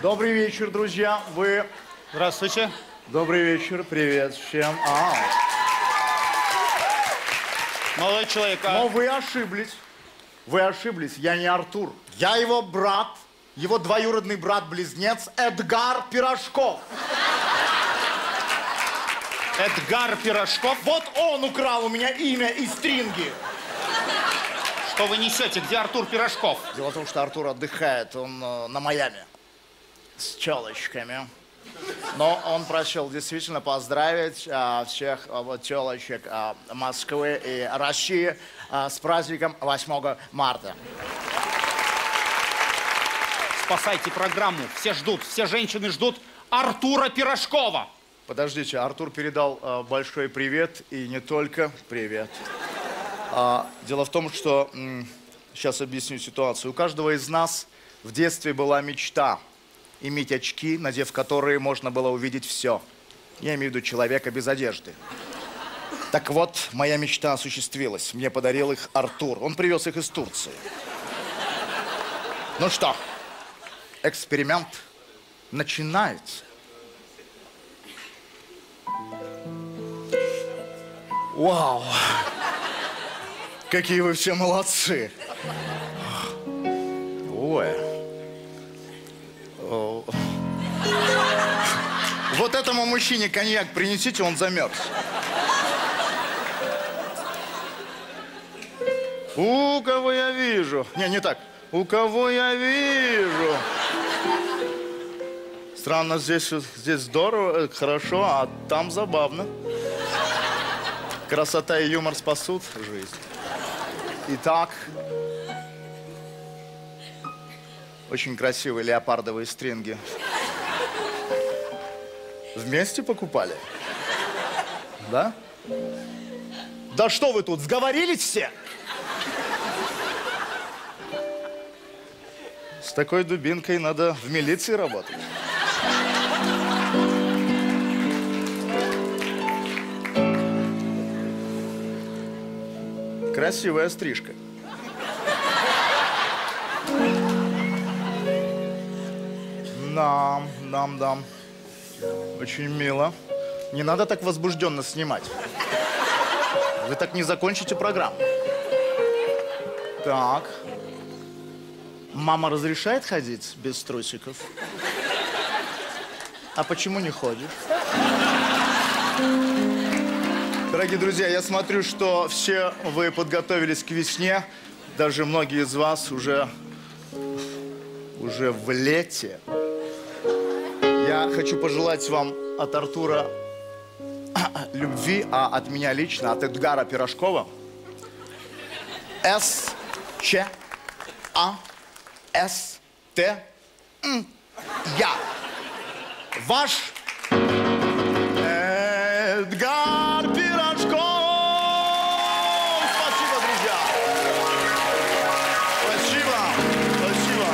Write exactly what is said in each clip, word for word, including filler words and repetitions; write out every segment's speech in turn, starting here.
Добрый вечер, друзья. Вы... Здравствуйте. Добрый вечер. Привет всем. А. Молодой человек, а... Но вы ошиблись. Вы ошиблись. Я не Артур. Я его брат, его двоюродный брат-близнец Эдгар Пирожков. Эдгар Пирожков? Вот он украл у меня имя и стринги. Что вы несете? Где Артур Пирожков? Дело в том, что Артур отдыхает, он э, на Майами. С телочками. Но он просил действительно поздравить э, всех э, телочек э, Москвы и России э, с праздником восьмого марта. Спасайте программу. Все ждут, все женщины ждут Артура Пирожкова. Подождите, Артур передал э, большой привет, и не только привет. А, дело в том, что, м, сейчас объясню ситуацию, у каждого из нас в детстве была мечта иметь очки, надев которые можно было увидеть все. Я имею в виду человека без одежды. Так вот, моя мечта осуществилась. Мне подарил их Артур. Он привез их из Турции. Ну что, эксперимент начинается. Вау! Какие вы все молодцы! Ой. О. Вот этому мужчине коньяк принесите, он замерз. У кого я вижу? Не, не так. У кого я вижу? Странно, здесь, здесь здорово, хорошо, а там забавно. Красота и юмор спасут жизнь. Итак, очень красивые леопардовые стринги. Вместе покупали? Да? Да что вы тут, сговорились все? С такой дубинкой надо в милиции работать. Красивая стрижка. Дам, дам, дам. Очень мило. Не надо так возбужденно снимать. Вы так не закончите программу. Так. Мама разрешает ходить без трусиков? А почему не ходишь? Дорогие друзья, я смотрю, что все вы подготовились к весне. Даже многие из вас уже, уже в лете. Я хочу пожелать вам от Артура любви, а от меня лично, от Эдгара Пирожкова. С, Ч, А, С, Т, М, Я. Ваш Эдгар Пирожков. Спасибо, друзья. Спасибо. Спасибо.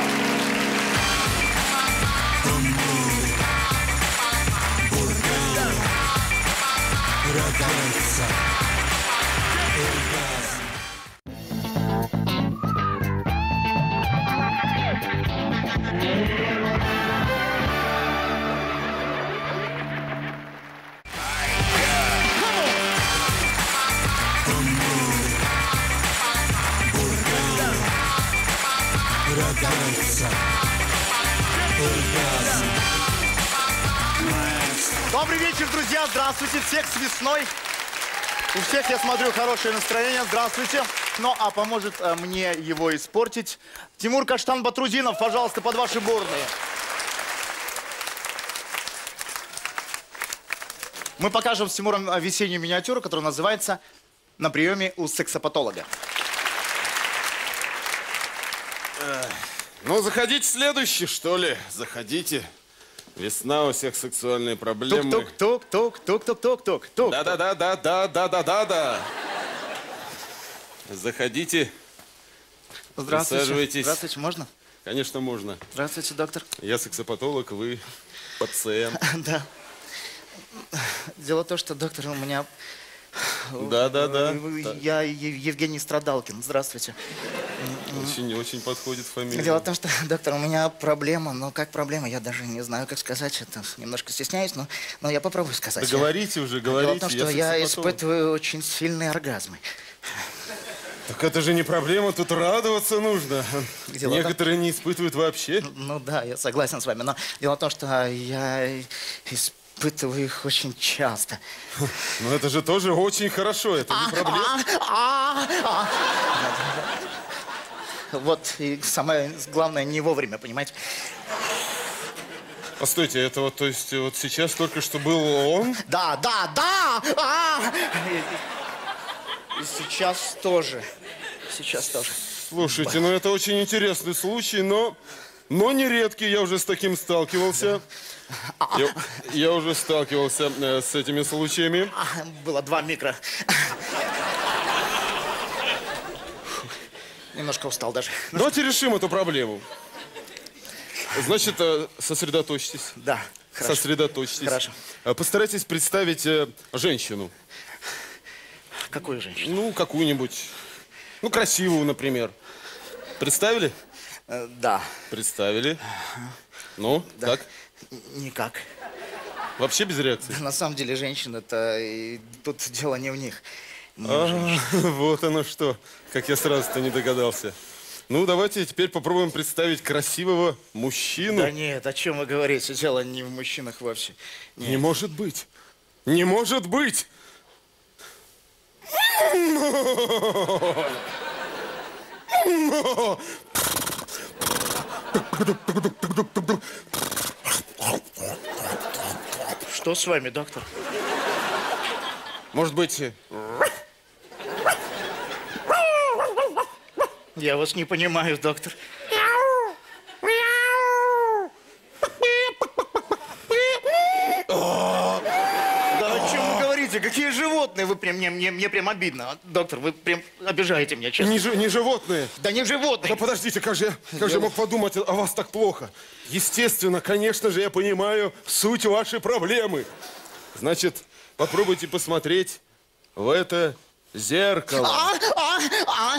Добрый вечер, друзья! Здравствуйте! Всех с весной! У всех, я смотрю, хорошее настроение. Здравствуйте! Ну, а поможет а, мне его испортить Тимур Каштан-Батрудинов. Пожалуйста, под ваши бурные. Мы покажем с Тимуром весеннюю миниатюру, которая называется «На приеме у сексопатолога». Ну, заходите следующий, что ли? Заходите. Весна, у всех сексуальные проблемы. Тук-тук-тук-тук-тук-тук-тук-тук. Да-да-да-да-да-да-да-да. Заходите. Здравствуйте. Присаживайтесь. Здравствуйте, можно? Конечно, можно. Здравствуйте, доктор. Я сексопатолог, вы пациент. Да. Дело в том, что, доктор, у меня... Да-да-да. Я Евгений Страдалкин. Здравствуйте. Очень, очень подходит фамилия. Дело в том, что, доктор, у меня проблема. Ну, как проблема, я даже не знаю, как сказать. Это немножко стесняюсь, но, но я попробую сказать. Да говорите уже, говорите. Дело в том, что я, я испытываю очень сильные оргазмы. Так это же не проблема, тут радоваться нужно. Дело Некоторые том... не испытывают вообще. Ну да, я согласен с вами, но дело в том, что я испытываю их очень часто. Ну это же тоже очень хорошо, это не проблема. Вот, и самое главное, не вовремя, понимаете? Постойте, это вот, то есть, вот сейчас только что был он? Да, да, да! А! И, и сейчас тоже. Сейчас тоже. Слушайте, ну это очень интересный случай, но, но не редкий, я уже с таким сталкивался. Я, я уже сталкивался э, с этими случаями. Было два микро. Немножко устал даже. Давайте решим эту проблему. Значит, сосредоточьтесь. Да, хорошо. Сосредоточьтесь. Хорошо. Постарайтесь представить женщину. Какую женщину? Ну, какую-нибудь. Ну, красивую, например. Представили? Э, да. Представили. Ну, да. как? Никак. Вообще без реакции? На самом деле, женщина-то, и тут дело не в них. А, вот оно что. Как я сразу-то не догадался. Ну, давайте теперь попробуем представить красивого мужчину. Да нет, о чем вы говорите? Дело не в мужчинах вовсе. Нет. Не может быть. Не может быть. Что с вами, доктор? Может быть... Я вас не понимаю, доктор. Да о чем вы говорите? Какие животные? Вы прям, мне, мне, мне прям обидно. Доктор, вы прям обижаете меня, честно. Не, жи- не животные. Да не животные. Да подождите, как же, я, как же я мог подумать о вас так плохо? Естественно, конечно же, я понимаю суть вашей проблемы. Значит, попробуйте посмотреть в это зеркало. А, а, а.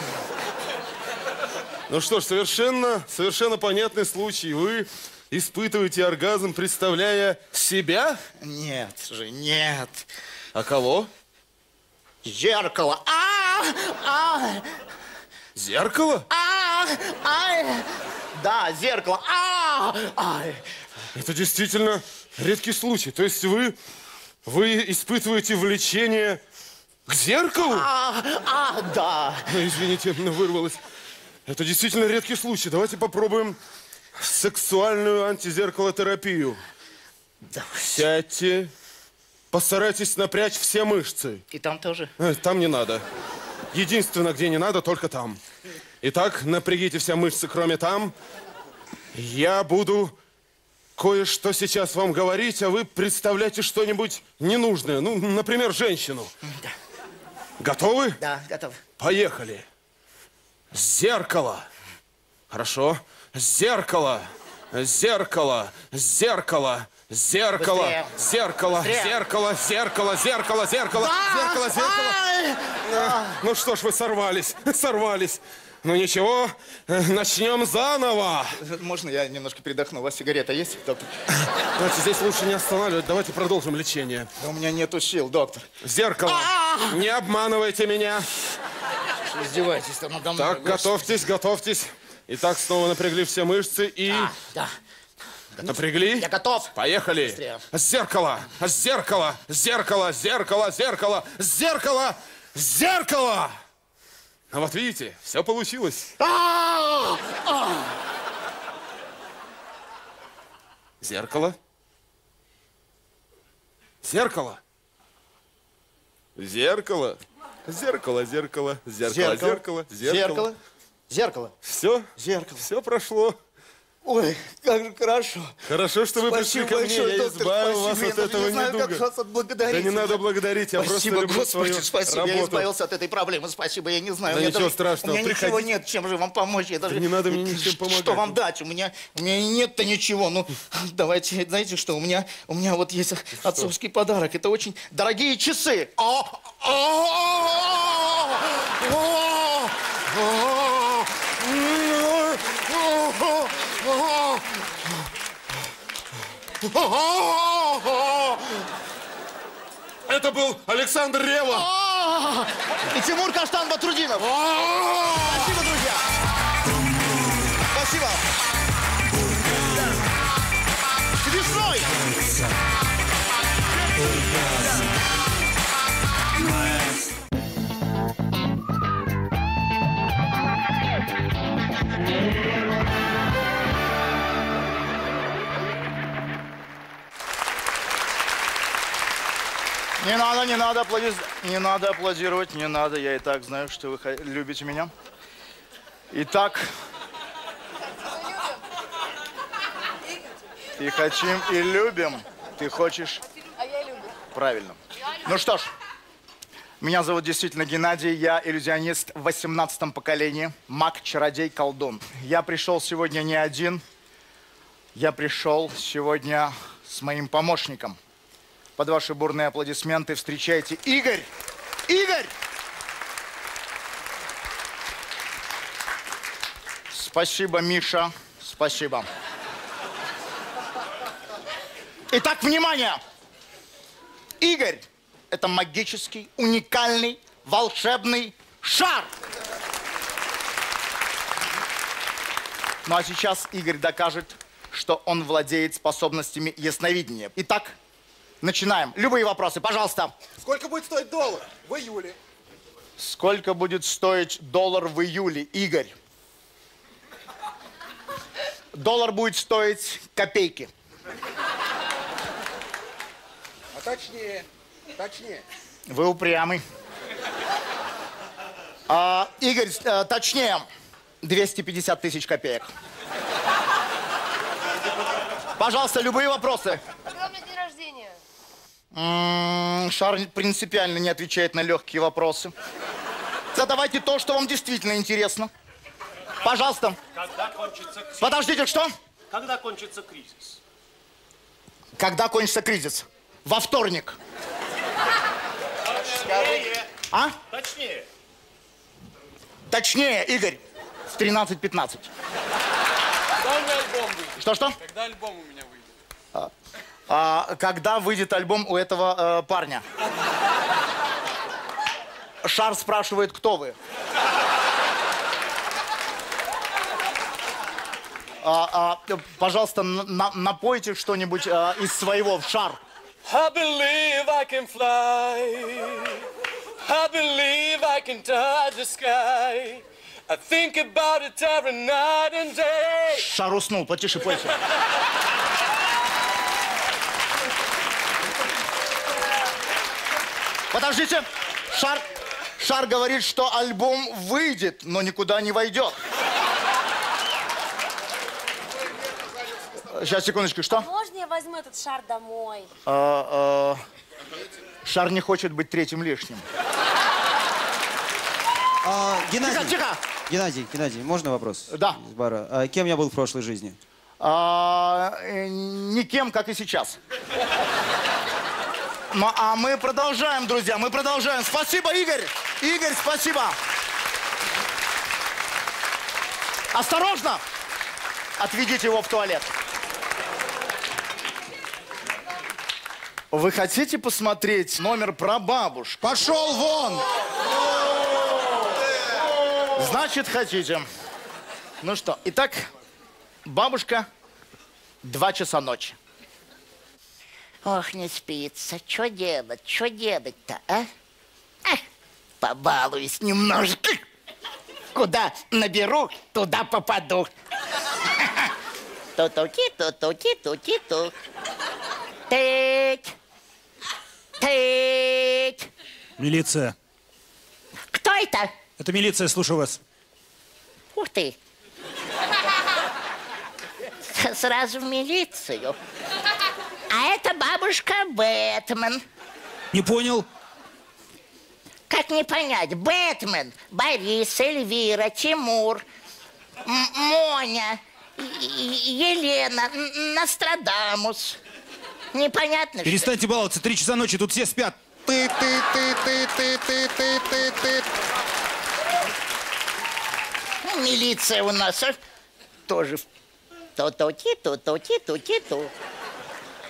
Ну что ж, совершенно, совершенно понятный случай. Вы испытываете оргазм, представляя себя? Нет же, нет. А кого? Зеркало. А, а, Зеркало? а, а. Да, зеркало. А, а. Это действительно редкий случай. То есть вы, вы испытываете влечение к зеркалу? А, а, да. Извините, вырвалось. Это действительно редкий случай. Давайте попробуем сексуальную антизеркалотерапию. Да. Сядьте, постарайтесь напрячь все мышцы. И там тоже? Э, Там не надо. Единственное, где не надо, только там. Итак, напрягите все мышцы, кроме там. Я буду кое-что сейчас вам говорить, а вы представляете что-нибудь ненужное. Ну, например, женщину. Да. Готовы? Да, готов. Поехали. Зеркало. Хорошо. Зеркало. Зеркало. Зеркало. Зеркало. Быстрее. Зеркало. Быстрее. Зеркало. Зеркало. Зеркало. Зеркало. Зеркало. Зеркало. А, Ну что ж, вы сорвались. Сорвались. Ну ничего, начнем заново. Можно я немножко передохну? У вас сигарета есть, доктор? Давайте здесь лучше не останавливать. Давайте продолжим лечение. Да у меня нету сил, доктор. Зеркало. Не обманывайте меня. Что издеваетесь-то надо мной? Так, готовьтесь, готовьтесь. Итак, снова напрягли все мышцы и... Да, да. Напрягли? Я готов. Поехали. Быстрее. Зеркало, зеркало, зеркало, зеркало, зеркало, зеркало, зеркало. А вот видите, все получилось. А! А! Зеркало. Зеркало. Зеркало. Зеркало, зеркало, зеркало, зеркало, Зеркало. Зеркало. Все? Зеркало. Все прошло. Ой, как же хорошо. Хорошо, что вы пришли ко мне, большое, я доктор, избавил вас спасибо. от Я даже этого не знаю, недуга. как вас отблагодарить. Да не надо благодарить, я Спасибо, просто люблю Господи, свою спасибо. работу. Я избавился от этой проблемы. Спасибо, я не знаю. Да у меня ничего даже- страшного, У меня ничего приходите. нет, чем же вам помочь. Я даже... не надо мне ничем помогать. Что вам дать? У меня, у меня и нет-то ничего. Ну, давайте, знаете что, у меня, у меня вот есть отцовский подарок. Это очень дорогие часы. А, а, а, а, а, а. Это был Александр Ревва. А, и Тимур Каштан Батрудинов. Спасибо, друзья. Спасибо. С весной. Не надо, не надо аплодировать, не надо аплодировать, не надо. Я и так знаю, что вы любите меня. Итак, ты хотим и любим. Ты хочешь? А я люблю. Правильно. Ну что ж, меня зовут действительно Геннадий. Я иллюзионист в восемнадцатом поколении. Маг, чародей, колдун. Я пришел сегодня не один. Я пришел сегодня с моим помощником. Под ваши бурные аплодисменты встречайте Игорь! Игорь! Спасибо, Миша. Спасибо. Итак, внимание! Игорь – это магический, уникальный, волшебный шар. Ну а сейчас Игорь докажет, что он владеет способностями ясновидения. Итак, начинаем. Любые вопросы, пожалуйста. Сколько будет стоить доллар в июле? Сколько будет стоить доллар в июле, Игорь? Доллар будет стоить копейки. А точнее, точнее. Вы упрямый. А, Игорь, э, точнее, двести пятьдесят тысяч копеек. Пожалуйста, любые вопросы. Когда у меня день рождения? М-м, Шар принципиально не отвечает на легкие вопросы. Задавайте то, что вам действительно интересно. Пожалуйста. Когда кончится кризис? Подождите, что? Когда кончится кризис? Когда кончится кризис? Во вторник. Точнее. А? Точнее. Точнее, Игорь, в тринадцать пятнадцать. Когда у меня альбом выйдет? Что-что? Когда альбом у меня выйдет? А, когда выйдет альбом у этого э, парня? Шар спрашивает, кто вы? А, а, пожалуйста, на, напойте что-нибудь а, из своего в шар. I believe I can fly. I believe I can touch the sky. I think about it every night and day. Шар уснул, потише, пойте. Подождите, шар, шар говорит, что альбом выйдет, но никуда не войдет. Сейчас, секундочку, что? Можно я возьму этот шар домой? А, а, шар не хочет быть третьим лишним. А, Геннадий, Тихо, тихо! Геннадий, Геннадий, можно вопрос? Да. Из бара. А кем я был в прошлой жизни? А, э, никем, как и сейчас. Ну, а мы продолжаем, друзья, мы продолжаем. Спасибо, Игорь! Игорь, спасибо! Осторожно! Отведите его в туалет. Вы хотите посмотреть номер про бабушку? Пошел вон! Значит, хотите. Ну что, итак, бабушка, два часа ночи. Ох, не спится. Что делать? Что делать-то, а? Ах, побалуюсь немножко. Куда наберу, туда попаду. Ту-ту-ки, ту-ту-ки, ту-ки-ту. Тыть. Тыть. Милиция. Кто это? Это милиция, слушаю вас. Ух ты. Сразу в милицию. А это бабушка Бэтмен. Не понял. Как не понять? Бэтмен, Борис, Эльвира, Тимур, М- Моня, И- Елена, Н- Нострадамус. Непонятно, что ли? Перестаньте баловаться, три часа ночи, тут все спят. Ты, ты, ты, ты, ты, ты, ты, ты, ты. Ну, милиция у нас а, тоже. в- Ту-ту-ти, ту-ту-ти, ту-ти-ту.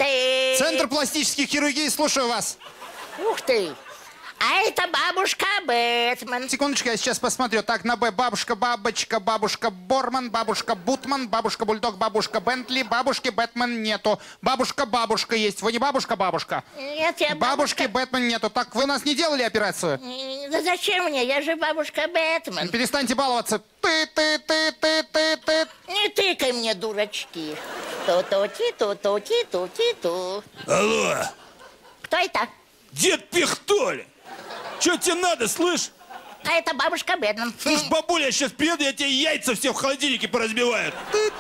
ты? Центр пластической хирургии, слушаю вас. Ух ты. А это бабушка Бэтмен. Секундочку, я сейчас посмотрю. Так, на Б. Бабушка Бабочка, бабушка Борман, бабушка Бутман, бабушка Бульдог, бабушка Бентли, бабушки Бэтмен нету. Бабушка Бабушка есть. Вы не бабушка Бабушка? Нет, я Бабушки бабушка... Бэтмен нету. Так, вы у нас не делали операцию? Да зачем мне? Я же бабушка Бэтмен. Перестаньте баловаться. Ты, ты, ты, ты, ты, ты. Не тыкай мне, дурачки. Ту-ту-ти-ту-ту-ти-ту-ти-ту. Алло. Кто это? Дед Пихтоли. Что тебе надо, слышь? А это бабушка Бэтмен. Слышь, бабуля, я сейчас приеду, я тебе яйца все в холодильнике поразбиваю.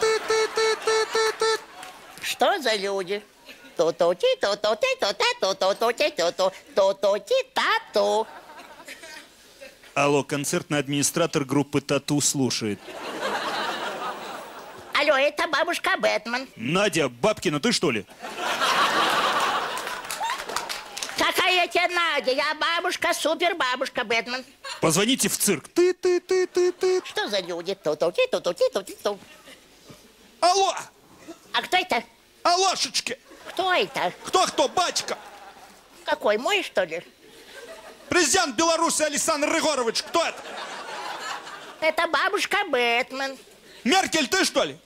Что за люди? Ту-ту-ти-ту-ту-ти-ту-ту-ту-ти-ту-ту-ту-ти-ту-ту. Алло, концертный администратор группы Тату слушает. Алло, это бабушка Бэтмен. Надя Бабкина, ты что ли? Какая тебе Надя? Я бабушка, супер бабушка Бэтмен. Позвоните в цирк. Ты, ты, ты, ты, ты. Что за люди? Ту-ту-ти-ту-ту-ти-ту-ти-ту. Алло! А кто это? Аллошечки! Кто это? Кто-кто, батька? Какой, мой, что ли? Президент Беларуси Александр Егорович, кто это? Это бабушка Бэтмен. Меркель, ты что ли?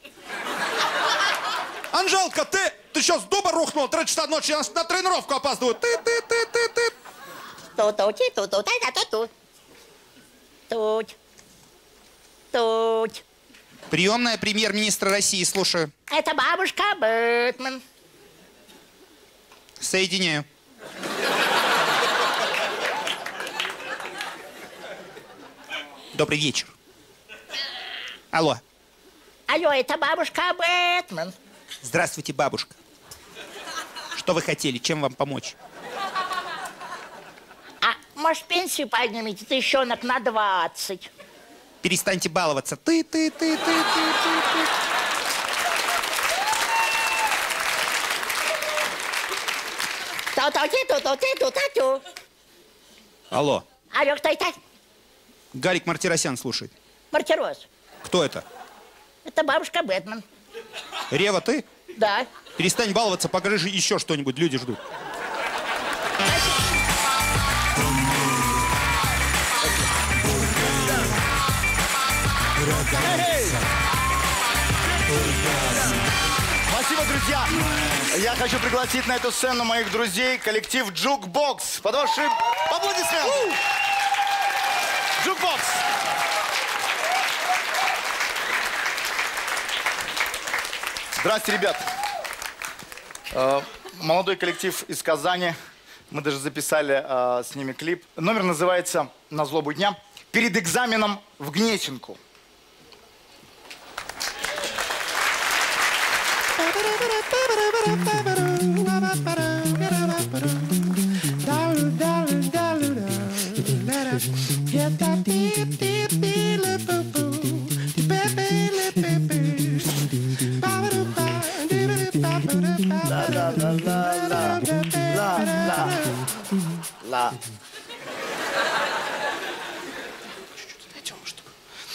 Анжелка, ты? Ты что, с дуба рухнул? Три часа ночи, я на тренировку опаздываю. Ты, ты, ты, ты, ты. Ту-ту-ти-ту-ту-та-та-ту. Тут. Тут. Приемная премьер-министра России, слушаю. Это бабушка Бэтмен. Соединяю. Добрый вечер. Алло. Алло, это бабушка Бэтмен. Здравствуйте, бабушка. Что вы хотели? Чем вам помочь? А может, пенсию поднимите тыщенок на двадцать? Перестаньте баловаться. Ты, ты, ты, ты, ты, ты, ты. Ту-ту-ти-ту-ту-ти-ту-та-ту. Алло. Алло, кто это? Гарик Мартиросян слушает. Мартирос. Кто это? Это бабушка Бэтмен. Рева, ты? Да. Перестань баловаться, покажи же еще что-нибудь, люди ждут. Спасибо, друзья. Я хочу пригласить на эту сцену моих друзей, коллектив Джукбокс. Под ваши аплодисменты. Джукбокс. Здравствуйте, ребят. Э, молодой коллектив из Казани. Мы даже записали э, с ними клип. Номер называется «На злобу дня». Перед экзаменом в Гнесинку. Ла. Найдем, чтобы...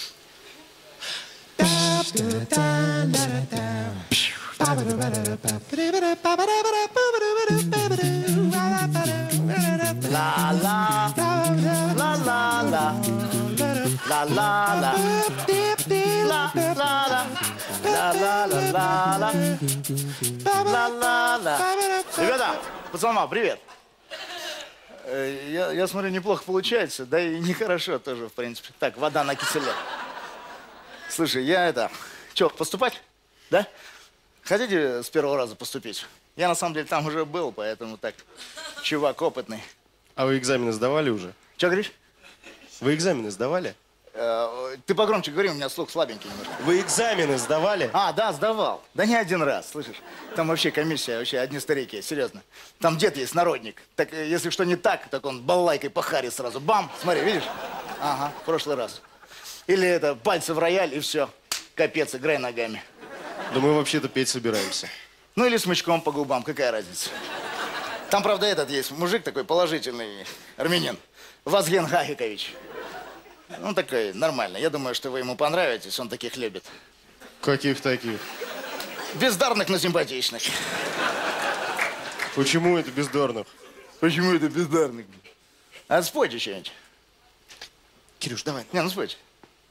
Ла-ла, ла-ла-ла, ла-ла-ла, ла-ла-ла, ла-ла-ла-ла, ла-ла-ла. Ребята, пацаны, привет. Я, я смотрю, неплохо получается, да и нехорошо тоже, в принципе. Так, вода на киселе. Слушай, я это... Че, поступать? Да? Хотите с первого раза поступить? Я на самом деле там уже был, поэтому так, чувак опытный. А вы экзамены сдавали уже? Че говоришь? Вы экзамены сдавали? Э, ты погромче говори, у меня слух слабенький немножко. Вы экзамены сдавали? А, да, сдавал. Да не один раз, слышишь? Там вообще комиссия, вообще одни старики, серьезно. Там дед есть, народник. Так если что не так, так он балалайкой по харе сразу. Бам! Смотри, видишь? Ага, в прошлый раз. Или это, пальцы в рояль и все. Капец, играй ногами. Да мы вообще-то петь собираемся. Ну или смычком по губам, какая разница? Там, правда, этот есть, мужик такой положительный, армянин. Вазген Гагикович. Ну, такой, нормально. Я думаю, что вы ему понравитесь, он таких любит. Каких таких? Бездарных, но симпатичных. Почему это бездарных? Почему это бездарных? А спойте что-нибудь. Кирюш, давай. Не, ну спойте.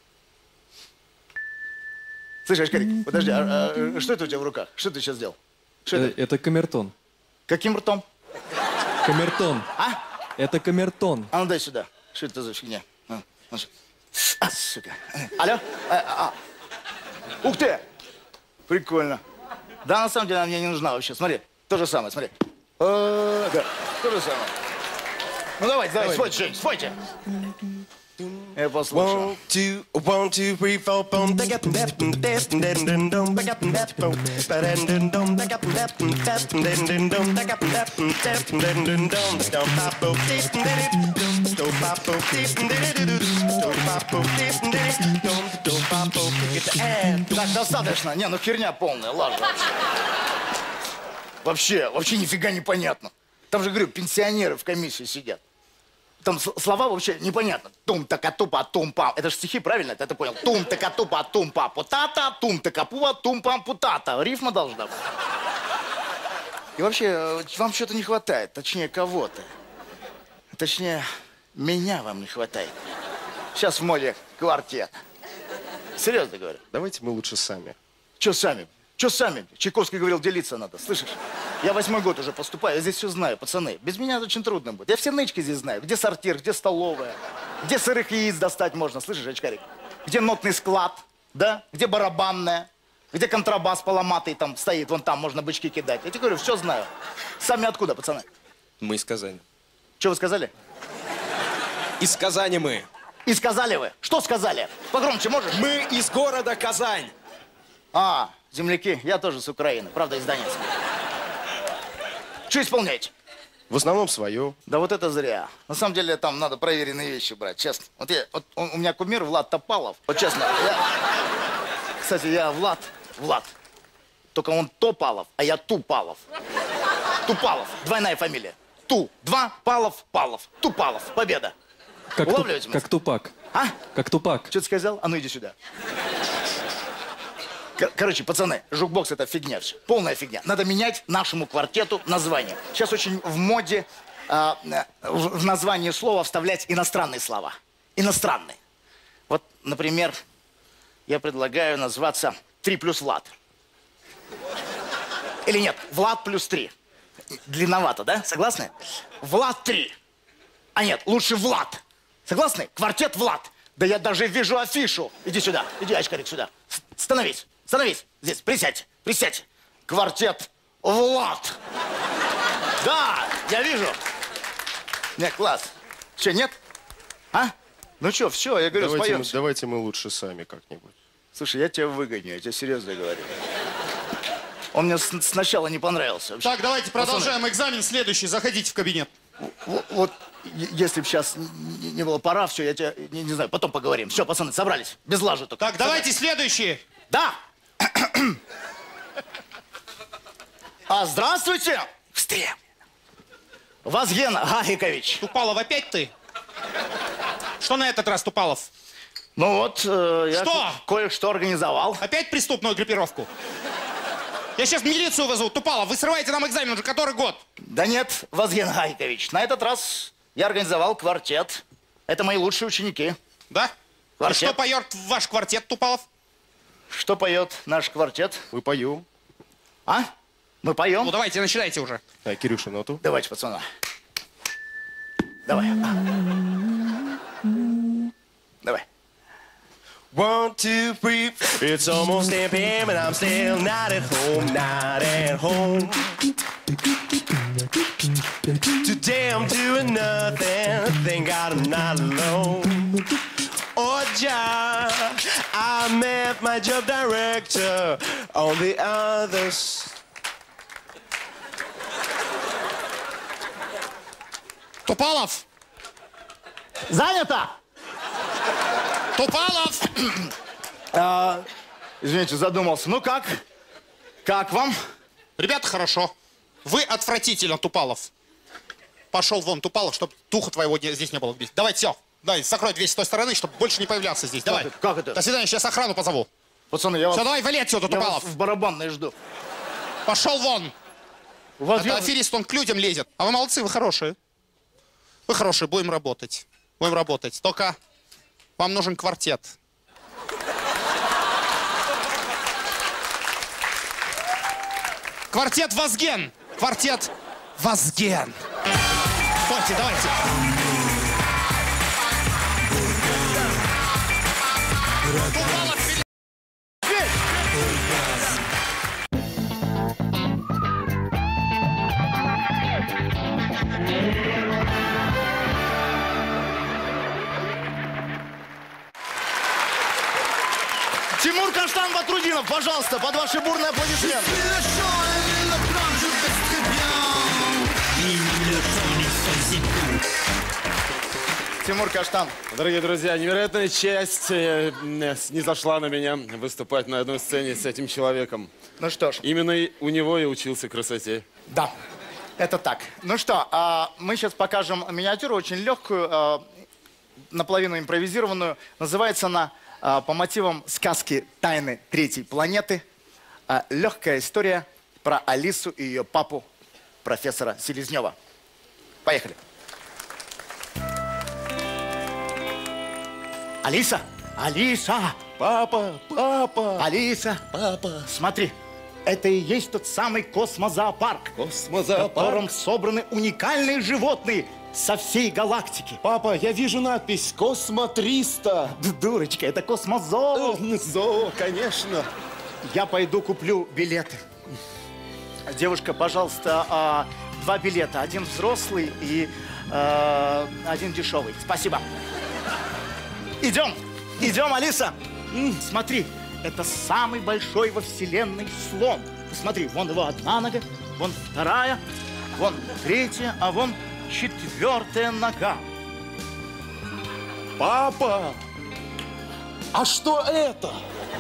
Слышь, Очкарик, подожди, а, а, что это у тебя в руках? Что ты сейчас сделал? Что Э, это? Это камертон. Каким ртом? Камертон. А? Это камертон. А ну дай сюда. Что это за фигня? А, ну, а, сука. Алло? А, а. Ух ты! Прикольно. Да, на самом деле она мне не нужна вообще. Смотри, то же самое, смотри. А, да, то же самое. Ну давайте, давайте, спойте, Жень, спойте. Я послушаю. One, two, one, two, three, four, boom. They got that, that, that, dum. They got that, boom. Ba-dum, dum. They got that, that, dum. They got that, that, dum. Don't pop, boom. Don't pop, boom. Don't pop, boom. Don't pop, boom. Get the ad. Так, достаточно. Не, ну херня полная, лажа вообще. Вообще, вообще нифига не понятно. Там же, говорю, пенсионеры в комиссии сидят. Там слова вообще непонятно. Тум-така-тупа, тум-пам. Это же стихи, правильно? Ты это понял? Тум-така-тупа, тум-па-путата, тум-така-пува, тум-пам-путата. Рифма должна быть. И вообще, вам что-то не хватает. Точнее, кого-то. Точнее, меня вам не хватает. Сейчас в моде квартет. Серьезно говорю. Давайте мы лучше сами. Че сами? Че сами? Чайковский говорил, делиться надо, слышишь? Я восьмой год уже поступаю, я здесь все знаю, пацаны. Без меня очень трудно будет. Я все нычки здесь знаю. Где сортир, где столовая, где сырых яиц достать можно, слышишь, Очкарик? Где нотный склад, да? Где барабанная, где контрабас поломатый там стоит, вон там можно бычки кидать. Я тебе говорю, все знаю. Сами откуда, пацаны? Мы из Казани. Что вы сказали? Из Казани мы. И сказали вы? Что сказали? Погромче можешь? Мы из города Казань. А, земляки, я тоже с Украины, правда, из Донецка. Что исполняете? В основном свое. Да вот это зря. На самом деле там надо проверенные вещи брать, честно. Вот, я, вот он, у меня кумир Влад Топалов. Вот честно, я... Кстати, я Влад, Влад. Только он Топалов, а я Тупалов. Тупалов, двойная фамилия. Ту, два, Палов, Палов. Тупалов, победа. Как, Улавливаете ту, как Тупак. А? Как Тупак. Что ты сказал? А ну иди сюда. Кор короче, пацаны, жукбокс это фигня все. Полная фигня. Надо менять нашему квартету название. Сейчас очень в моде э, в, в название слова вставлять иностранные слова. Иностранные. Вот, например, я предлагаю назваться «Три плюс Влад». Или нет, «Влад плюс три». Длинновато, да? Согласны? «Влад три». А нет, лучше «Влад». Согласны? Квартет «Влад». Да я даже вижу афишу. Иди сюда, иди, Очкарик, сюда. Становись, становись. Здесь, присядь, присядь. Квартет «Влад». Да, я вижу. Нет, класс. Че, нет? А? Ну что, все, я говорю, Давайте мы, споемся. давайте мы лучше сами как-нибудь. Слушай, я тебя выгоню, я тебе серьезно говорю. Он мне с- сначала не понравился. Вообще. Так, давайте продолжаем экзамен. Следующий. Заходите в кабинет. Вот, вот е- если бы сейчас не, не было пора, все, я тебя, не, не знаю, потом поговорим. Все, пацаны, собрались. Без лажи только. Так, давайте следующий. Да! А, здравствуйте! Быстрее! Вазген Гагикович. Тупалов, опять ты? Что на этот раз, Тупалов? Ну вот, э, я Что? ко- кое-что организовал. Опять преступную группировку? Я сейчас милицию вызову. Тупалов, вы срываете нам экзамен уже который год? Да нет, Вазген Гагикович, на этот раз я организовал квартет. Это мои лучшие ученики. Да? Квартет. И что поет ваш квартет, Тупалов? Что поет наш квартет? Мы поем. А? Мы поем? Ну давайте, начинайте уже. А, Кирюша, ноту. Давайте, пацаны. Давай. Давай. One, two, three. It's almost ten p m and I'm still not at home, not at home. Today I'm doing nothing, thank God I'm not alone. Oh, John, I met my job director on the others. Тупалов! Занято! Тупалов! А, извините, задумался. Ну как? Как вам? Ребята, хорошо. Вы отвратительно, Тупалов. Пошел вон, Тупалов, чтобы духа твоего не- здесь не было. Давай, все. Давай, закрой дверь с той стороны, чтобы больше не появляться здесь. Давай. Как это? Как это? До свидания, сейчас охрану позову. Пацаны, я вас... Все, давай, вали отсюда, я вас Тупалов. в барабанной жду. Пошел вон. У вас Это я- аферист, он к людям лезет. А вы молодцы, вы хорошие. Вы хорошие, будем работать. Будем работать. Только вам нужен квартет. Квартет Вазген. Квартет Вазген. Стойте, давайте. Тимур Каштан Батрудинов, пожалуйста, под ваши бурные аплодисменты. Тимур Каштан. Дорогие друзья, невероятная честь э, не зашла на меня выступать на одной сцене с этим человеком. Ну что ж. Именно и у него я учился красоте. Да, это так. Ну что, а, мы сейчас покажем миниатюру, очень легкую, а, наполовину импровизированную. Называется она а, по мотивам сказки «Тайны третьей планеты». А, легкая история про Алису и ее папу, профессора Селезнева. Поехали. Алиса! Алиса! Папа! Папа! Алиса! Папа! Смотри, это и есть тот самый космозоопарк, Космозоопарк. в котором собраны уникальные животные со всей галактики. Папа, я вижу надпись «Космо триста». Д- Дурочка, это космозоо. Зоо, конечно. Я пойду куплю билеты. Девушка, пожалуйста, а, два билета. Один взрослый и а, один дешевый. Спасибо. Идем, идем, Алиса. М, Смотри, это самый большой во вселенной слон. Смотри, вон его одна нога, вон вторая, вон третья, а вон четвертая нога. Папа! А что это?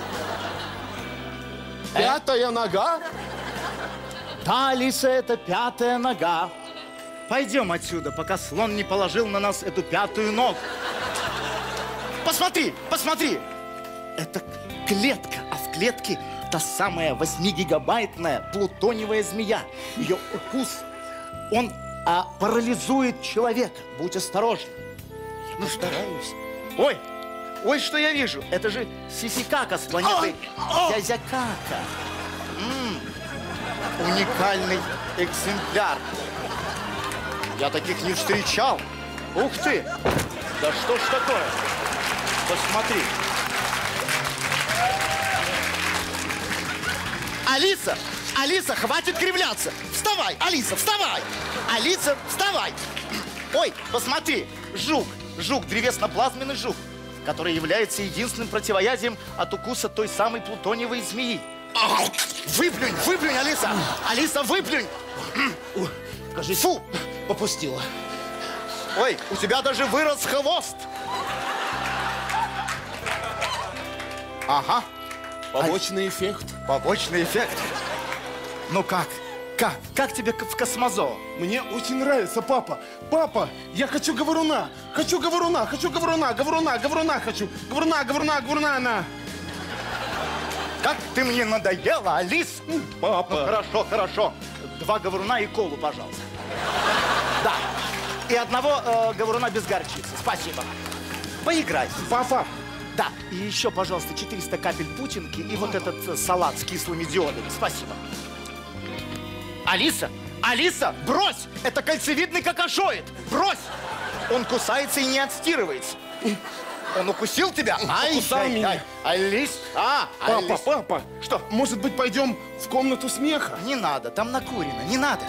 Пятая нога? Да, Алиса, это пятая нога. Пойдем отсюда, пока слон не положил на нас эту пятую ногу. Посмотри, посмотри. Это клетка, а в клетке та самая восьмигигабайтная плутониевая змея. Ее укус, он а, парализует человека. Будь осторожен. Ну что? Ой, ой, что я вижу? Это же Сисикака с планеты Зязякака. М, Уникальный экземпляр. Я таких не встречал. Ух ты! Да что ж такое? Посмотри. Алиса! Алиса, хватит кривляться! Вставай! Алиса, вставай! Алиса, вставай! Ой, посмотри! Жук! Жук, древесно-плазменный жук, который является единственным противоядием от укуса той самой плутониевой змеи. Выплюнь, выплюнь, Алиса! Алиса, выплюнь! Скажи, Фу! попустила. Ой, у тебя даже вырос хвост! Ага. Побочный эффект. Побочный эффект. Ну как? Как? Как тебе в космозоо? Мне очень нравится, папа. Папа, я хочу говоруна. Хочу говоруна, хочу говоруна, говоруна, говоруна хочу. Говоруна, говоруна, говоруна, на. Как ты мне надоела, Алис? Папа. Ну, хорошо, хорошо. Два говоруна и колу, пожалуйста. Да. И одного э, говоруна без горчицы. Спасибо. Поиграй. Папа. Да. И еще, пожалуйста, четыреста капель путинки и вот этот э, салат с кислыми диодами. Спасибо. Алиса! Алиса, брось! Это кольцевидный кокошоид! Брось! Он кусается и не отстирывается. Он укусил тебя? Покусал Ай, меня. ай, Алис! А, Папа, Алис. папа. Что? Может быть, пойдем в комнату смеха? Не надо, там накурено, не надо.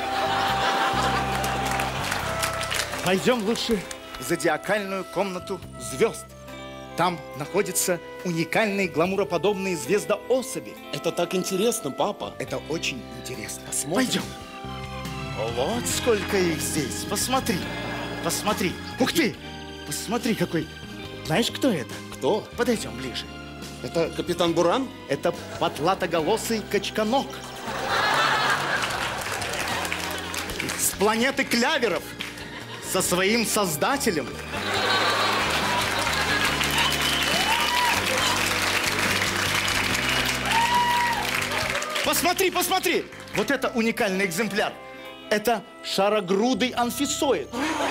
Пойдем лучше в зодиакальную комнату звезд. Там находятся уникальные гламуроподобные звездоособи. Это так интересно, папа. Это очень интересно. Посмотрим. Пойдем. Вот сколько их здесь. Посмотри. Посмотри. Ух ты! Посмотри, какой... Знаешь, кто это? Кто? Подойдем ближе. Это капитан Буран? Это потлатоголосый качканок. С планеты Кляверов. Со своим создателем. Посмотри, посмотри! Вот это уникальный экземпляр. Это шарогрудый анфисоид.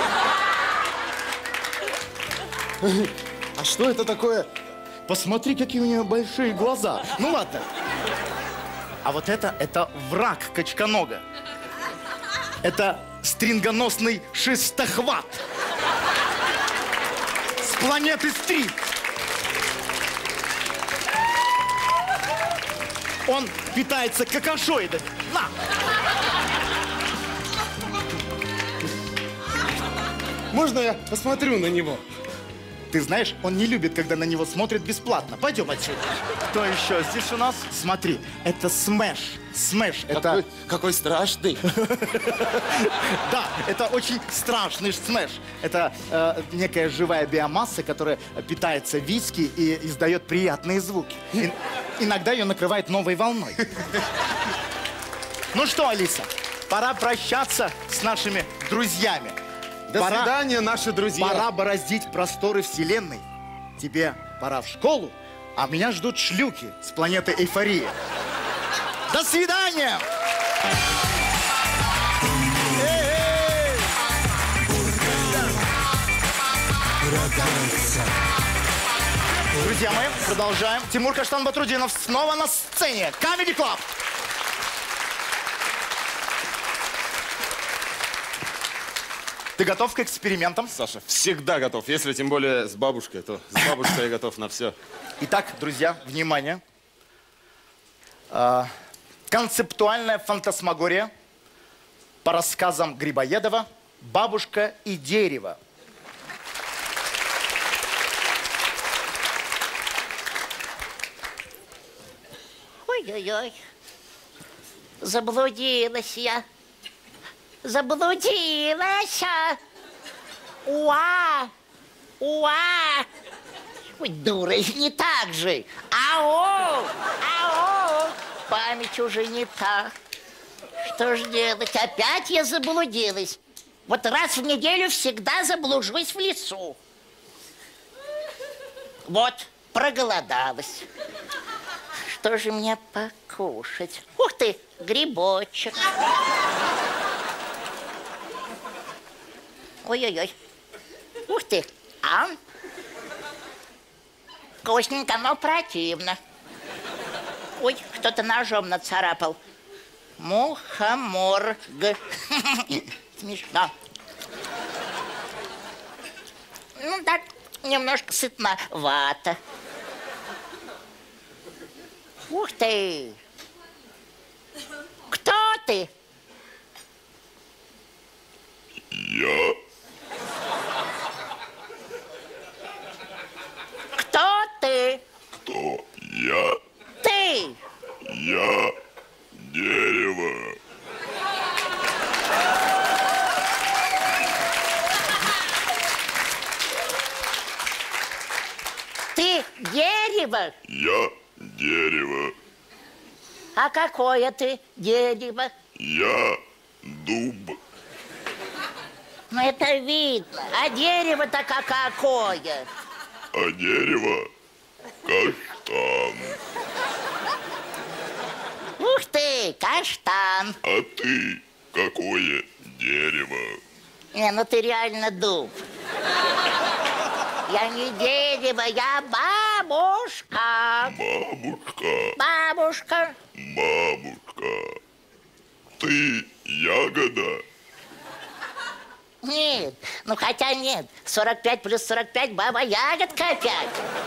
А что это такое? Посмотри, какие у нее большие глаза. Ну ладно. А вот это, это враг качканога. Это стрингоносный шестохват. С планеты Стрит. Он питается какашоидами. На! Можно я посмотрю на него? Ты знаешь, он не любит, когда на него смотрят бесплатно. Пойдем отсюда. Кто еще здесь у нас? Смотри, это Смэш. Смэш, это... Какой, какой страшный. Да, это очень страшный Смэш. Это э, некая живая биомасса, которая питается виски и издает приятные звуки. И, иногда ее накрывает новой волной. Ну что, Алиса, пора прощаться с нашими друзьями. До Пора- свидания, наши друзья. Пора бороздить просторы вселенной. Тебе пора в школу, а меня ждут шлюхи с планеты Эйфория. До свидания! Друзья мои, продолжаем. Тимур Каштан-Батрудинов снова на сцене. Comedy Club. Ты готов к экспериментам? Саша, всегда готов. Если тем более с бабушкой, то с бабушкой я готов на все. Итак, друзья, внимание. А, концептуальная фантасмагория по рассказам Грибоедова «Бабушка и дерево». Ой-ой-ой. Заблудилась я. Заблудилась. Уа! Уа! Ой, дура, не так же. Ау! Ау! Память уже не та. Что ж делать? Опять я заблудилась. Вот раз в неделю всегда заблужусь в лесу. Вот, проголодалась. Что же мне покушать? Ух ты, грибочек. Ой-ой-ой. Ух ты. А? Вкусненько, но противно. Ой, кто-то ножом нацарапал. Мухоморг. Смешно. Ну так, немножко сытновато. Ух ты! Кто ты? Я. Кто ты? Кто? Я. Ты! Я. Дерево. Ты дерево? Я дерево. А какое ты дерево? Я дуб. Ну это видно. А дерево-то какое? А дерево каштан. Ух ты, каштан. А ты какое дерево? Не, ну ты реально дуб. Я не дерево, я бабушка. Бабушка. Бабушка. Бабушка. Ты ягода? Нет, ну хотя нет. сорок пять плюс сорок пять, баба ягодка опять.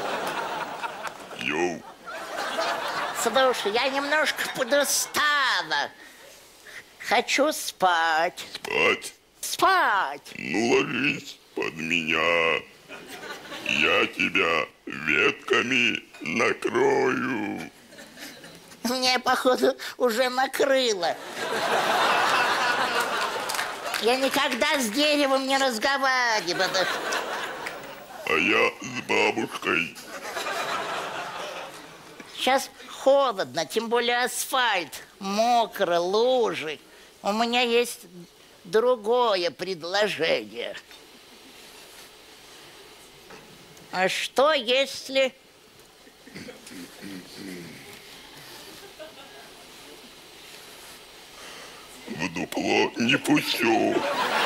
Йоу. Слушай, я немножко подустала. Хочу спать. Спать? Спать. Ну, ложись под меня. Я тебя ветками накрою. Мне, походу, уже накрыло. Я никогда с деревом не разговаривала. А я с бабушкой. Сейчас холодно, тем более асфальт. Мокро, лужи. У меня есть другое предложение. А что, если... дупло не пущу.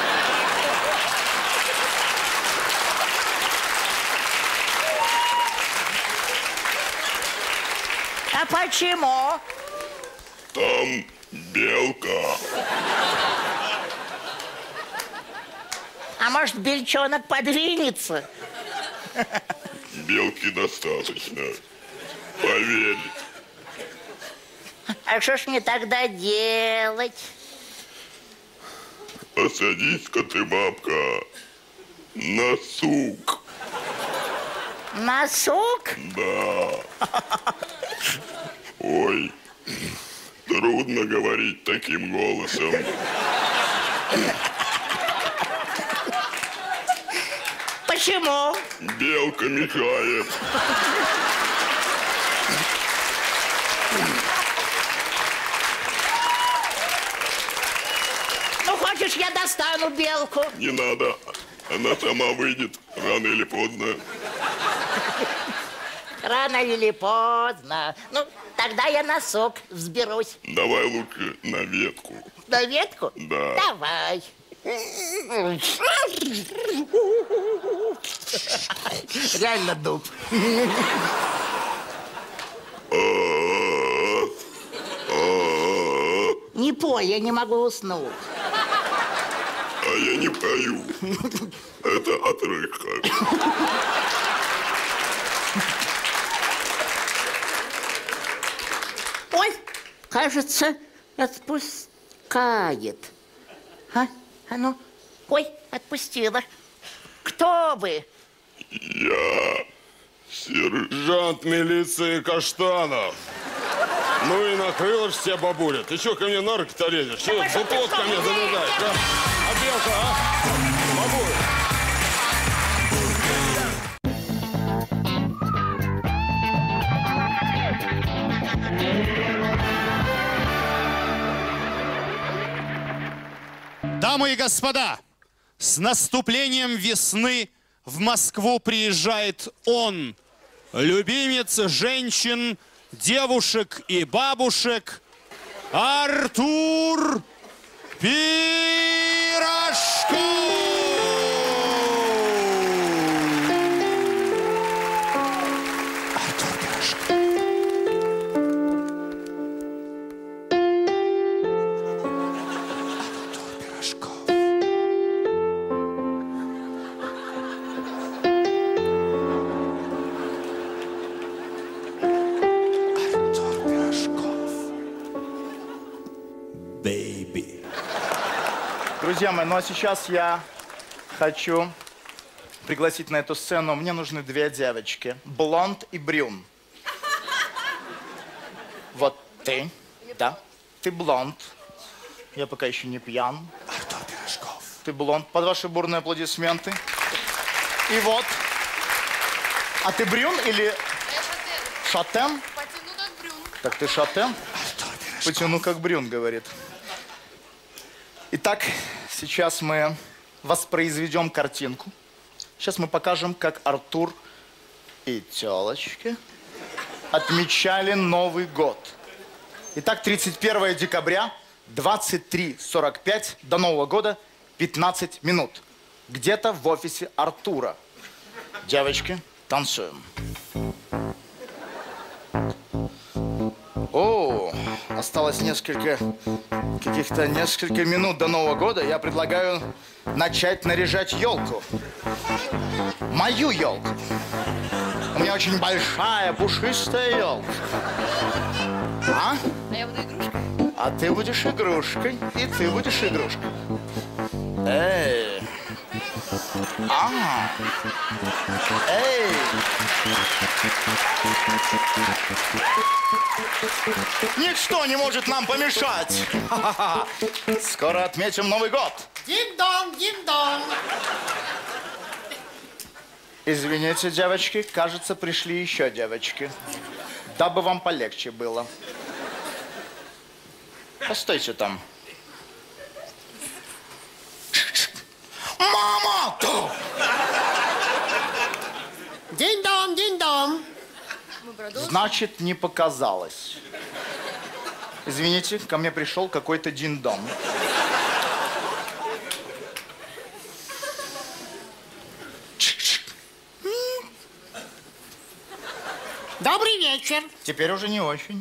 А почему? Там белка. А может, бельчонок подвинется? Белки достаточно. Поверь. А что ж мне тогда делать? Посадись-ка ты, бабка, на сук. На сук? Да. Ой, трудно говорить таким голосом. Почему? Белка мешает. Ну, хочешь, я достану белку? Не надо. Она сама выйдет рано или поздно. Рано или поздно. Ну, тогда я на сок взберусь. Давай лучше на ветку. На ветку? Да. Давай. Реально дуб. Не пой, я не могу уснуть. А я не пою. Это отрыжка. Ой, кажется, отпускает. А? А ну, ой, отпустила. Кто вы? Я Сержант милиции Каштанов. Ну и накрыла ж тебя, бабуля. Ты что ко мне на руки-то лезешь? Че дуплот ко мне залезаешь, а? А белка, а? Бабуля. Дамы и господа, с наступлением весны в Москву приезжает он, любимец женщин, девушек и бабушек, Артур Пирожков! Друзья мои, ну а сейчас я хочу пригласить на эту сцену. Мне нужны две девочки. Блонд и брюн. Вот ты, да, ты блонд. Я пока еще не пьян. Артур Пирожков. Ты блонд. Под ваши бурные аплодисменты. И вот. А ты брюн или... Я Шатен? шатен. Потяну как брюн. Так ты шатен? Потяну как брюн, говорит. Итак, сейчас мы воспроизведем картинку. Сейчас мы покажем, как Артур и тёлочки отмечали Новый год. Итак, тридцать первое декабря, двадцать три сорок пять, до Нового года пятнадцать минут. Где-то в офисе Артура. Девочки, танцуем. О, осталось несколько, каких-то несколько минут до Нового года. Я предлагаю начать наряжать елку. Мою елку. У меня очень большая, пушистая елка. А? А я буду игрушкой. А ты будешь игрушкой, и ты будешь игрушкой. Эй. А. Эй. Ничто не может нам помешать. Ха-ха-ха. Скоро отметим Новый год. Дин-дон, дин-дон. Извините, девочки, кажется, пришли еще девочки. Дабы вам полегче было. Постойте там. Мама! Дин-дон, дин-дон. Значит, не показалось. Извините, ко мне пришел какой-то дин-дон. вечер. Теперь уже не очень.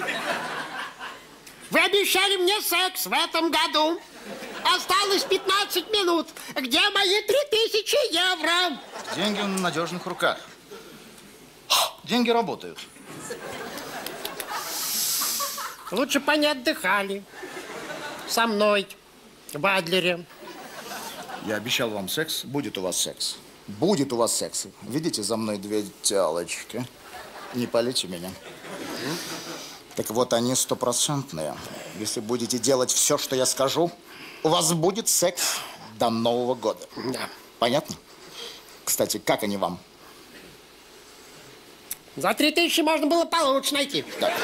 Вы обещали мне секс в этом году. Осталось пятнадцать минут. Где мои три тысячи евро? Деньги в надежных руках. Деньги работают. Лучше бы они отдыхали. Со мной, в Адлере. Я обещал вам секс. Будет у вас секс. Будет у вас секс. Видите, за мной две телочки. Не палите меня. Так вот, они стопроцентные. Если будете делать все, что я скажу, у вас будет секс до Нового года. Да. Понятно? Кстати, как они вам? За три тысячи можно было получше найти. Да,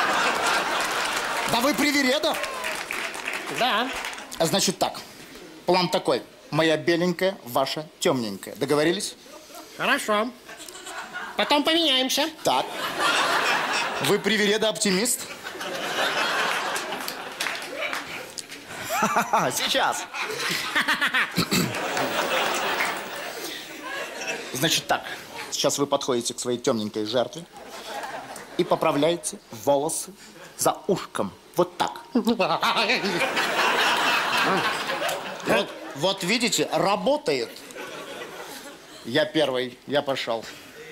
да вы привереда? Да. Значит так, план такой. Моя беленькая, ваша темненькая. Договорились? Хорошо. Потом поменяемся. Так. Вы привереда-оптимист? Сейчас. Значит так, сейчас вы подходите к своей темненькой жертве и поправляете волосы за ушком. Вот так. Вот, вот видите, работает. Я первый, я пошел.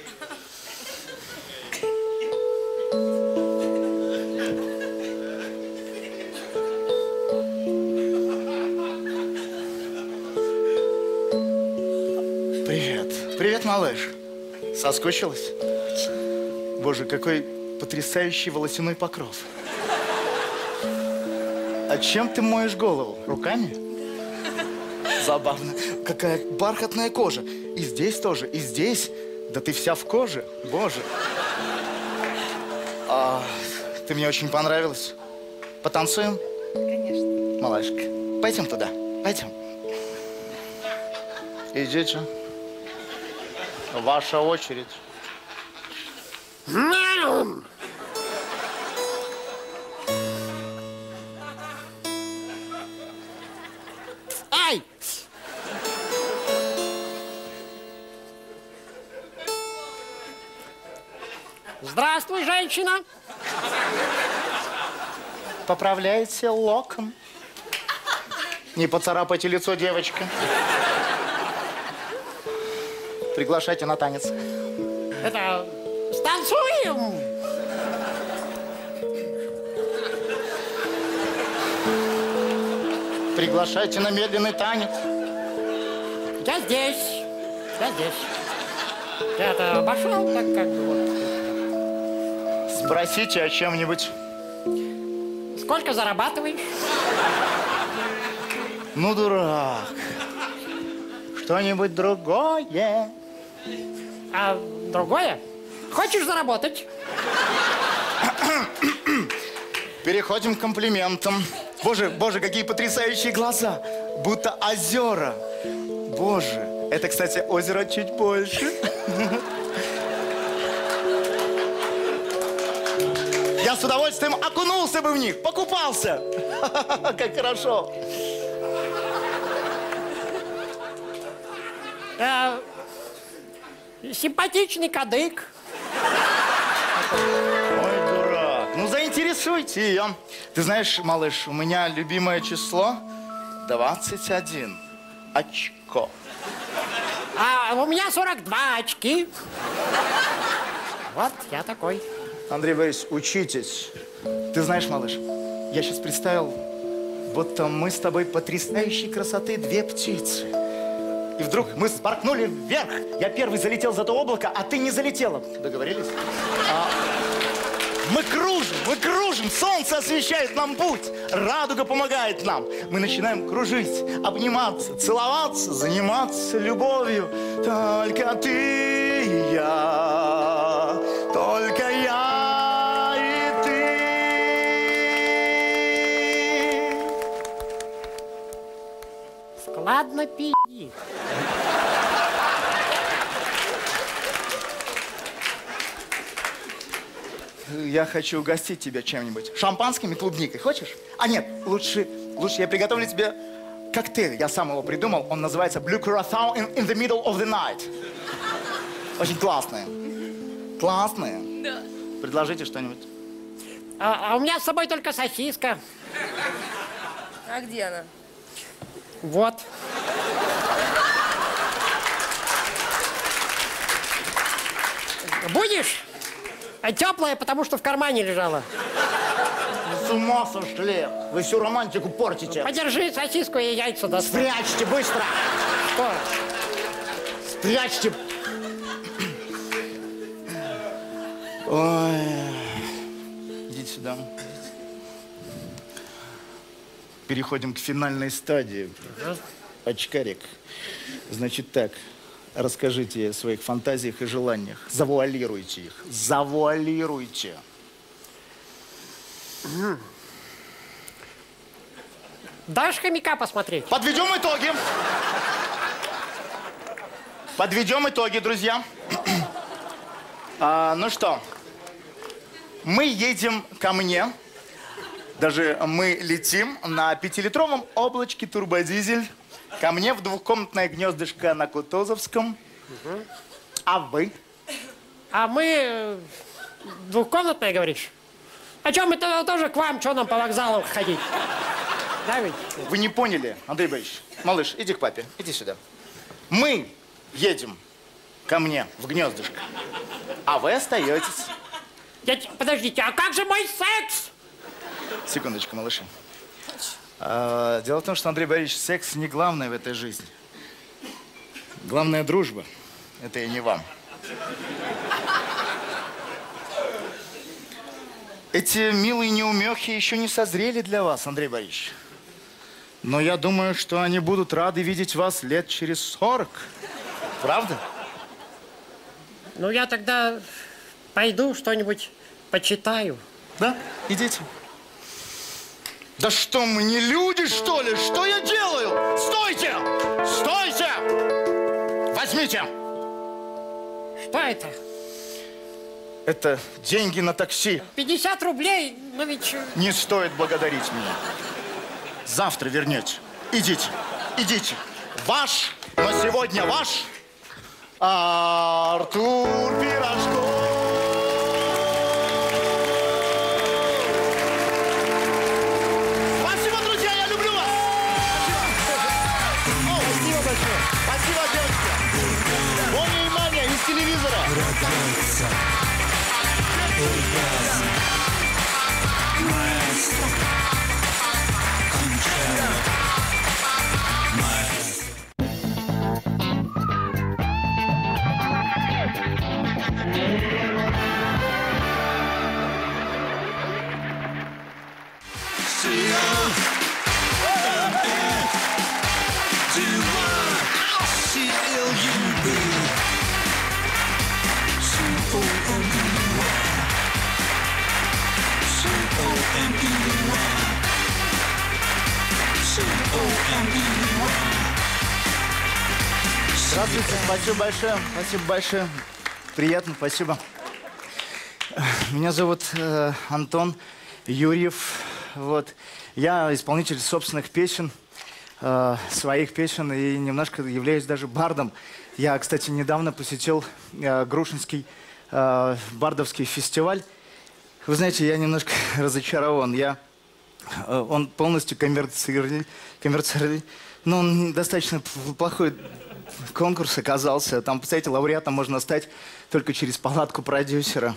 Привет. Привет, малыш. Соскучилась? Боже, какой потрясающий волосяной покров. А чем ты моешь голову? Руками? Забавно. Какая бархатная кожа. И здесь тоже, и здесь. Да ты вся в коже. Боже. А, ты мне очень понравилась. Потанцуем? Конечно. Малышка, пойдем туда. Пойдем. Идите. Ваша очередь. Ай! Здравствуй, женщина. Поправляйте локон. Не поцарапайте лицо, девочка. Приглашайте на танец. Это станцуем. Приглашайте на медленный танец. Я здесь. Я здесь. Я-то обошел, так как бы вот. Спросите о чем-нибудь. Сколько зарабатываешь? Ну, дурак. Что-нибудь другое. А другое? Хочешь заработать? Переходим к комплиментам. Боже, боже, какие потрясающие глаза. Будто озера. Боже, это, кстати, озеро чуть больше. Я с удовольствием окунулся бы в них, покупался. Как хорошо. Э, симпатичный кадык. Ой, дурак. Ну, заинтересуйте ее. Ты знаешь, малыш, у меня любимое число двадцать один. Очко. А у меня сорок два очки. Вот я такой. Андрей Борисович, учитесь. Ты знаешь, малыш, я сейчас представил, будто мы с тобой потрясающей красоты две птицы. И вдруг мы спорхнули вверх. Я первый залетел за то облако, а ты не залетела. Договорились? А мы кружим, мы кружим. Солнце освещает нам путь. Радуга помогает нам. Мы начинаем кружить, обниматься, целоваться, заниматься любовью. Только ты и я, только я и ты. Складно пи***. Я хочу угостить тебя чем-нибудь. Шампанским и клубникой. Хочешь? А нет, лучше, лучше я приготовлю тебе коктейль. Я сам его придумал. Он называется Blue Curacao in, in the Middle of the Night. Очень классный. Классный? Да. Предложите что-нибудь. А, а у меня с собой только сосиска. А где она? Вот. Будешь? А теплая, потому что в кармане лежала. С ума сошли. Вы всю романтику портите. Подержи сосиску и яйца достань. Спрячьте быстро. Что? Спрячьте. Ой. Идите сюда. Переходим к финальной стадии. Очкарик. Значит так. Расскажите о своих фантазиях и желаниях. Завуалируйте их. Завуалируйте. Дашь хомяка посмотреть? Подведем итоги. Подведем итоги, друзья. а, ну что, мы едем ко мне. Даже мы летим на пятилитровом облачке турбодизель. Ко мне в двухкомнатное гнездышко на Кутузовском. Угу. А вы? А мы двухкомнатное, говоришь? А что, мы-то тоже к вам, что нам по вокзалу ходить? Да, ведь? Вы не поняли, Андрей Борисович. Малыш, иди к папе, иди сюда. Мы едем ко мне в гнездышко, а вы остаетесь. Я... Подождите, а как же мой секс? Секундочку, малыши. А, дело в том, что, Андрей Борисович, секс не главное в этой жизни. Главная дружба. Это и не вам. Эти милые неумехи еще не созрели для вас, Андрей Борисович. Но я думаю, что они будут рады видеть вас лет через сорок. Правда? Ну, я тогда пойду что-нибудь почитаю. Да? Идите. Да что, мы не люди, что ли? Что я делаю? Стойте! Стойте! Возьмите! Что это? Это деньги на такси. пятьдесят рублей, ну ведь... Не стоит благодарить меня. Завтра вернете. Идите, идите. Ваш, но сегодня ваш Артур Пирожков. Спасибо, друзья, я люблю вас. Спасибо большое. Спасибо, девочки. Боня и Маня из телевизора. Здравствуйте, спасибо большое, спасибо большое. Приятно, спасибо. Меня зовут э, Антон Юрьев. Вот. Я исполнитель собственных песен, э, своих песен, и немножко являюсь даже бардом. Я, кстати, недавно посетил э, Грушинский э, бардовский фестиваль. Вы знаете, я немножко разочарован. Я, э, он полностью коммерциальный, коммерциальный, но он достаточно плохой конкурс оказался. Там, представляете, лауреатом можно стать только через палатку продюсера.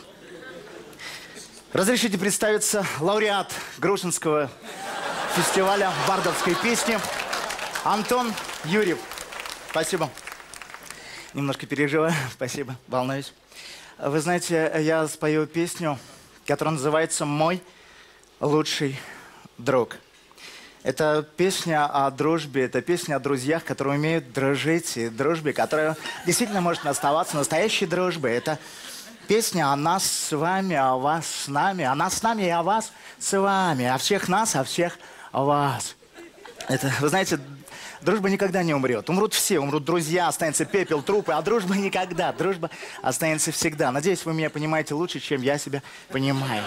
Разрешите представиться, лауреат Грушинского фестиваля бардовской песни Антон Юрьев. Спасибо. Немножко переживаю. Спасибо. Волнуюсь. Вы знаете, я спою песню, которая называется «Мой лучший друг». Это песня о дружбе, это песня о друзьях, которые умеют дружить, и дружбе, которая действительно может оставаться настоящей дружбой. Это песня о нас с вами, о вас с нами, о нас с нами и о вас с вами, о всех нас, о всех вас. Это, вы знаете, дружба никогда не умрет. Умрут все, умрут друзья, останется пепел, трупы, а дружба никогда. Дружба останется всегда. Надеюсь, вы меня понимаете лучше, чем я себя понимаю.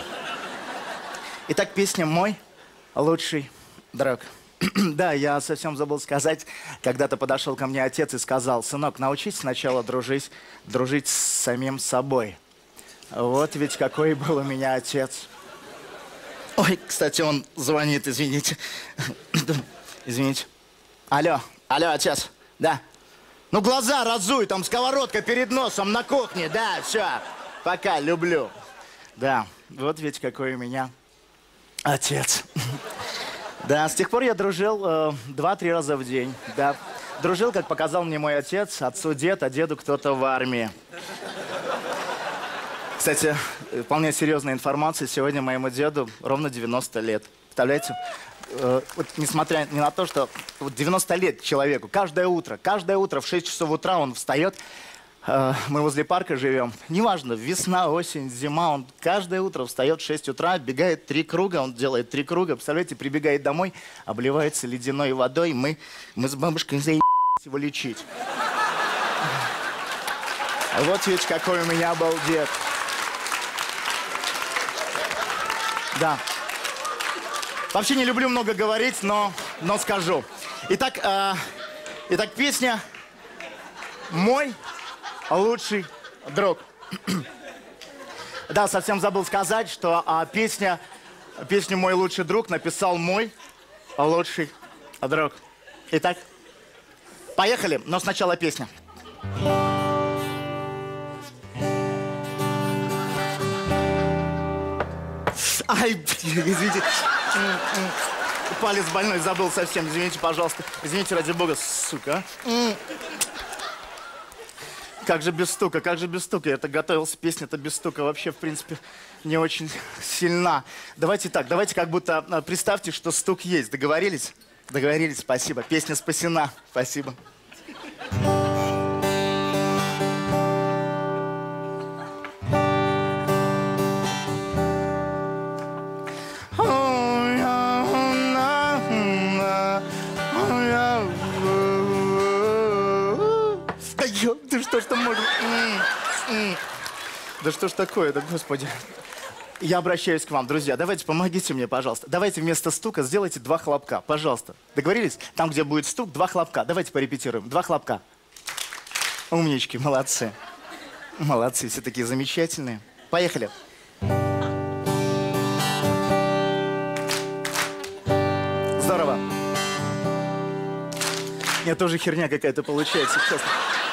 Итак, песня «Мой лучший друг». Да, я совсем забыл сказать, когда-то подошел ко мне отец и сказал: сынок, научись сначала дружить, дружить с самим собой. Вот ведь какой был у меня отец. Ой, кстати, он звонит, извините. Извините. Алло, алло, отец, да. Ну, глаза разуй, там сковородка перед носом на кухне, да, все. Пока, люблю. Да, вот ведь какой у меня отец. Да, с тех пор я дружил э, два-три раза в день, да. Дружил, как показал мне мой отец, отцу дед, а деду кто-то в армии. Кстати, вполне серьезная информация. Сегодня моему деду ровно девяносто лет. Представляете? Э, вот несмотря ни на то, что вот девяносто лет человеку, каждое утро, каждое утро в шесть часов утра он встает. Э, мы возле парка живем. Неважно, весна, осень, зима, он каждое утро встает в шесть утра, бегает три круга, он делает три круга. Представляете, прибегает домой, обливается ледяной водой. Мы, мы с бабушкой заебались его лечить. Вот ведь какой у меня был дед. Да. Вообще не люблю много говорить, но, но скажу. Итак, э, итак, песня «Мой лучший друг». Да, совсем забыл сказать, что а, песня, песню «Мой лучший друг» написал мой лучший друг. Итак, поехали, но сначала песня. Ай, извините. Палец больной, забыл совсем. Извините, пожалуйста. Извините, ради бога, сука. Как же без стука, как же без стука. Я так готовился, песня-то без стука вообще, в принципе, не очень сильна. Давайте так, давайте как будто представьте, что стук есть. Договорились? Договорились, спасибо. Песня спасена. Спасибо. Да что ж там можно? Да что ж такое, да господи. Я обращаюсь к вам, друзья. Давайте, помогите мне, пожалуйста. Давайте вместо стука сделайте два хлопка, пожалуйста. Договорились? Там, где будет стук, два хлопка. Давайте порепетируем. Два хлопка. Умнички, молодцы. Молодцы, все такие замечательные. Поехали. Здорово. Нет, тоже херня какая-то получается, честно.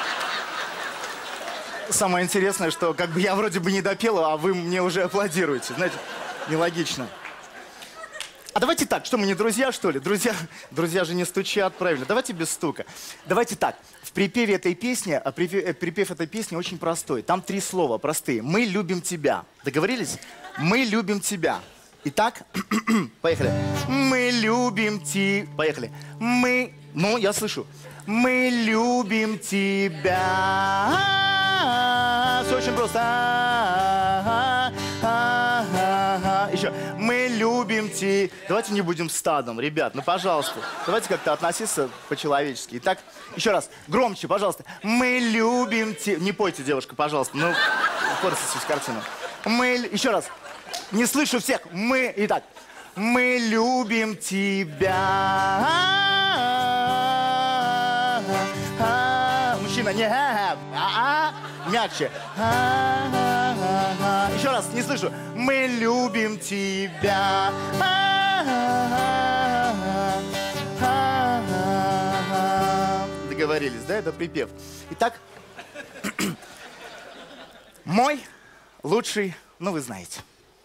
Самое интересное, что как бы я вроде бы не допел, а вы мне уже аплодируете. Знаете, нелогично. А давайте так, что мы не друзья, что ли? Друзья, друзья же не стучат, правильно. Давайте без стука. Давайте так. В припеве этой песни, а припев, припев этой песни очень простой. Там три слова простые. Мы любим тебя. Договорились? Мы любим тебя. Итак, поехали. Мы любим тебя. Поехали. Мы, ну, я слышу. Мы любим тебя. Все очень просто. Еще. Мы любим тебя. Давайте не будем стадом, ребят, ну, пожалуйста. Давайте как-то относиться по-человечески. Итак, еще раз. Громче, пожалуйста. Мы любим тебя. Не пойте, девушка, пожалуйста. Ну, портите всю картину. Мы... Еще раз. Не слышу всех. Мы... Итак. Мы любим тебя. Мужчина, не а, а, мягче. Еще раз, не слышу. Мы любим тебя. Договорились, да? Это припев. Итак, мой лучший, ну вы знаете.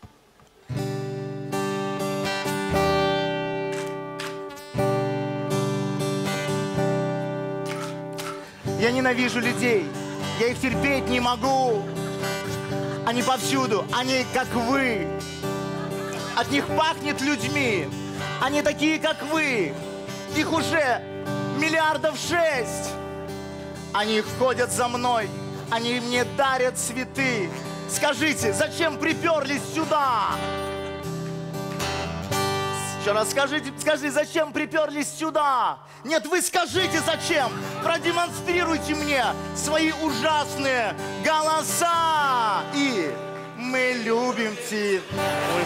Я ненавижу людей, я их терпеть не могу. Они повсюду, они как вы. От них пахнет людьми. Они такие, как вы. Их уже миллиардов шесть. Они ходят за мной, они мне дарят цветы. Скажите, зачем приперлись сюда? Еще раз скажите, скажите, зачем приперлись сюда? Нет, вы скажите, зачем? Продемонстрируйте мне свои ужасные голоса. И мы любим тебя. Ой,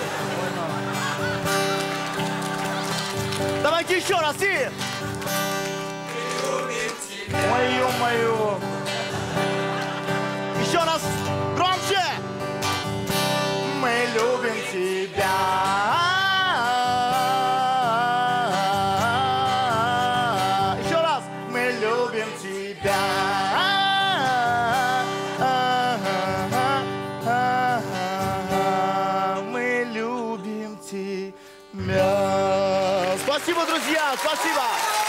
давайте еще раз. И мою, мою. Еще раз громче. Спасибо, друзья, спасибо.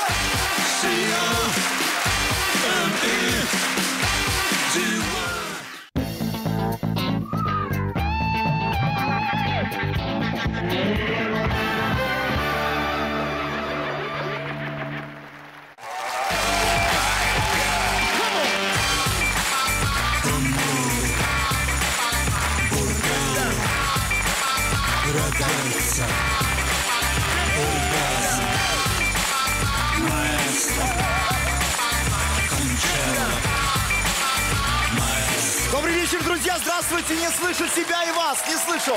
Добрый вечер, друзья, здравствуйте, не слышу себя и вас, не слышу.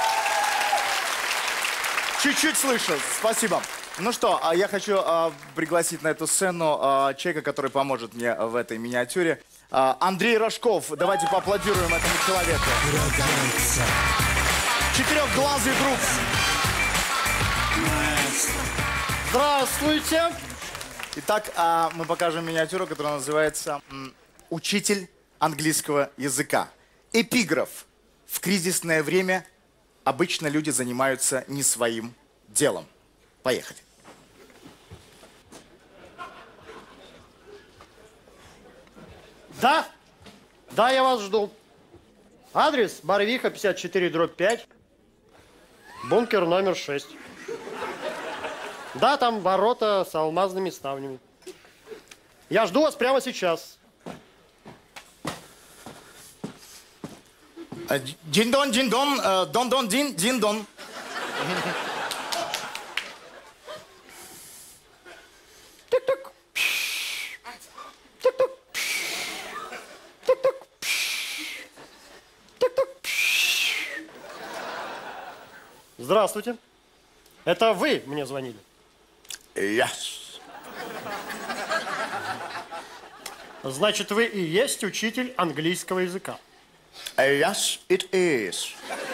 Чуть-чуть слышу, спасибо. Ну что, а я хочу а, пригласить на эту сцену а, человека, который поможет мне в этой миниатюре. А, Андрей Рожков, давайте поаплодируем этому человеку. Четырехглазый друг. Здравствуйте. Итак, а, мы покажем миниатюру, которая называется м, «Учитель английского языка». Эпиграф. В кризисное время обычно люди занимаются не своим делом. Поехали. Да, да, я вас жду. Адрес Барвиха, пятьдесят четыре, дробь пять. Бункер номер шесть. Да, там ворота с алмазными ставнями. Я жду вас прямо сейчас. Дин-дон, дин-дон, э, дон-дон, дин, дин-дон. Тик-тик. Тик-тик. Тик-тик. Тик-тик. Здравствуйте. Это вы мне звонили? Yes. Значит, вы и есть учитель английского языка? Yes, it is.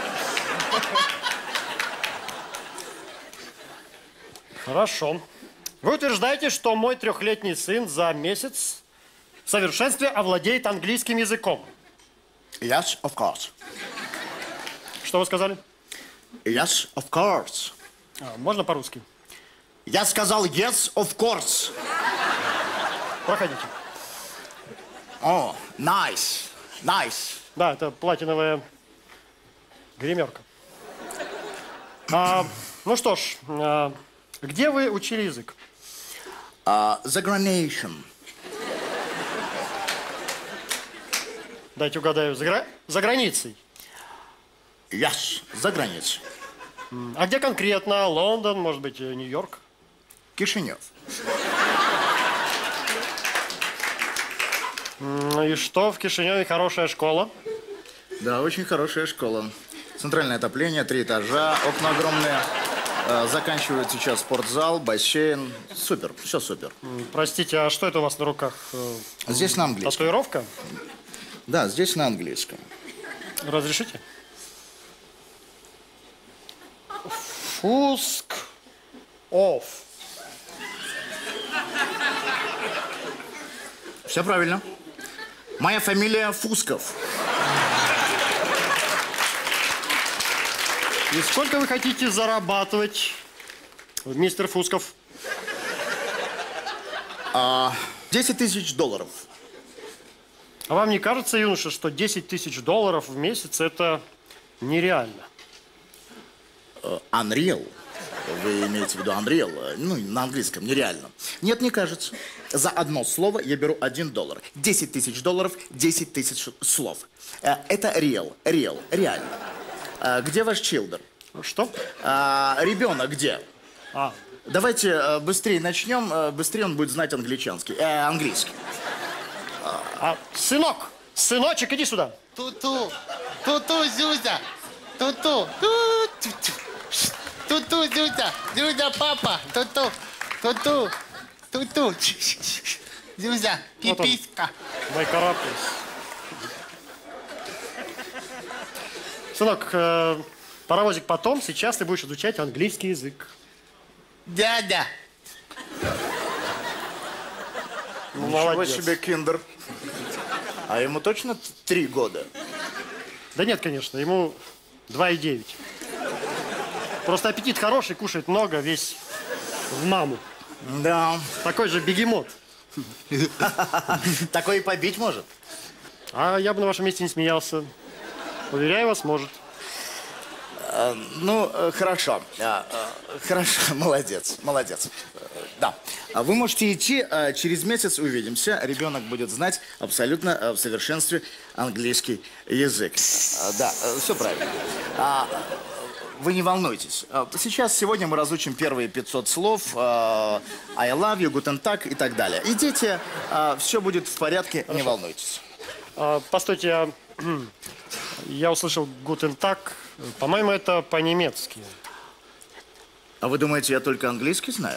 Хорошо. Вы утверждаете, что мой трехлетний сын за месяц в совершенстве овладеет английским языком? Yes, of course. Что вы сказали? Yes, of course. А, можно по-русски? Я сказал yes, of course. Проходите. О, oh, nice, nice. Да, это платиновая гримерка. А, ну что ж, а, где вы учили язык? Uh, the granation. Дайте угадаю, за, гра... за границей? Yes, за границей. А где конкретно? Лондон, может быть, Нью-Йорк? Кишинев. И что, в Кишиневе хорошая школа? Да, очень хорошая школа. Центральное отопление, три этажа, окна огромные. Э, заканчивают сейчас спортзал, бассейн. Супер, все супер. Простите, а что это у вас на руках? Здесь на английском. Татуировка? Да, здесь на английском. Разрешите? Фуск оф. Все правильно. Моя фамилия Фусков. И сколько вы хотите зарабатывать, мистер Фусков? А, десять тысяч долларов. А вам не кажется, юноша, что десять тысяч долларов в месяц – это нереально? Uh, unreal. Вы имеете в виду Unreal? Ну, на английском, нереально. Нет, не кажется. За одно слово я беру один доллар. Десять тысяч долларов, десять тысяч слов. Uh, это real, real, реально. Uh, где ваш children? Что? Uh, ребенок где? А. Давайте uh, быстрее начнем, uh, быстрее он будет знать англичанский, э, английский. Uh. А, сынок, сыночек, иди сюда. Ту-ту, ту-ту, Зюзя, ту-ту, ту-ту. Ту-ту, Зюзя, Зюзя, папа, ту-ту, ту-ту, ту-ту, Зюзя, пиписька. Мой карапуз. Сынок, э, паровозик потом, сейчас ты будешь изучать английский язык. Дядя. Ну, ничего себе, киндер. А ему точно три года? Да нет, конечно, ему два и девять. Просто аппетит хороший, кушает много, весь В маму. Да. Такой же бегемот. Такой и побить может. А я бы на вашем месте не смеялся. Уверяю вас, может. А, ну, э, хорошо. А, а, хорошо, молодец, молодец. Да. А вы можете идти, а через месяц увидимся. Ребенок будет знать абсолютно а, в совершенстве английский язык. А, да, все правильно. А, вы не волнуйтесь. А, сейчас, сегодня мы разучим первые пятьсот слов. А, I love you, guten tag и так далее. Идите, а, все будет в порядке, Хорошо. не волнуйтесь. А, постойте, я, я услышал «Guten Tag». По-моему, это по-немецки. А вы думаете, я только английский знаю?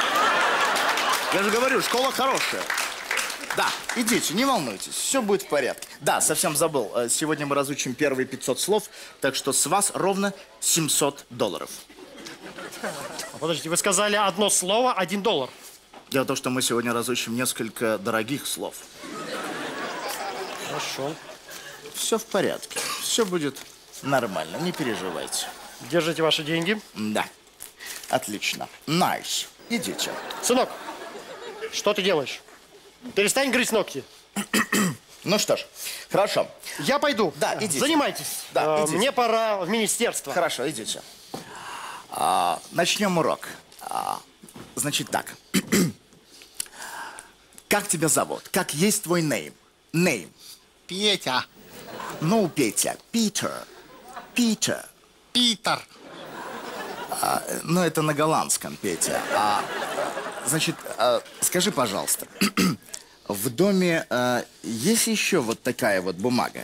Я же говорю, школа хорошая. Да, идите, не волнуйтесь, все будет в порядке. Да, совсем забыл, сегодня мы разучим первые пятьсот слов, так что с вас ровно семьсот долларов. А подождите, вы сказали одно слово, один доллар. Дело в том, что мы сегодня разучим несколько дорогих слов. Хорошо. Все в порядке, все будет нормально, не переживайте. Держите ваши деньги. Да, отлично. Nice. Идите. Сынок, что ты делаешь? Перестань грызть ногти. Ну что ж, хорошо. Я пойду. Да, идите. Занимайтесь. Да, А, идите. мне пора в министерство. Хорошо, идите. А, начнем урок. А, значит так. Как тебя зовут? Как есть твой name? Name. Петя. Ну, Петя. Питер. Питер. Питер. А, ну, это на голландском, Петя. А, значит, а, скажи, пожалуйста, в доме а, есть еще вот такая вот бумага?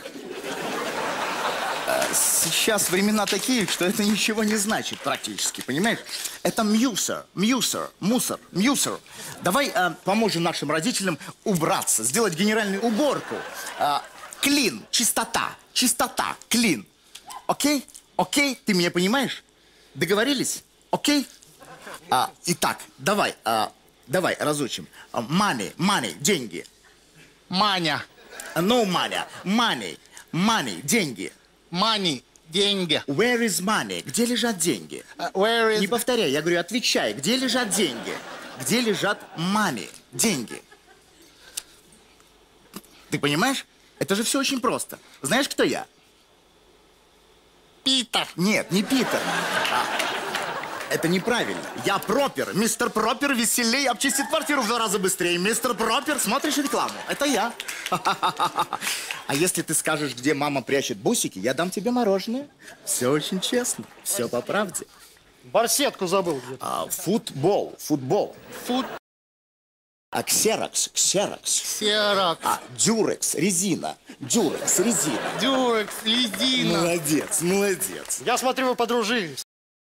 А, сейчас времена такие, что это ничего не значит практически, понимаешь? Это мусор, мусор, мусор, мусор. Давай а, поможем нашим родителям убраться, сделать генеральную уборку. А, клин, чистота, чистота, клин. Окей? Окей? Ты меня понимаешь? Договорились? Окей? А, итак, давай, а, давай разучим. А, money, money, деньги. Маня. No money, money, money, деньги. Money. Деньги. Where is money? Где лежат деньги? Uh, where is... Не повторяй, я говорю, отвечай. Где лежат деньги? Где лежат money? Деньги. Ты понимаешь? Это же все очень просто. Знаешь, кто я? Питер. Нет, не Питер. А, это неправильно. Я Пропер. Мистер Пропер веселее обчистит квартиру в два раза быстрее. Мистер Пропер, смотришь рекламу? Это я. А если ты скажешь, где мама прячет бусики, я дам тебе мороженое. Все очень честно. Все по правде. Барсетку забыл где-то. А, футбол. Футбол. Фут... А ксерокс. Ксерокс. Ксерокс. А дюрекс. Резина. Дюрекс. Резина. Дюрекс. Резина. Молодец, молодец. Я смотрю, вы подружились.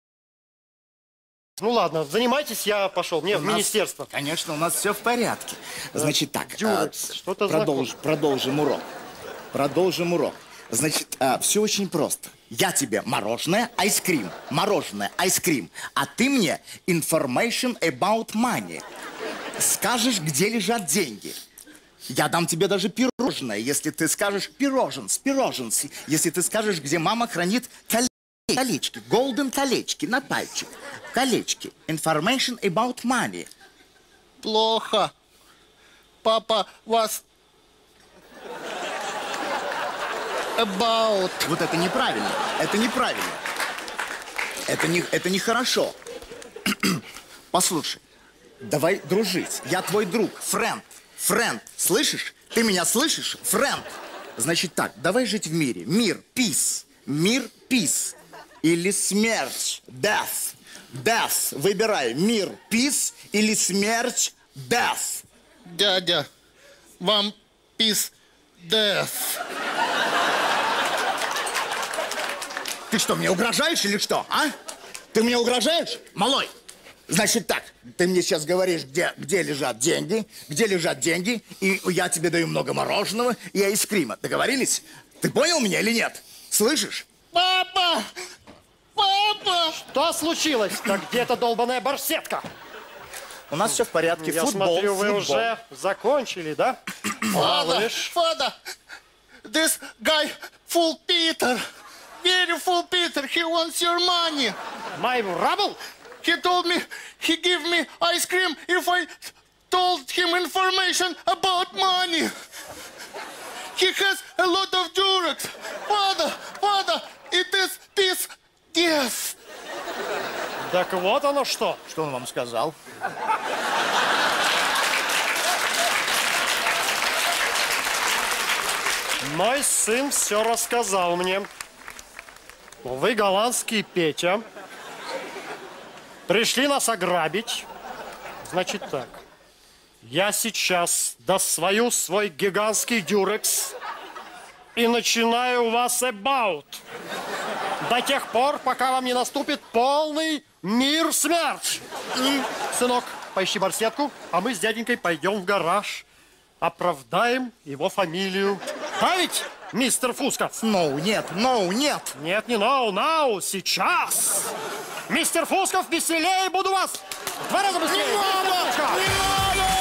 Ну ладно, занимайтесь, я пошел. Мне У в нас- министерство. Конечно, у нас все в порядке. Значит так, Дюрекс, а, что-то продолж- знакомое. продолжим урок. Продолжим урок. Значит, все очень просто. Я тебе мороженое, айскрим. Мороженое, айскрим. А ты мне information about money. Скажешь, где лежат деньги. Я дам тебе даже пирожное, если ты скажешь пироженс, пироженс. Если ты скажешь, где мама хранит колечки. Колечки, golden колечки на пальчик. Колечки. Information about money. Плохо. Папа вас... About. Вот это неправильно. Это неправильно. Это не, это нехорошо. Послушай, давай дружить. Я твой друг. Friend. Friend. Слышишь? Ты меня слышишь? Friend. Значит так, давай жить в мире. Мир. Peace. Мир. Peace. Или смерть. Death. Death. Выбирай. Мир. Peace. Или смерть. Death. Дядя, вам пис... Death. Ты что, мне угрожаешь или что, а? Ты мне угрожаешь, малой? Значит так, ты мне сейчас говоришь, где, где лежат деньги, где лежат деньги, и я тебе даю много мороженого и айскрима. Договорились? Ты понял меня или нет? Слышишь? Папа! Папа! Что случилось? Да где эта долбаная барсетка? У нас все в порядке. Я Футбол, смотрю, вы футбол. уже закончили, да? Father, Малыш. father, this guy full Peter. Very full Peter. He wants your money. My rubble? he told me he give me ice cream if I told him information about money. He has a lot of Durex. Father, father, it is this, yes. Так вот оно что. Что он вам сказал? Мой сын все рассказал мне. Вы, голландский Петя, пришли нас ограбить. Значит так, я сейчас достаю свой гигантский дюрекс и начинаю вас about. До тех пор, пока вам не наступит полный мир смерть. И, сынок, поищи барсетку, а мы с дяденькой пойдем в гараж. Оправдаем его фамилию. А ведь, мистер Фусков? No, нет, no, нет. Нет, не no, now, сейчас. Мистер Фусков, веселее буду вас. В два раза быстрее. Не надо! Не надо!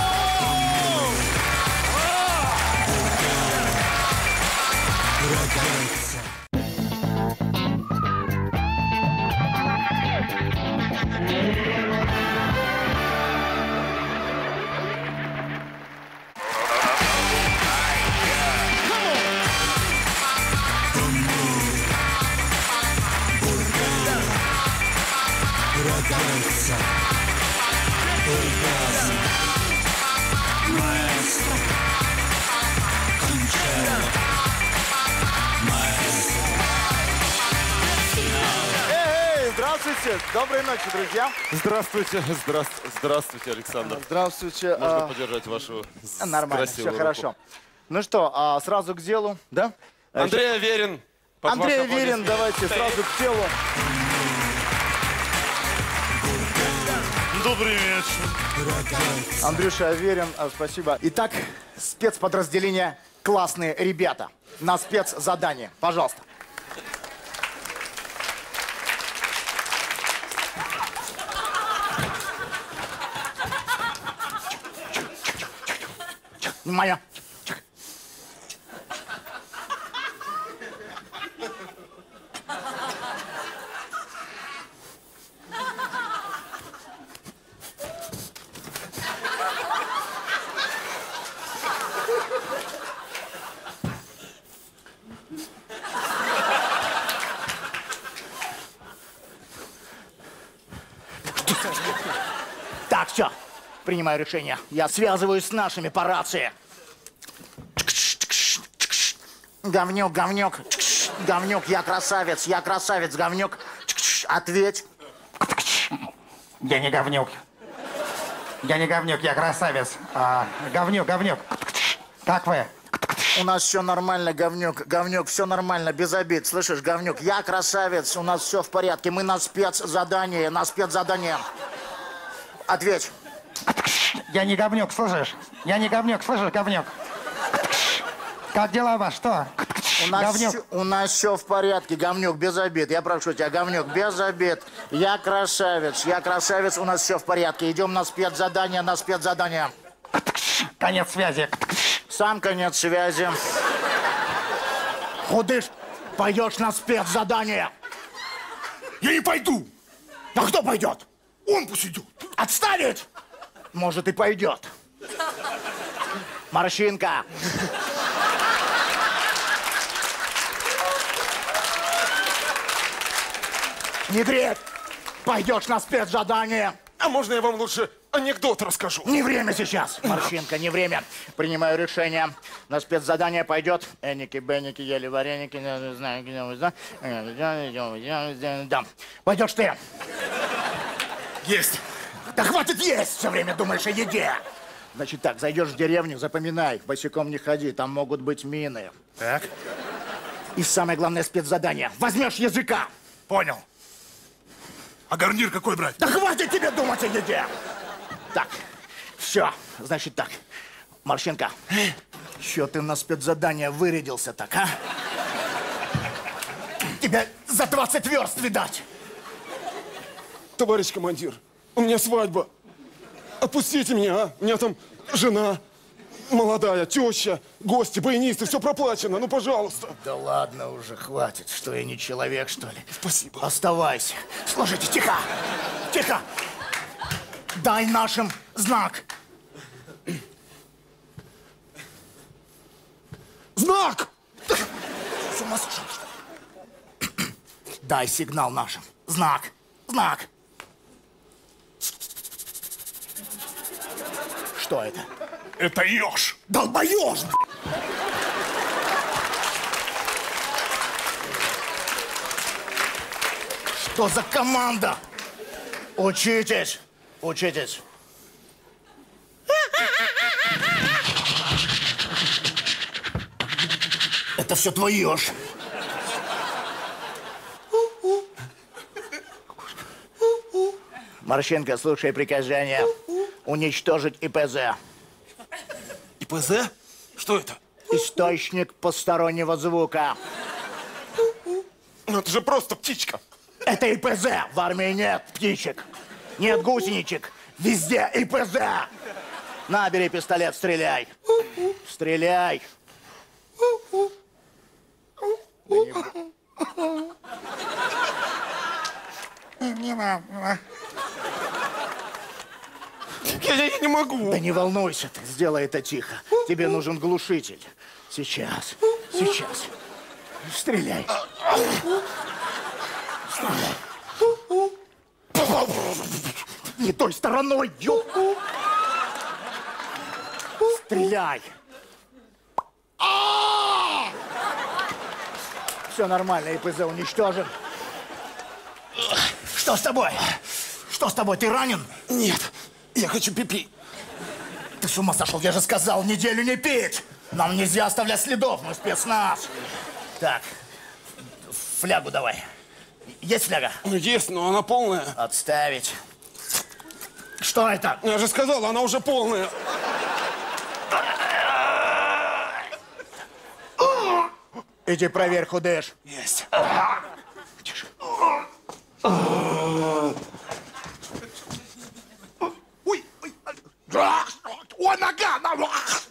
Эй, здравствуйте! Доброй ночи, друзья! Здравствуйте, здравствуйте, здравствуйте, Александр. Здравствуйте. Можно а, подержать вашу с- Нормально, красивую все руку? хорошо. Ну что, а сразу к делу, да? Андрей Аверин. под Андрей ваши Аверин, аплодисменты. давайте сразу к делу. Добрый вечер. Андрюша Аверин, а, спасибо. Итак, спецподразделение «Классные ребята» на спецзадание. Пожалуйста. Внимание. Так, все. Принимаю решение. Я связываюсь с нашими по рации. Говнюк, говнюк. Говнюк, я красавец, я красавец, говнюк. Ответь. Я не говнюк. Я не говнюк, я красавец. А, говнюк, говнюк. Как вы? У нас все нормально, говнюк. Говнюк, все нормально, без обид. Слышишь, говнюк, я красавец, у нас все в порядке. Мы на спецзадании, на спецзадание. Ответь. Я не говнюк, слышишь? Я не говнюк, слышишь, говнюк? Как дела у вас, что? У нас, Говнюк. всё, у нас все в порядке, говнюк, без обид. Я прошу тебя, говнюк, без обид. Я красавец, я красавец, у нас все в порядке. Идем на спецзадание, на спецзадание. Конец связи. Сам конец связи. Худыш, пойдешь на спецзадание. Я не пойду. А кто пойдет? Он пусть идет. Отставить! Может, и пойдет. Морщинка. Негрит, пойдешь на спецзадание. А можно я вам лучше анекдот расскажу? Не время сейчас. Морщинка, не время. Принимаю решение. На спецзадание пойдет. Эники, беники, ели вареники, не знаю, где вы знаете. Да. Пойдешь ты. Есть. Да хватит есть! Все время думаешь о еде. Значит так, зайдешь в деревню, запоминай, босиком не ходи, там могут быть мины. Так. И самое главное спецзадание. Возьмешь языка. Понял. А гарнир какой брать? Да хватит тебе думать о еде. Так, все, значит так. Морщинка, что ты на спецзадание вырядился так, а? Тебя за двадцать верст, видать. Товарищ командир, у меня свадьба. Отпустите меня, а? У меня там жена молодая, теща, гости, баянисты, все проплачено. Ну, пожалуйста. Да ладно уже, хватит. Что, я не человек, что ли? Спасибо. Оставайся. Слушайте, тихо. Тихо! Дай нашим знак. Знак! С ума сошел, что ли? Дай сигнал нашим. Знак. Знак. Что это? Это еж. Долбоеж! Что за команда? Учитесь. Учитесь. Это все твой еж. Марченко, слушай приказание. Уничтожить ИПЗ. ИПЗ? Что это? Источник постороннего звука. Ну это же просто птичка. Это ИПЗ. В армии нет птичек. Нет гусеничек. Везде ИПЗ. На, бери пистолет, стреляй. Стреляй. Я не могу. Да не волнуйся ты, сделай это тихо. Тебе нужен глушитель. Сейчас, сейчас. Стреляй. Стреляй. Не той стороной, ё... Стреляй. Все нормально, ИПЗ уничтожен. Что с тобой? Что с тобой, ты ранен? Нет, я хочу пипи. Ты с ума сошел, я же сказал, неделю не пить. Нам нельзя оставлять следов, мы спецназ. Так, флягу давай. Есть фляга? Ну, есть, но она полная. Отставить. Что это? Я же сказал, она уже полная. Иди проверь, худеешь. Есть. Тише. Ой, ой, ой, нога, нога.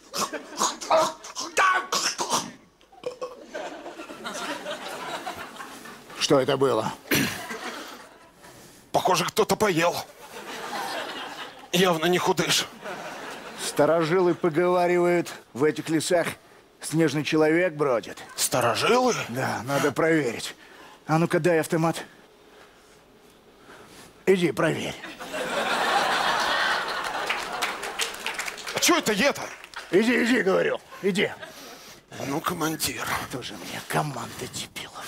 Что это было? Похоже, кто-то поел. Явно не худыш. Старожилы поговаривают, в этих лесах снежный человек бродит. Старожилы? Да, надо проверить. А ну-ка дай автомат. Иди, проверь. А что это я-то? Иди, иди, говорю, иди. Ну, командир. Тоже мне команда дебилов.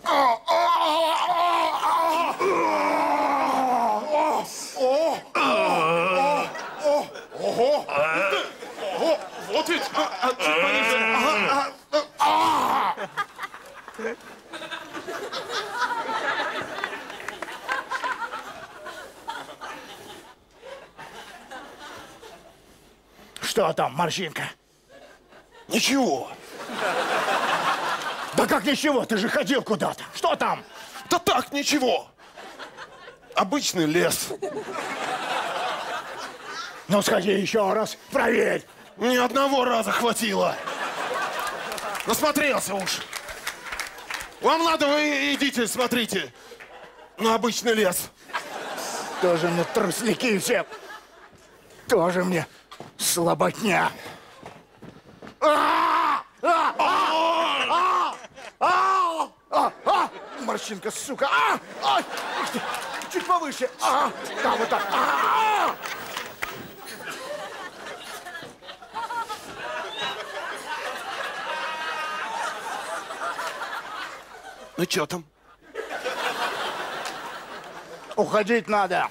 Ого! Ого! Вот ведь! Что там, морщинка? Ничего. Да как ничего? Ты же ходил куда-то. Что там? Да так, ничего. Обычный лес. Ну, сходи еще раз, проверь. Ни одного раза хватило. Насмотрелся уж. Вам надо, вы идите, смотрите. На обычный лес. Тоже мне трусляки все. Тоже мне слаботня. Морщинка, сука. А! А! Чуть повыше. А! Да, вот так. А! Ну, что там? Уходить надо.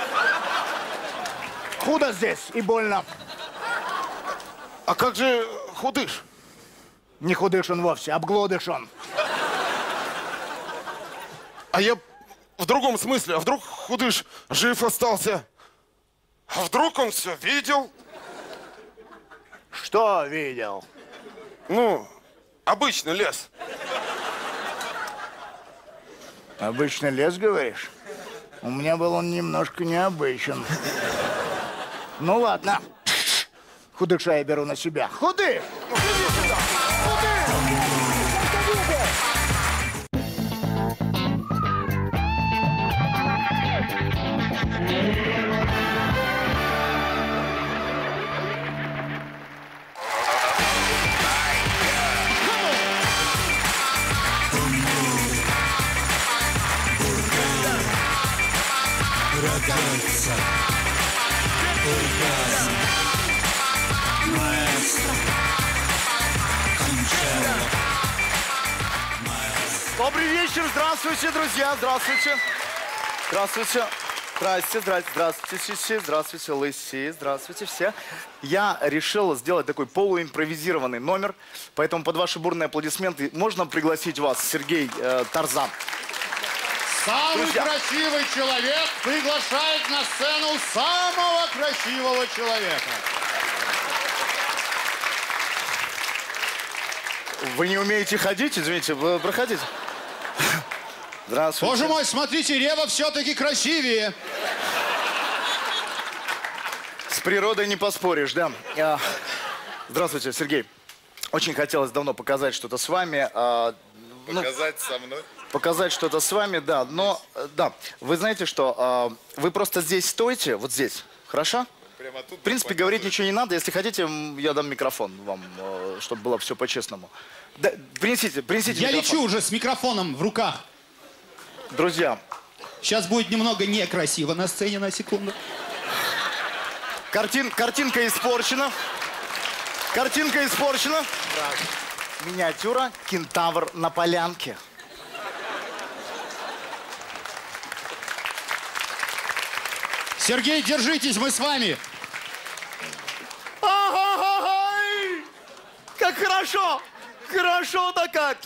Худо здесь и больно. А как же худыш? Не худыш он вовсе, обглодыш он. А я в другом смысле. А вдруг худыш жив остался? А вдруг он все видел? Что видел? Ну, обычный лес. Обычный лес, говоришь? У меня был он немножко необычен. Ну ладно. Худыша я беру на себя. Худыш! Добрый вечер, здравствуйте, друзья, здравствуйте. Здравствуйте. Здрасте, здрасте, здравствуйте, сиси, здравствуйте, лыси, здравствуйте все. Я решил сделать такой полуимпровизированный номер, поэтому под ваши бурные аплодисменты можно пригласить вас, Сергей э, Тарзан. Самый Друзья. красивый человек приглашает на сцену самого красивого человека. Вы не умеете ходить, извините, вы проходите. Здравствуйте. Боже мой, смотрите, Рева все-таки красивее. С природой не поспоришь, да. А, Здравствуйте, Сергей. Очень хотелось давно показать что-то с вами. а, ну, Показать со мной? Показать что-то с вами, да. Но, э, да, вы знаете что, а, вы просто здесь стойте, вот здесь, хорошо? Прямо тут? В принципе, говорить ничего не надо. Если хотите, м, я дам микрофон вам, э, чтобы было все по-честному. Да, принесите, принесите Я микрофон. лечу уже с микрофоном в руках. Друзья. Сейчас будет немного некрасиво на сцене, на секунду. Картин, картинка испорчена. Картинка испорчена. Миниатюра «Кентавр на полянке». Сергей, держитесь, мы с вами. Ай! Как хорошо! Хорошо-то как!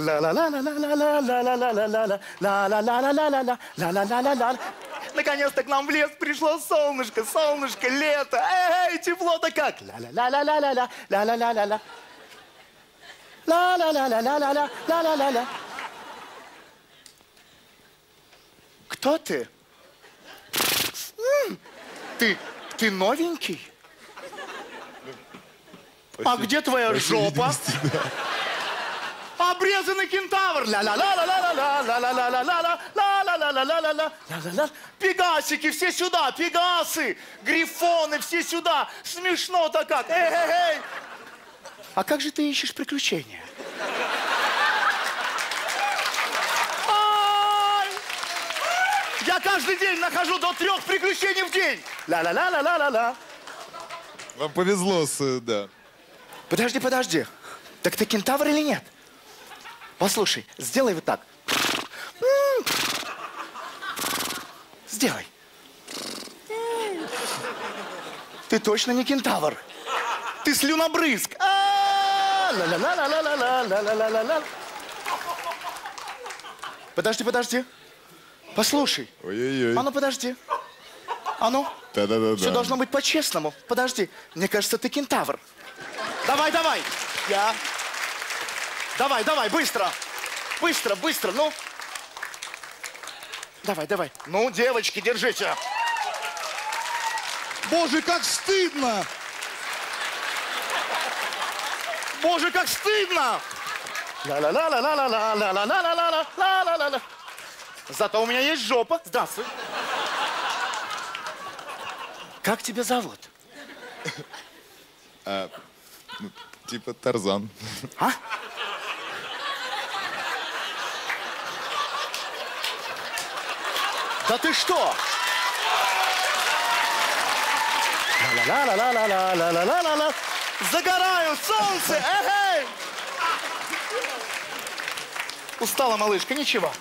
Ла-ла-ла-ла-ла-ла-ла-ла-ла-ла-ла-ла-ла-ла-ла-ла-ла-ла-ла-ла. Наконец-то к нам в лес пришло солнышко, солнышко, лето. Эй, тепло-то как! Ла-ла-ла-ла-ла-ла, ла-ла-ла-ла-ла. Ла-ла-ла-ла-ла-ла-ла, ла-ла-ла-ла. Кто ты? М, Ты, ты новенький? А где твоя жопа? Обрезанный кентавр! Ла-ла-ла-ла-ла-ла-ла-ла-ла-ла-ла-ла-ла-ла-ла-ла-ла. Пегасики, все сюда! Пегасы! Грифоны, все сюда! Смешно-то как! Эй-эй-эй! А как же ты ищешь приключения? Ай! Я каждый день нахожу до трех приключений в день! Ла-ла-ла-ла-ла-ла-ла! Вам повезло с... да. Подожди, подожди. Так ты кентавр или нет? Послушай, сделай вот так. Сделай. Ты точно не кентавр. Ты слюнобрызг. А, ла-ла-ла-ла-ла-ла-ла-ла-ла-ла-ла. Подожди, подожди. Послушай. Ой-ой-ой. А ну подожди. А ну. Да-да-да. Все должно быть по-честному. Подожди. Мне кажется, ты кентавр. Давай, давай. Я. Давай, давай, быстро. Быстро, быстро, ну. Давай, давай. Ну, девочки, держите. Боже, как стыдно! Боже, как стыдно! Ла-ла-ла-ла-ла-ла-ла-ла-ла-ла-ла-ла-ла-ла-ла. Зато у меня есть жопа. Здравствуй. Как тебя зовут? А, ну, типа Тарзан. А? Да ты что? Ла-ла-ла-ла-ла-ла-ла-ла-ла-ла-ла. Загораю, солнце! Эй! Устала, малышка, ничего.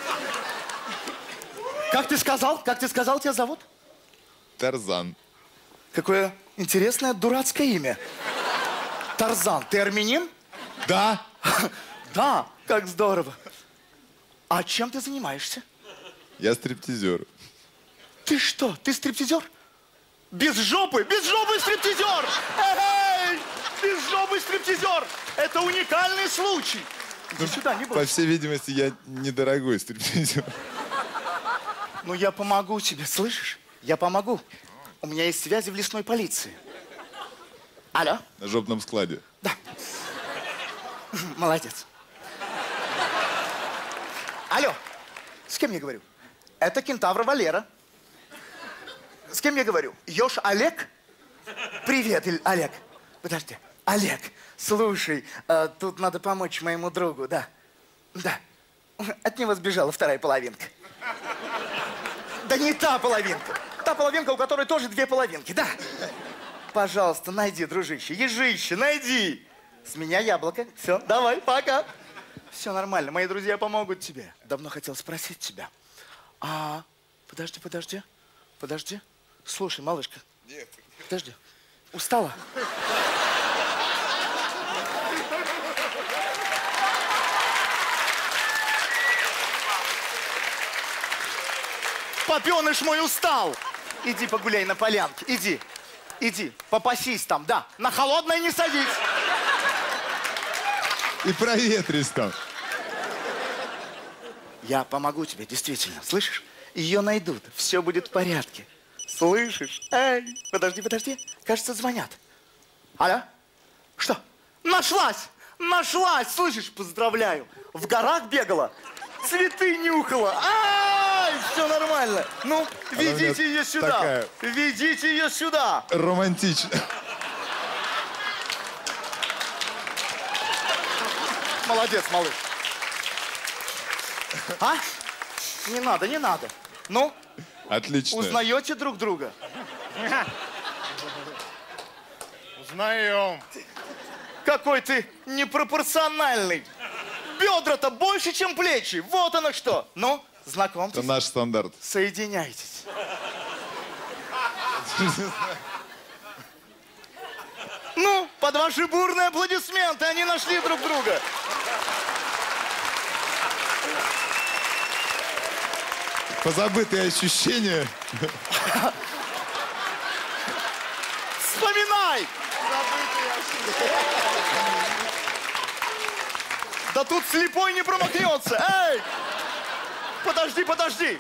Как ты сказал? Как ты сказал, тебя зовут? Тарзан. Какое интересное дурацкое имя. Тарзан. Ты армянин? Да. Да, как здорово. А чем ты занимаешься? Я стриптизер. Ты что, ты стриптизер? Без жопы, без жопы стриптизер! Эй, без жопы стриптизер! Это уникальный случай. Иди сюда, не По бойся. всей видимости, я недорогой стриптизер. Ну, я помогу тебе, слышишь? Я помогу. У меня есть связи в лесной полиции. Алло? На жопном складе. Молодец. Алло, с кем я говорю? Это кентавр Валера. С кем я говорю? Ёж Олег? Привет, Иль- Олег. Подожди. Олег, слушай, э, тут надо помочь моему другу, да. Да. От него сбежала вторая половинка. Да не та половинка. Та половинка, у которой тоже две половинки, да. пожалуйста, найди, дружище, ежище, найди. С меня яблоко. Все, давай, пока. Все нормально, мои друзья помогут тебе. Давно хотел спросить тебя. А, подожди, подожди, подожди. Слушай, малышка. Нет. Подожди. Устала? Попеныш мой устал. Иди погуляй на полянке, иди. Иди, попасись там, да. На холодное не садись. И проветрись там. Я помогу тебе, действительно, слышишь? Ее найдут, все будет в порядке. Слышишь? Эй, подожди, подожди. Кажется, звонят. Алло? Что? Нашлась! Нашлась! Слышишь? Поздравляю. В горах бегала, цветы нюхала. Ай, все нормально. Ну, ведите ее сюда. Такая... Ведите ее сюда. Романтично. Молодец, малыш. А? Не надо, не надо. Ну? Отлично. Узнаете друг друга? Узнаем. Какой ты непропорциональный. Бедра-то больше, чем плечи. Вот оно что. Ну, знакомьтесь. Это наш стандарт. Соединяйтесь. Ну, под ваши бурные аплодисменты они нашли друг друга. Позабытые ощущения. Вспоминай! Да тут слепой не промахнется. Эй! Подожди, подожди.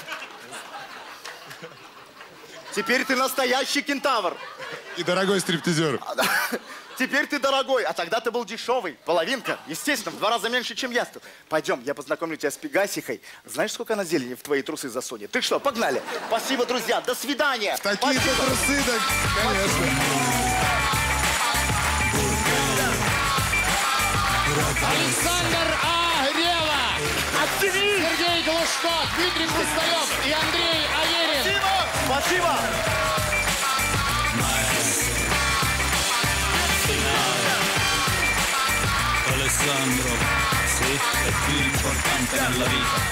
Теперь ты настоящий кентавр. И дорогой стриптизер. Теперь ты дорогой, а тогда ты был дешевый. Половинка, естественно, в два раза меньше, чем я. Пойдем, я познакомлю тебя с Пегасихой. Знаешь, сколько она зелени в твои трусы засунет? Ты что, погнали? Спасибо, друзья, до свидания. Такие-то трусы, так, конечно. Александр Агрева, Сергей Глушко, Дмитрий Хрусталев и Андрей Аверин. Спасибо! Спасибо! Alessandro, sì, è più importante nella vita.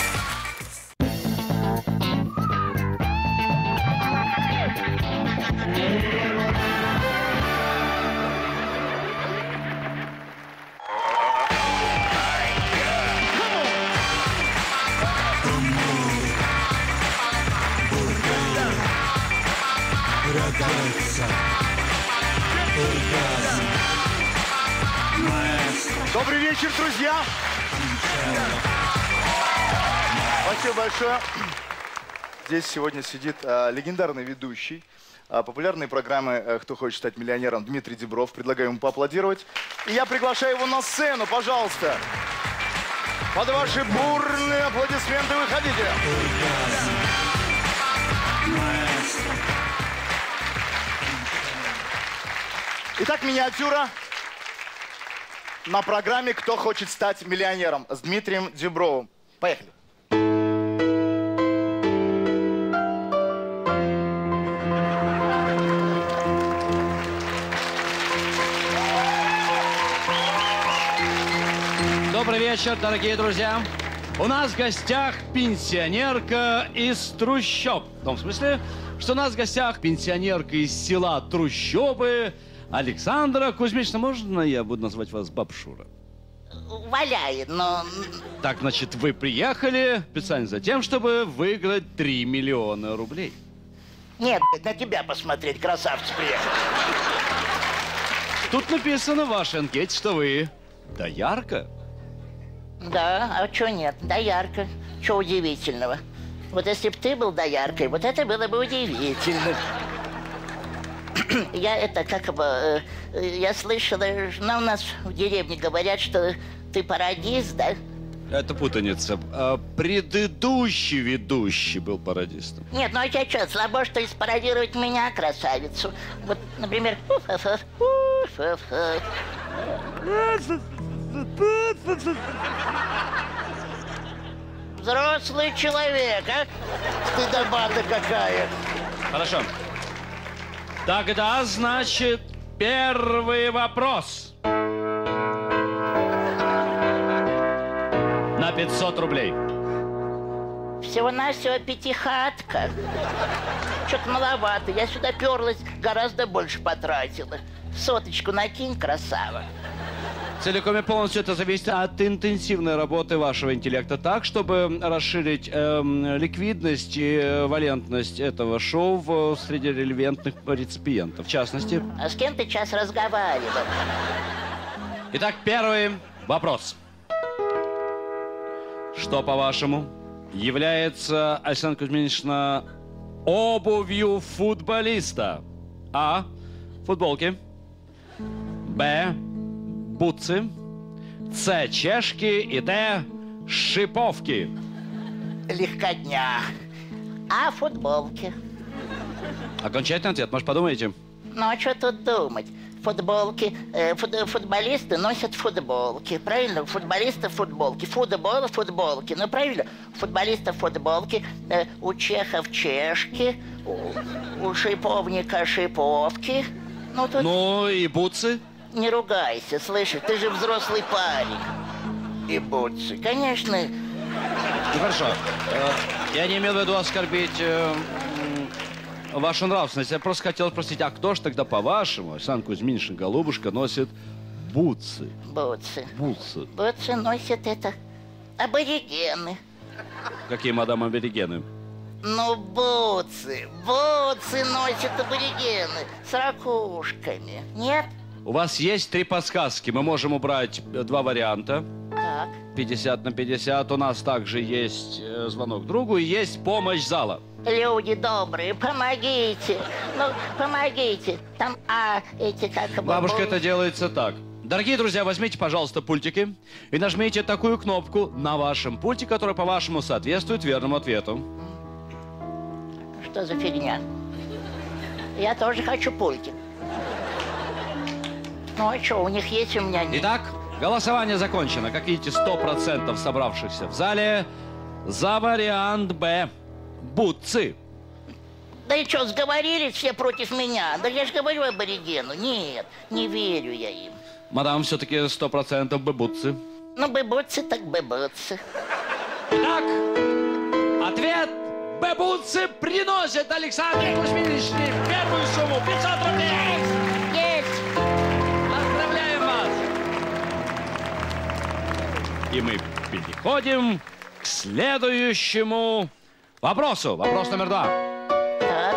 Добрый вечер, друзья! Спасибо большое. Здесь сегодня сидит а, легендарный ведущий а, популярной программы а, «Кто хочет стать миллионером» Дмитрий Дибров. Предлагаю ему поаплодировать. И я приглашаю его на сцену, пожалуйста. Под ваши бурные аплодисменты выходите. Итак, миниатюра на программе «Кто хочет стать миллионером» с Дмитрием Дибровым. Поехали. Добрый вечер, дорогие друзья. У нас в гостях пенсионерка из трущоб. В том смысле, что у нас в гостях пенсионерка из села Трущобы Александра Кузьмична. Можно я буду назвать вас Бабшура? Валяет, но... Так, значит, вы приехали специально за тем, чтобы выиграть три миллиона рублей. Нет, на тебя посмотреть, красавцы приехали. Тут написано в вашей анкете, что вы доярка. Да, а чё нет? Доярка. Чё удивительного? Вот если бы ты был дояркой, вот это было бы удивительно. Я это, как бы, э, я слышала, ну, у нас в деревне говорят, что ты пародист, да? Это путаница. А предыдущий ведущий был пародистом. Нет, ну а я что, слабо, что ли, спародировать меня, красавицу? Вот, например, взрослый человек, а? Стыдоба-то какая. Хорошо. Тогда, значит, первый вопрос. На пятьсот рублей. Всего-навсего пятихатка. Что-то маловато. Я сюда перлась, гораздо больше потратила. Соточку накинь, красава. Целиком и полностью это зависит от интенсивной работы вашего интеллекта так, чтобы расширить эм, ликвидность и э, валентность этого шоу в, среди релевантных реципиентов. В частности... А с кем ты сейчас разговаривал? Итак, первый вопрос. Что, по-вашему, является, Александра Кузьминична, обувью футболиста? А. Футболки. Б. Бутсы. С. Чешки. И Д. Шиповки. Легкотня. А футболки? Окончательный ответ, может, подумаете? Ну, а что тут думать? Футболки, э, фут, футболисты носят футболки, правильно? Футболисты футболки, футбол, футболки, ну правильно? Футболистов футболки, э, у чехов чешки, у, у шиповника шиповки. Ну, тут... Ну и бутсы? Не ругайся, слышишь, ты же взрослый парень. И бутсы, конечно. Ну хорошо, э, я не имел в виду оскорбить... Э, вашу нравственность. Я просто хотел спросить, а кто ж тогда, по-вашему, Александра Кузьминична, голубушка, носит бутсы? Бутсы. Бутсы. Бутсы носят это аборигены. Какие, мадам, аборигены? Ну, бутсы. Бутсы носят аборигены с ракушками. Нет? У вас есть три подсказки. Мы можем убрать два варианта. Так. пятьдесят на пятьдесят. У нас также есть э, звонок другу и есть помощь зала. Люди добрые, помогите. Ну, помогите. Там, а, эти как... Бабушка, это делается так. Дорогие друзья, возьмите, пожалуйста, пультики и нажмите такую кнопку на вашем пульте, которая, по-вашему, соответствует верному ответу. Что за фигня? Я тоже хочу пультик. Ну, а что, у них есть, у меня нет. Итак, голосование закончено. Как видите, сто процентов собравшихся в зале за вариант Б. Бутсы. Да и что, сговорились все против меня? Да я же говорю аборигену. Нет, не верю я им. Мадам, все-таки сто процентов бутсы. Ну, быбутцы так быбутцы. Итак, ответ быбутцы приносит Александре Кузьминичне первую сумму пятьсот рублей. Есть. Поздравляем вас. И мы переходим к следующему вопросу. Вопрос номер два. Так.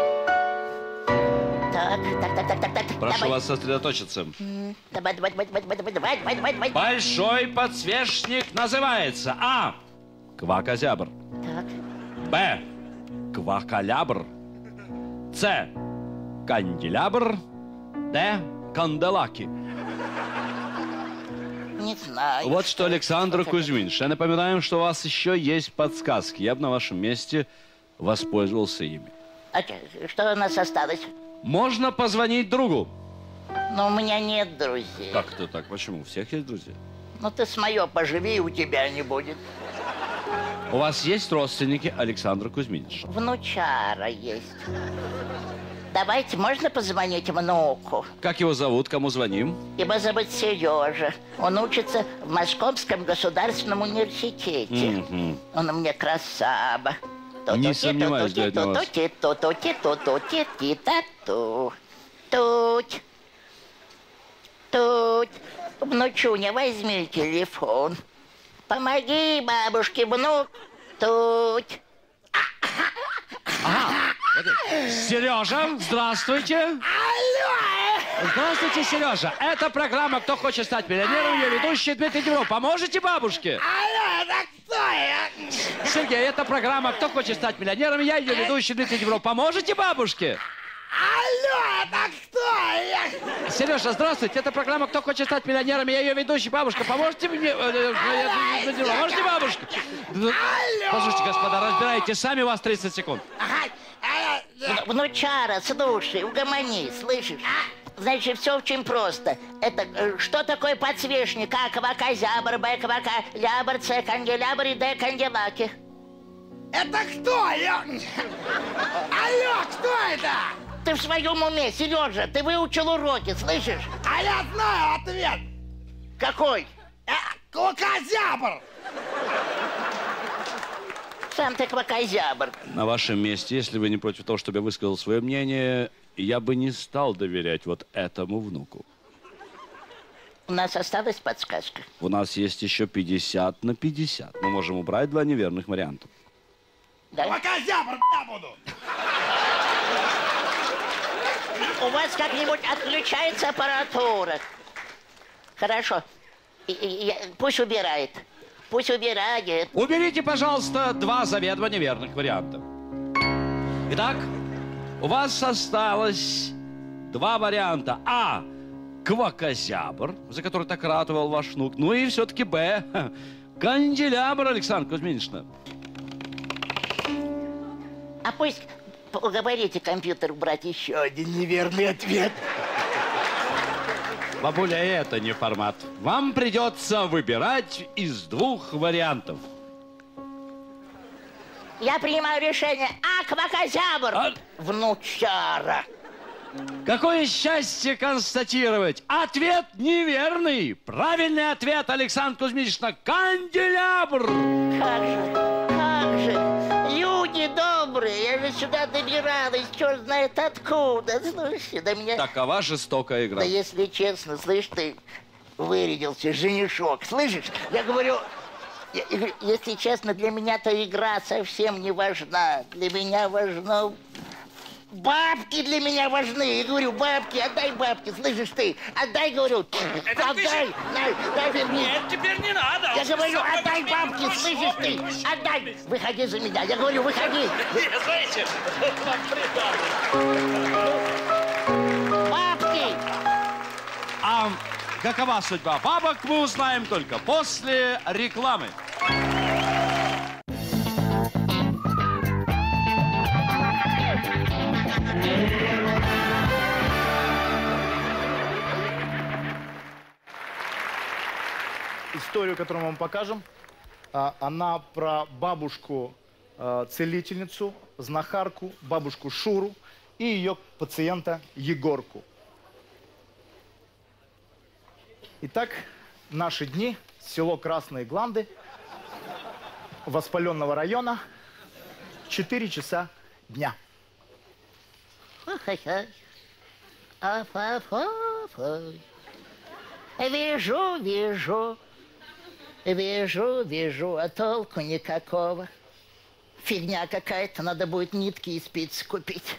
Так, так, так, так, так, так. Прошу давай. вас сосредоточиться. Давай, давай, давай, давай, давай, давай, давай, давай, давай. Большой подсвечник называется А. Квакозябр. Так. Б. Квакалябр. С. Канделябр. Д. Канделаки. Не знаю. Вот что, Александра Кузьминична, напоминаем, что у вас еще есть подсказки. Я бы на вашем месте воспользовался ими. А что у нас осталось? Можно позвонить другу. Но у меня нет друзей. Как это так? Почему? У всех есть друзья. Ну ты с моё поживи, и у тебя не будет. У вас есть родственники Александра Кузьминична? Внучара есть. Давайте, можно позвонить внуку? Как его зовут? Кому звоним? Его зовут Сережа. Он учится в Московском государственном университете. Мгм. Он у меня красава. Не сомневаюсь, дядя вас. Тут. Тут. Внучуня, возьми телефон. Помоги бабушке, внук. Тут. Сережа, здравствуйте. Алло! Здравствуйте, Сережа. Это программа «Кто хочет стать миллионером», ее ведущий Дмитрий Димров. Поможете бабушке? Алло, это кто я? Сергей, это программа «Кто хочет стать миллионером», я ее ведущий Дмитрий Димров. Поможете бабушке? Алло, это кто я? Сережа, здравствуйте. Это программа «Кто хочет стать миллионером», я ее ведущий. Бабушка, поможете мне? Поможете бабушке? Послушайте, господа, разбирайте сами, у вас тридцать секунд. Внучара, слушай, угомони, слышишь? Значит, все очень просто. Это э, что такое подсвечник? А, квакозябр, Б, квакалябр, С, канделябр и Д, канделаки. Это кто? Я... Алло, кто это? Ты в своем уме, Сережа? Ты выучил уроки, слышишь? А я знаю ответ! Какой? Э, Квакозябр! Сам ты квакозябр. На вашем месте, если вы не против того, чтобы я высказал свое мнение, я бы не стал доверять вот этому внуку. У нас осталась подсказка. У нас есть еще пятьдесят на пятьдесят. Мы можем убрать два неверных варианта. Да? Квакозябр, я буду! У вас как-нибудь отключается аппаратура. Хорошо. И, и, и, пусть убирает. Пусть убирает. Уберите, пожалуйста, два заведомо неверных варианта. Итак, у вас осталось два варианта. А. Квакозябр, за который так ратовал ваш внук. Ну и все-таки Б. Канделябр, Александра Кузьминична. А пусть уговорите компьютер убрать еще один неверный ответ. Бабуля, это не формат. Вам придется выбирать из двух вариантов. Я принимаю решение. А, квакозябр! А? Внучара. Какое счастье констатировать! Ответ неверный! Правильный ответ, Александра Кузьминична, канделябр! Как же, как же, люди добрые, я же сюда добиралась, черт знает откуда. Слушай, да меня... Такова жестокая игра. Да если честно, слышь, ты вырядился, женишок, слышишь? Я говорю, я, я говорю, если честно, для меня-то игра совсем не важна. Для меня важно... Бабки для меня важны. Я говорю, бабки, отдай бабки, слышишь ты? Отдай, говорю, Это отдай. ты... Дай, дай, дай, Нет, теперь не надо. Я говорю, Всё, отдай теперь бабки, прошло, слышишь ты? прошло. Отдай. Выходи за меня. Я говорю, выходи. Нет, знаете, вам придаток. Бабки. А какова судьба бабок, мы узнаем только после рекламы. Историю, которую мы вам покажем, а, она про бабушку-целительницу, знахарку, бабушку Шуру и ее пациента Егорку. Итак, наши дни, село Красные Гланды, воспаленного района, четыре часа дня. Ой-ой-ой. Аф-аф-аф-ой. Вижу, вижу, вижу, вижу, а толку никакого. Фигня какая-то, надо будет нитки и спицы купить.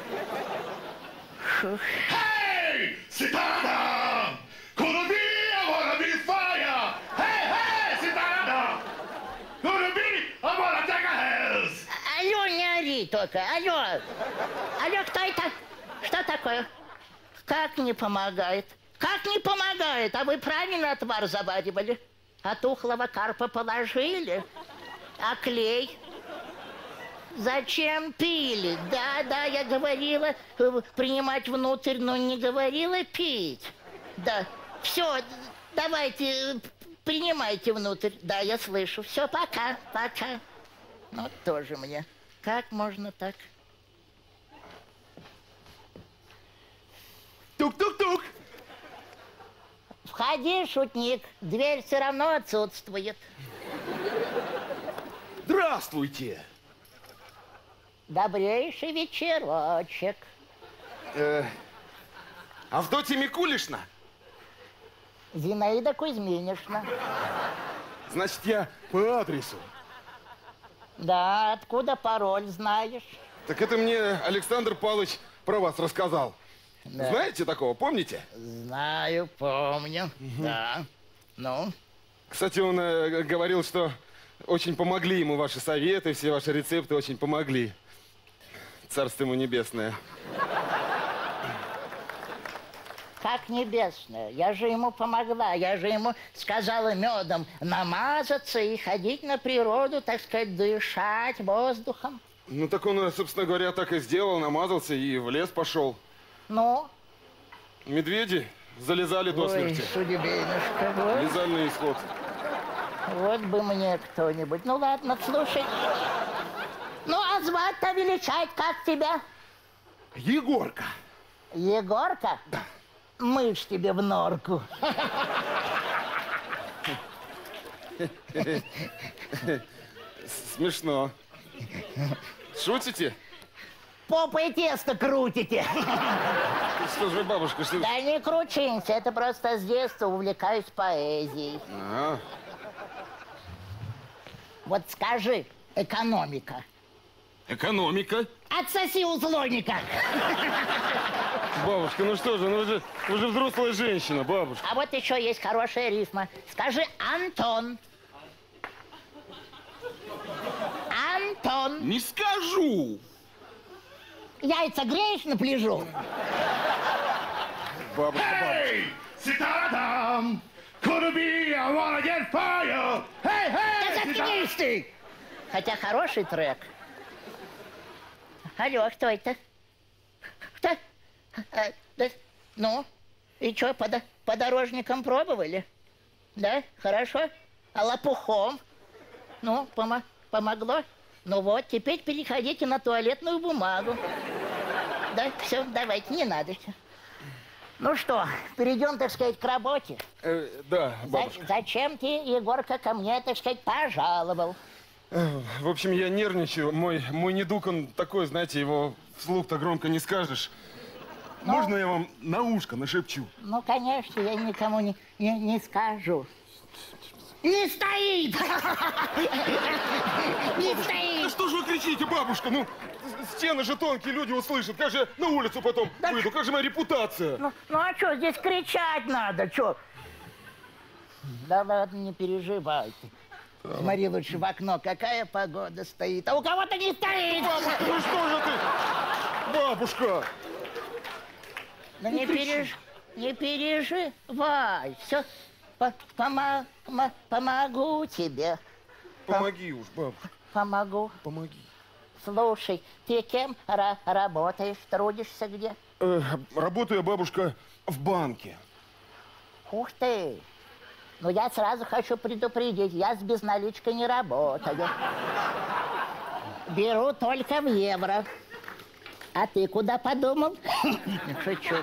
Фух. Hey, Ситана! Куруби, I wanna be fire! Hey, hey, Ситана! Куруби, I wanna take a house! Алло, не ори только, алло. Алло, кто это? Что такое? Как не помогает? Как не помогает? А вы правильно отвар заваривали? А тухлого карпа положили? А клей? Зачем пили? Да, да, я говорила э, принимать внутрь, но не говорила пить. Да, все, давайте, э, принимайте внутрь. Да, я слышу. Все, пока, пока. Ну, тоже мне. Как можно так? Тук-тук-тук! Входи, шутник. Дверь все равно отсутствует. Здравствуйте! Добрейший вечерочек. Э, Авдотья Микулишна? Зинаида Кузьминишна. Значит, я по адресу. Да, откуда пароль знаешь? Так это мне Александр Павлович про вас рассказал. Да. Знаете такого, помните? Знаю, помню. Угу. Да. Ну? Кстати, он э, говорил, что очень помогли ему ваши советы, все ваши рецепты очень помогли. Царство ему небесное. Как небесное? Я же ему помогла. Я же ему сказала медом намазаться и ходить на природу, так сказать, дышать воздухом. Ну, так он, собственно говоря, так и сделал, намазался и в лес пошел. Ну? Медведи залезали до смерти. Ой, судебенушка, вот. Лизальный исход. Вот бы мне кто-нибудь. Ну, ладно, слушай. Ну, а звать-то величать как тебя? Егорка. Егорка? Да. Мышь тебе в норку. Смешно. Шутите? Попой тесто крутите. Что же, бабушка, что... Да не кручинься, это просто с детства увлекаюсь поэзией. А. Вот скажи, экономика. Экономика? Отсоси у злоника. Бабушка, ну что же, ну вы же, вы же взрослая женщина, бабушка. А вот еще есть хорошая рифма. Скажи Антон. Антон. Не скажу. Яйца греешь на пляжу? Бабушка, Hey, ситарадам, Куруби, I wanna get fire. Hey, hey, Да заткнись ты! Хотя хороший трек. Алло, кто это? Кто? А, да, ну, и что, по, по дорожникам пробовали? Да, хорошо. А лопухом? Ну, помо помогло? Ну вот, теперь переходите на туалетную бумагу. Да, все, давайте, не надо. Ну что, перейдем, так сказать, к работе. Э, да, бабушка. За зачем ты, Егорка, ко мне, так сказать, пожаловал? В общем, я нервничаю. Мой, мой недуг, он такой, знаете, его вслух-то громко не скажешь. Ну, Можно я вам на ушко нашепчу? Ну, конечно, я никому не, не, не скажу. Не стоит! Не стоит! Да что же вы кричите, бабушка? Ну, стены же тонкие, люди услышат. Как же я на улицу потом выйду? Как же моя репутация? Ну, ну а что, здесь кричать надо, что? Да ладно, не переживайте. Смотри лучше в окно, какая погода стоит. А у кого-то не стоит! Бабушка, ну что же ты? Бабушка! Ну не, переж... не переживай. Все, Помо... помогу тебе. Помоги уж, бабушка. Помогу. Помоги. Слушай, ты кем работаешь, трудишься где? Э, работаю я, бабушка, в банке. Ух ты! Ну, я сразу хочу предупредить, я с безналичкой не работаю. Беру только в евро. А ты куда подумал? Шучу.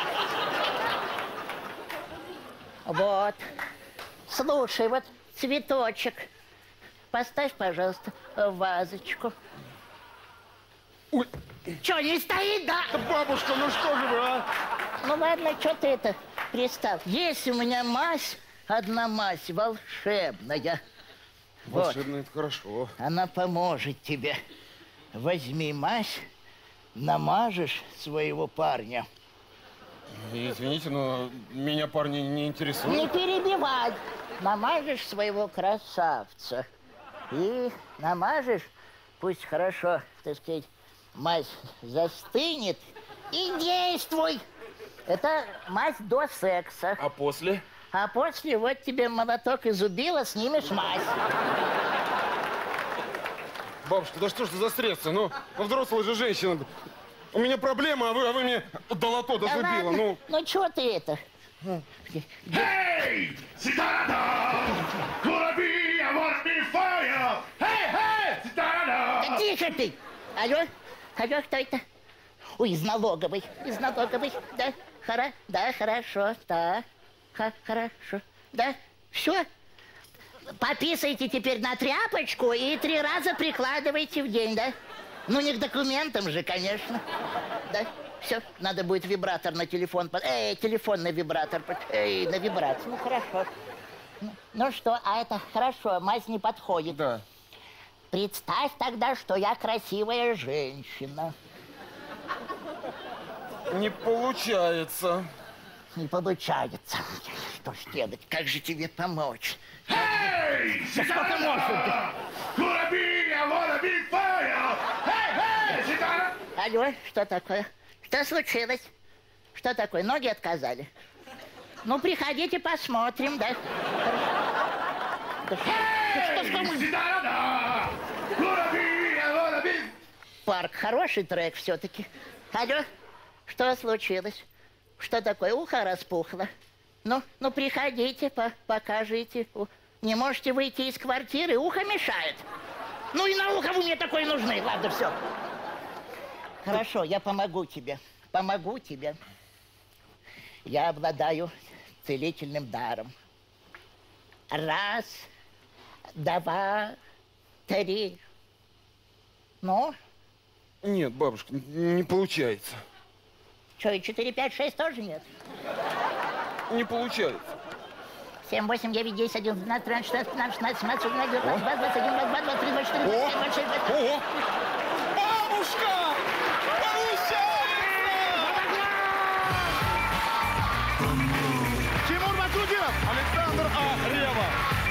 Вот. Слушай, вот цветочек. Поставь, пожалуйста, в вазочку. Ой. Че, не стоит, да? Бабушка, ну что же вы, а? Ну ладно, что ты это пристал? Есть у меня мазь, одна мазь волшебная. Волшебная, Вот. это хорошо. Она поможет тебе. Возьми мазь, намажешь своего парня. Извините, но меня парни не интересуют. Не перебивай. Намажешь своего красавца. И намажешь, пусть хорошо, так сказать, мазь застынет. И действуй. Это мазь до секса. А после? А после вот тебе молоток и зубило, снимешь мазь. Бабушка, да что ж за средства? Ну, ну, взрослая же женщина. У меня проблема, а вы, а вы мне долото до Да зубила. ладно. Ну, Ну что ты это? Hey, ситарадам, Куруби, I wanna be fire. Hey, hey, ситарадам. Да тише ты! Алло? Алло, кто это? Ой, из налоговой. Из налоговой. Да, хора, да, хорошо, да. Ха, хорошо. Да, все. Пописайте теперь на тряпочку и три раза прикладывайте в день, да? Ну, не к документам же, конечно. Да, все, надо будет вибратор на телефон. под- Эй, телефон на вибратор. под- Эй, на вибрацию. Ну, хорошо. Ну, ну что, а это хорошо, мазь не подходит. Да. Представь тогда, что я красивая женщина. не получается. Не получается. Что ж делать? Как же тебе помочь? Hey, Да сколько можно? Куруби, I wanna be fire. Hey, hey, ситарадам. Алло, что такое? Что случилось? Что такое? Ноги отказали? Ну, приходите, посмотрим, да? Да что- да что ж вам- Ситарадам, Куруби, I wanna be. Парк, хороший трек все-таки. Алло, что случилось? Что такое? Ухо распухло. Ну, ну приходите, по покажите. У- Не можете выйти из квартиры, ухо мешает. Ну и на ухо вы мне такой нужны. Ладно, все. Хорошо, я помогу тебе. Помогу тебе. Я обладаю целительным даром. Раз, два, три. Ну? Нет, бабушка, не получается. Что, и четыре, пять, шесть тоже нет? Не получается. семь, восемь, девять, десять, одиннадцать, двенадцать, тринадцать, четырнадцать, пятнадцать, шестнадцать, семнадцать, семнадцать, двадцать, двадцать один, двадцать два, двадцать три, двадцать четыре, двадцать пять, двадцать шесть, двадцать семь. Бабушка! Тимур Батрутдинов, Александр А. Рева.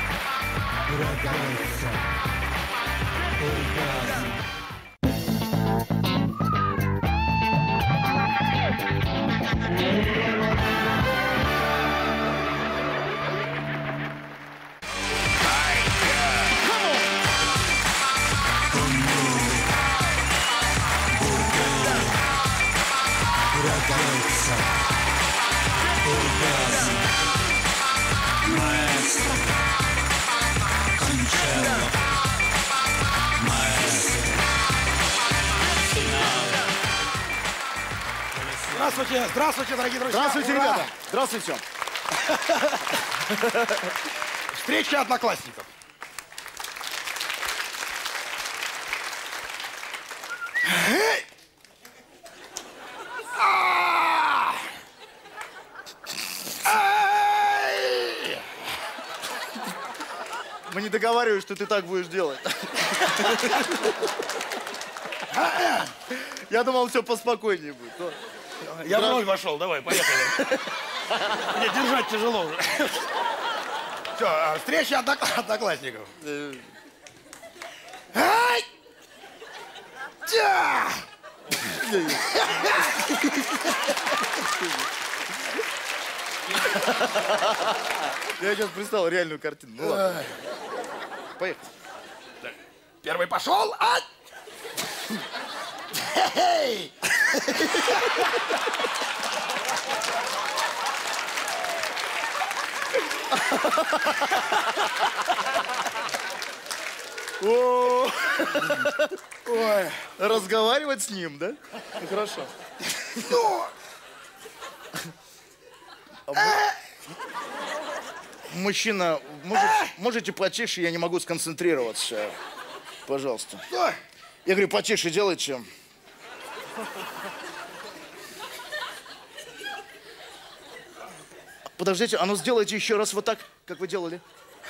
Здравствуйте, здравствуйте, дорогие друзья. Здравствуйте, Ура! ребята. Здравствуйте. Встреча одноклассников. А! Ай! Мы не договаривались, что ты так будешь делать. Я думал, все поспокойнее будет. Но... Я в роль вошел, давай, поехали. Мне держать тяжело уже. Все, встреча однокла- одноклассников. Ай! Тя! Я сейчас представил реальную картину. Ну ладно. Поехали. Первый пошел, а... Хе-хей! О, ой, разговаривать с ним, да? Ну, хорошо. Ну! А вы- Мужчина, может- можете потише, я не могу сконцентрироваться. Пожалуйста. Что? Я говорю, потише делайте. Подождите, а ну сделайте еще раз вот так, как вы делали.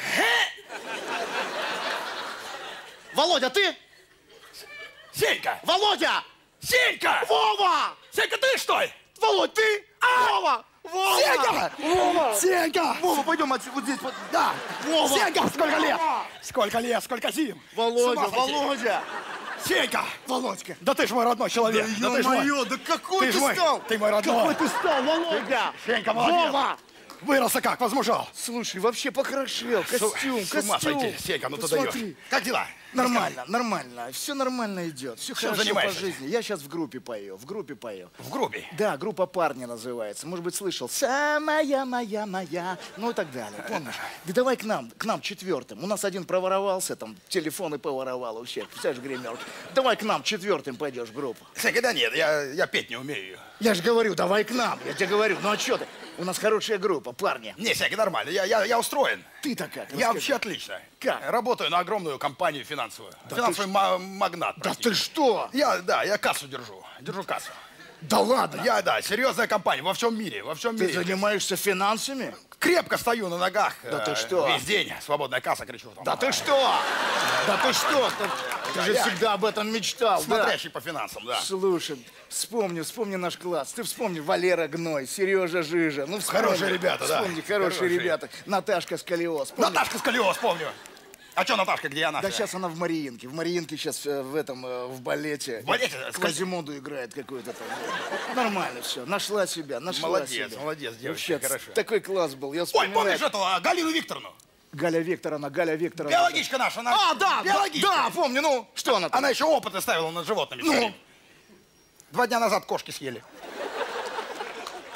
Володя, ты? Сенька! Володя! Сенька! Вова! Сенька, ты что ли? Володь, ты? Вова! Вова! Сенька! Вова! Сенька! Вова, пойдем отсюда, вот здесь. Вот. Да! Вова! Сенька, сколько лет? Сколько лет, сколько зим? Володя, С ума сойти. Володя! Сенька! Володька! Да ты ж мой родной человек! Да ты ж мой. ё-моё, да какой Ты ты ж мой. стал? Ты мой родной! Какой ты стал, Володя? Сенька, молодец! Вова! Вырос как, возмужал! Слушай, вообще покрашел, костюм, С ума костюм. сойти, Сенька, ну ты Посмотри. даешь. Как дела? Нормально, нормально, все нормально идет, все Чем хорошо занимаешься? по жизни. Я сейчас в группе пою, в группе пою. В группе? Да, группа «Парни» называется. Может быть, слышал. Самая моя моя, ну и так далее. Помнишь? Да давай к нам, к нам четвертым. У нас один проворовался, там телефоны поворовал у всех. Представляешь, гримерки. Давай к нам четвертым пойдешь в группу. Сенька, да нет, я, я петь не умею. Я же говорю, давай к нам. Я тебе говорю, ну а что ты? У нас хорошая группа, парни. Не, Сенька, нормально, я, я, я устроен. Ты-то как? Я Расскажи. вообще отлично. Как? Работаю на огромную компанию финансовую. Да Финансовый ма- магнат. Да простите. ты что? Я, да, я кассу держу. Держу кассу. Да ладно? Я, да, серьезная компания во всем мире, во всем Ты мире. занимаешься финансами? Крепко стою на ногах. Да э, ты что? Весь день. Свободная касса, кричу. Там. Да ты что? Да ты что? Ты, ты же я- всегда об этом мечтал, да? Смотрящий по финансам, да. Слушай, вспомни, вспомни наш класс. Ты вспомни Валера Гной, Сережа Жижа. Ну, вспомни. Хорошие ребята, да. Вспомни, хорошие, Хорошие. ребята. Наташка Сколиоз. помни? Наташка Сколиоз, помню. А что Наташка, где она? Да сейчас она в Мариинке. В Мариинке сейчас в этом, э, в балете. В балете? Квазимоду играет какой-то там. Нормально все. Нашла себя, нашла Молодец, себя. молодец, девочка, Вообще, хорошо. такой класс был. Я Ой, вспоминаю. помнишь эту а, Галину Викторовну? Галя Викторовна, Галя Викторовна. Биологичка наша, она. А, да, биологичка. да, помню, ну, что она там? Она еще опыты ставила над животными. Ну? своими. Два дня назад кошки съели.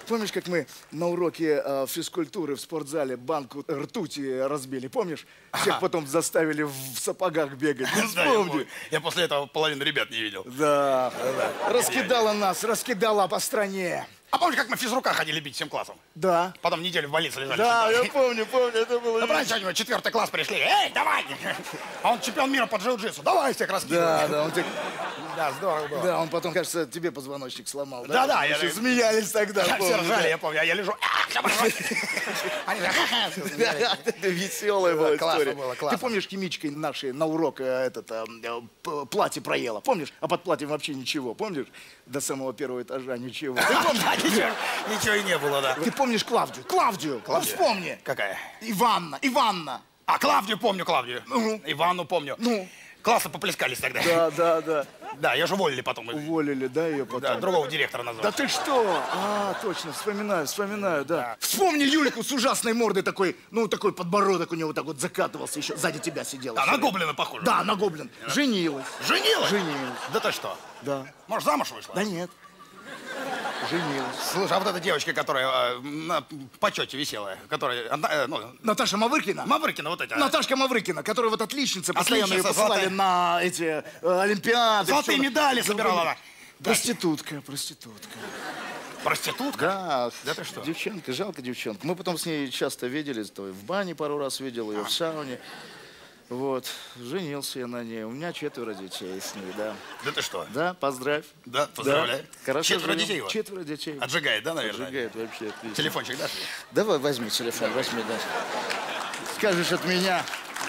помнишь, как мы на уроке э, физкультуры в спортзале банку ртути разбили? Помнишь? Всех Ага. потом заставили в сапогах бегать. Ну, Да, я вспомни. помню. Я после этого половину ребят не видел. Да. Раскидала нас, раскидала по стране. А помнишь, как мы в физрука ходили бить всем классом? Да. Потом неделю в больнице лежали. Да, всегда. я помню, помню, это было... Ну, раньше они в четвертый класс пришли. Эй, давай! А он чемпион мира по джиу-джитсу. Давай всех раскидывай. Да, да, он тебе... Да, здорово было. Да, он потом, кажется, тебе позвоночник сломал. Да, да, я... я- Смеялись тогда, Все помню, ржали, да. я помню. А я лежу. «А, всё хорошо». Они так, «Ха-ха», всё смеялись. Да, это веселая Да, была классно история. было, классно. Ты помнишь, химичкой нашей на урок э, этот, э, э, п- платье проела? Помнишь? А под платьем вообще ничего, помнишь? До самого первого этажа ничего. Ты помнишь? Да, ничего, ничего и не было, да. Ты помнишь Клавдию? Клавдию! Клавдия? Ну, вспомни! Какая? Иванна, Иванна! А, Клавдию помню, Клавдию. Иванну помню. Ну? Классно поплескались тогда. Да, да, да. Да, ее же уволили потом. Уволили, да, ее потом? Да, другого директора назвали. Да ты что? А, точно, вспоминаю, вспоминаю, да. Вспомни Юльку с ужасной мордой такой, ну, такой подбородок у него так вот закатывался, еще сзади тебя сидела. Да, всё на время. гоблина похоже. Да, на гоблин. Женилась. Женилась? Женилась. Да ты что? Да. Может, замуж вышла? Да нет. Женилась. Слушай, а вот эта девочка, которая э, на почете висела, которая, одна, э, ну, Наташа Маврыкина? Маврыкина, вот эта. Наташка Маврыкина, которая вот отличница, постоянно ее Отличница, посылали золотая. на эти э, олимпиады. Золотые всё. медали собирала она. Проститутка, проститутка. Проститутка? Да, Да ты что? девчонка, жалко девчонка. Мы потом с ней часто виделись, то в бане пару раз видел ее, в сауне. Вот, женился я на ней. У меня четверо детей с ней, да. Да ты что? Да, поздравь. Да, поздравляю. Да, хорошо Четверо живем. детей у вас? Четверо детей. Отжигает, да, наверное? Отжигает вообще, отлично. Телефончик дашь? Давай возьми телефон, возьми, да. Скажешь от меня.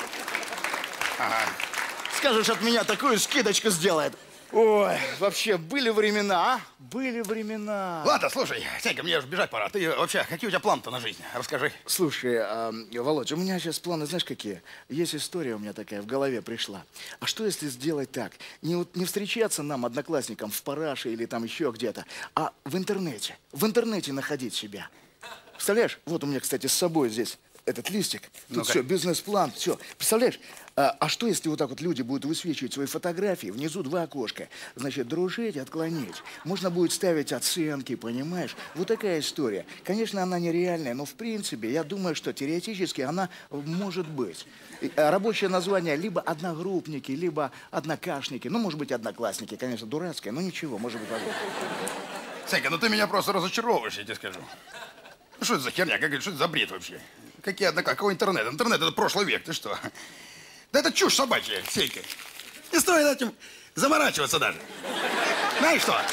Ага. Скажешь от меня, такую скидочку сделает. Ой, вообще, были времена, а? Были времена. Ладно, слушай, Сенька, мне уже бежать пора. Ты вообще, какие у тебя планы-то на жизнь? Расскажи. Слушай, а, Володь, у меня сейчас планы, знаешь, какие? Есть история у меня такая в голове пришла. А что, если сделать так? Не, вот не встречаться нам, одноклассникам, в параше или там еще где-то, а в интернете. В интернете находить себя. Представляешь? Вот у меня, кстати, с собой здесь этот листик. Тут Ну-ка. все, бизнес-план, все. Представляешь? А, а что, если вот так вот люди будут высвечивать свои фотографии? Внизу два окошка. Значит, дружить, отклонить. Можно будет ставить оценки, понимаешь? Вот такая история. Конечно, она нереальная, но в принципе, я думаю, что теоретически она может быть. И, а, Рабочее название либо одногруппники, либо однокашники. Ну, может быть, одноклассники. Конечно, дурацкое, но ничего, может быть, возможно. Сенька, ну ты меня просто разочаровываешь, я тебе скажу. Ну что это за херня? Как, что это за бред вообще? Какие однако, какой интернет? Интернет — это прошлый век, ты что? Да это чушь собачья, Сенька. Не стоит этим заморачиваться даже. Знаешь что?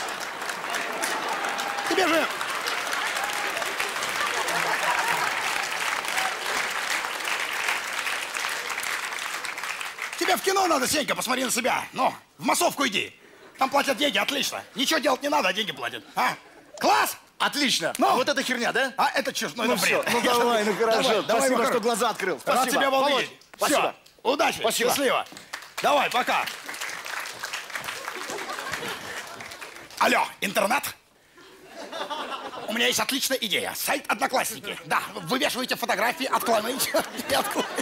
Тебе же... Тебе в кино надо, Сенька, посмотри на себя. Ну, в массовку иди. Там платят деньги, отлично. Ничего делать не надо, а деньги платят. А? Класс! Отлично. Ну, А вот это херня, да? А это чушь, ну, Ну это всё, бред. ну давай, ну хорошо. Давай, давай, Спасибо, Макар. что глаза открыл. Рад Спасибо. тебя был Володь, видеть. спасибо. Всё, удачи, Спасибо. счастливо. Давай, пока. Алло, интернет? У меня есть отличная идея. Сайт Одноклассники. Да, вывешиваете фотографии, отклоните. и отклоните.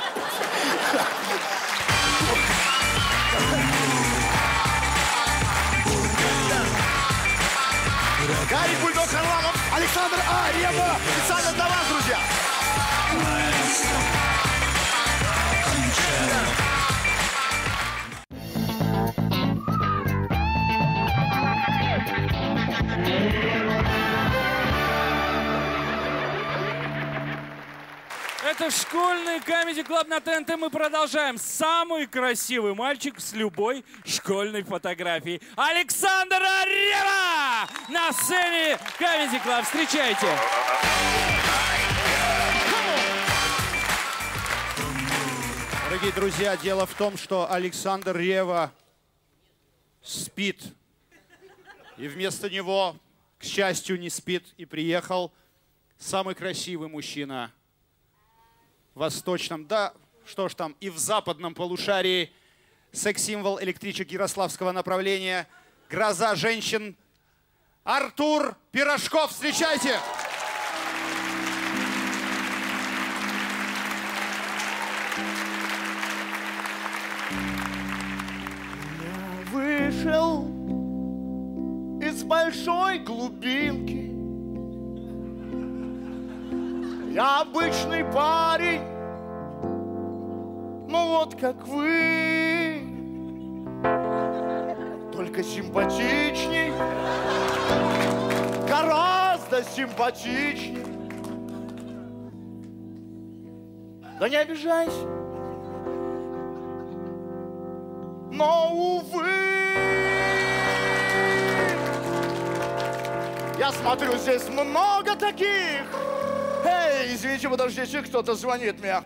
Гарик Бульдог Харламов, Александр А. Рева. Специально для вас, друзья. Это школьный Comedy Club на ТНТ. Мы продолжаем. Самый красивый мальчик с любой школьной фотографией. Александр Рева на сцене Comedy Club. Встречайте. Дорогие друзья, дело в том, что Александр Рева спит. И вместо него, к счастью, не спит. И приехал самый красивый мужчина в восточном, да, что ж там, и в западном полушарии. Секс-символ электричек ярославского направления. Гроза женщин. Артур Пирожков. Встречайте! Вышел из большой глубинки, Я обычный парень, ну вот как вы, только симпатичней, гораздо симпатичней. Да не обижайся, но, увы, я смотрю, здесь много таких. Эй, извините, подождите, кто-то звонит мне.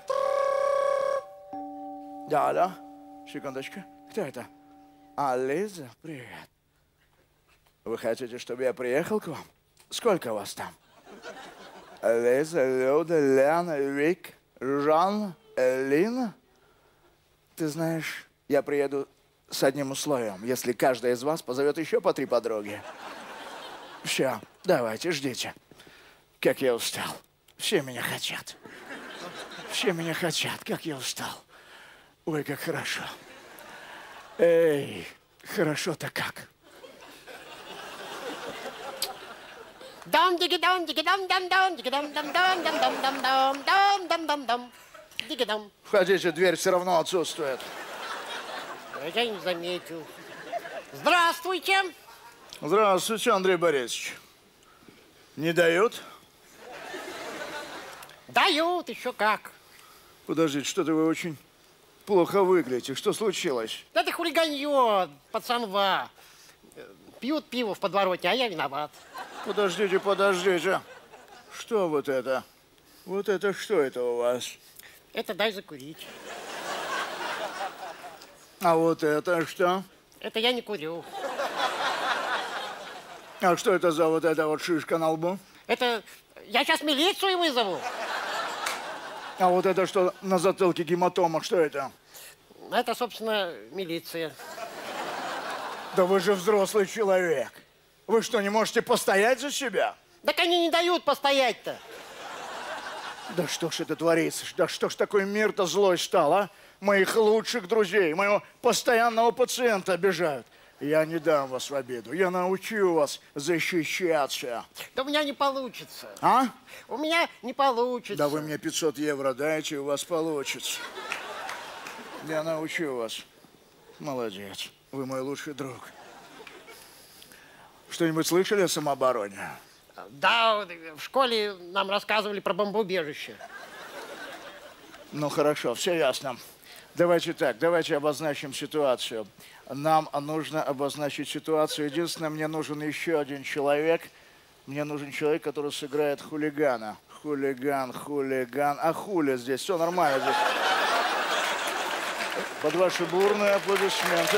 Да, алло, секундочку. Кто это? А, Лиза, привет. Вы хотите, чтобы я приехал к вам? Сколько вас там? Лиза, Люда, Лена, Вик, Жанна, Элина? Ты знаешь, я приеду с одним условием, если каждая из вас позовет еще по три подруги. Все, давайте, ждите. Как я устал. Все меня хотят. Все меня хотят, как я устал. Ой, как хорошо. Эй, хорошо-то как. Дам диги дам диги дам дам дам диги дам дам дам дам дам дам дам дам дам дам дам диги дам. Входите, дверь все равно отсутствует. Я не заметил. Здравствуйте. Здравствуйте, Андрей Борисович. Не дают? Дают, еще как. Подождите, что-то вы очень плохо выглядите. Что случилось? Да это хулиганье, пацанва. Пьют пиво в подворотне, а я виноват. Подождите, подождите. Что вот это? Вот это что это у вас? Это дай закурить. А вот это что? Это я не курю. А что это за вот эта вот шишка на лбу? Это я сейчас милицию вызову. А вот это что на затылке гематома, что это? Это, собственно, милиция. Да вы же взрослый человек. Вы что, не можете постоять за себя? Так они не дают постоять-то. Да что ж это творится? Да что ж такой мир-то злой стал, а? Моих лучших друзей, моего постоянного пациента обижают. Я не дам вас в обиду. Я научу вас защищаться. Да у меня не получится. А? У меня не получится. Да вы мне пятьсот евро дайте, у вас получится. Я научу вас. Молодец. Вы мой лучший друг. Что-нибудь слышали о самообороне? Да, в школе нам рассказывали про бомбоубежище. Ну хорошо, все ясно. Давайте так, давайте обозначим ситуацию. Нам нужно обозначить ситуацию. Единственное, мне нужен еще один человек. Мне нужен человек, который сыграет хулигана. Хулиган, хулиган. А хули здесь? Все нормально здесь. Под ваши бурные аплодисменты.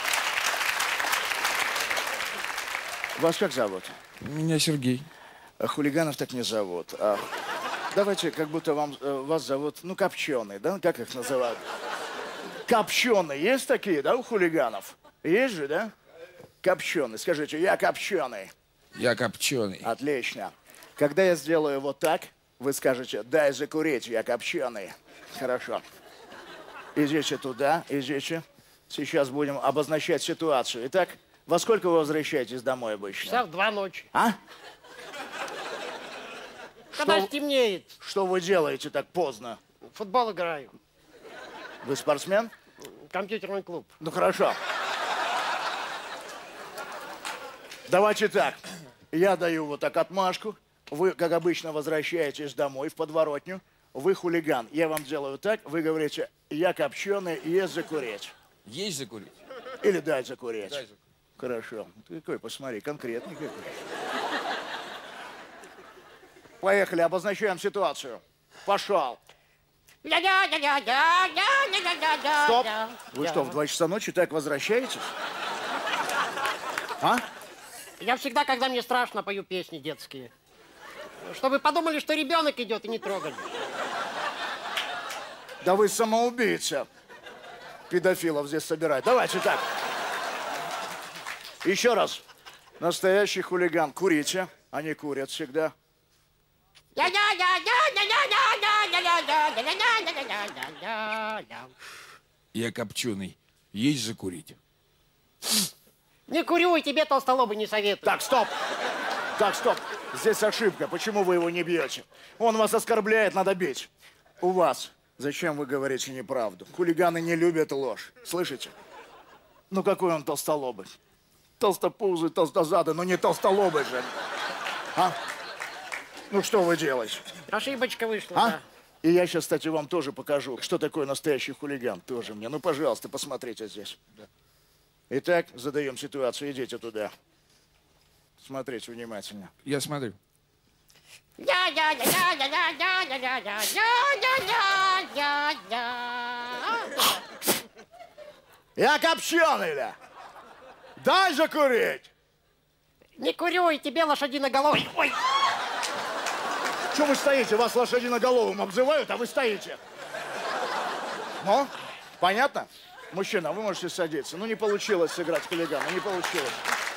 Вас как зовут? Меня Сергей. А хулиганов так не зовут. А, давайте, как будто вам, вас зовут, ну, Копченый, да? Как их называют? Копченый. Есть такие, да, у хулиганов? Есть же, да? Копченый. Скажите, я Копченый. Я Копченый. Отлично. Когда я сделаю вот так, вы скажете, дай закурить, я Копченый. Хорошо. Идите туда, идите. Сейчас будем обозначать ситуацию. Итак, во сколько вы возвращаетесь домой обычно? Часа в два ночи. А? Когда Что- стемнеет. Что вы делаете так поздно? В футбол играю. Вы спортсмен? Компьютерный клуб. Ну, хорошо. Давайте так. Я даю вот так отмашку. Вы, как обычно, возвращаетесь домой в подворотню. Вы хулиган. Я вам делаю так. Вы говорите, я Копченый, есть закурить. Есть закурить? Или дай закурить. Дай закурить. Хорошо. Ты какой, посмотри, конкретный какой. Поехали, обозначаем ситуацию. Пошел. Стоп. Вы что, в два часа ночи так возвращаетесь? А? Я всегда, когда мне страшно, пою песни детские. Чтобы подумали, что ребенок идет и не трогали. Да вы самоубийца. Педофилов здесь собирать. Давайте так. Еще раз. Настоящий хулиган. Курите. Они курят всегда. Я Копченый. Есть закурить? Не курю, и тебе толстолобы не советую. Так, стоп. Так, стоп. Здесь ошибка. Почему вы его не бьете? Он вас оскорбляет, надо бить. У вас. Зачем вы говорите неправду? Хулиганы не любят ложь. Слышите? Ну какой он толстолобый? Толстопузый, толстозадый, но не толстолобый же. А? Ну что вы делаете? Ошибочка вышла, А? да. И я сейчас, кстати, вам тоже покажу, что такое настоящий хулиган. Тоже мне. Ну, пожалуйста, посмотрите здесь. Итак, задаем ситуацию. Идите туда. Смотрите внимательно. Я смотрю. Я копченый, ля. Дай же курить. Не курю, и тебе лошадиноголовый. Ой. Что вы стоите? Вас лошадиноголовым обзывают, а вы стоите. Ну, понятно? Мужчина, вы можете садиться. Ну, не получилось сыграть хулигана, не получилось.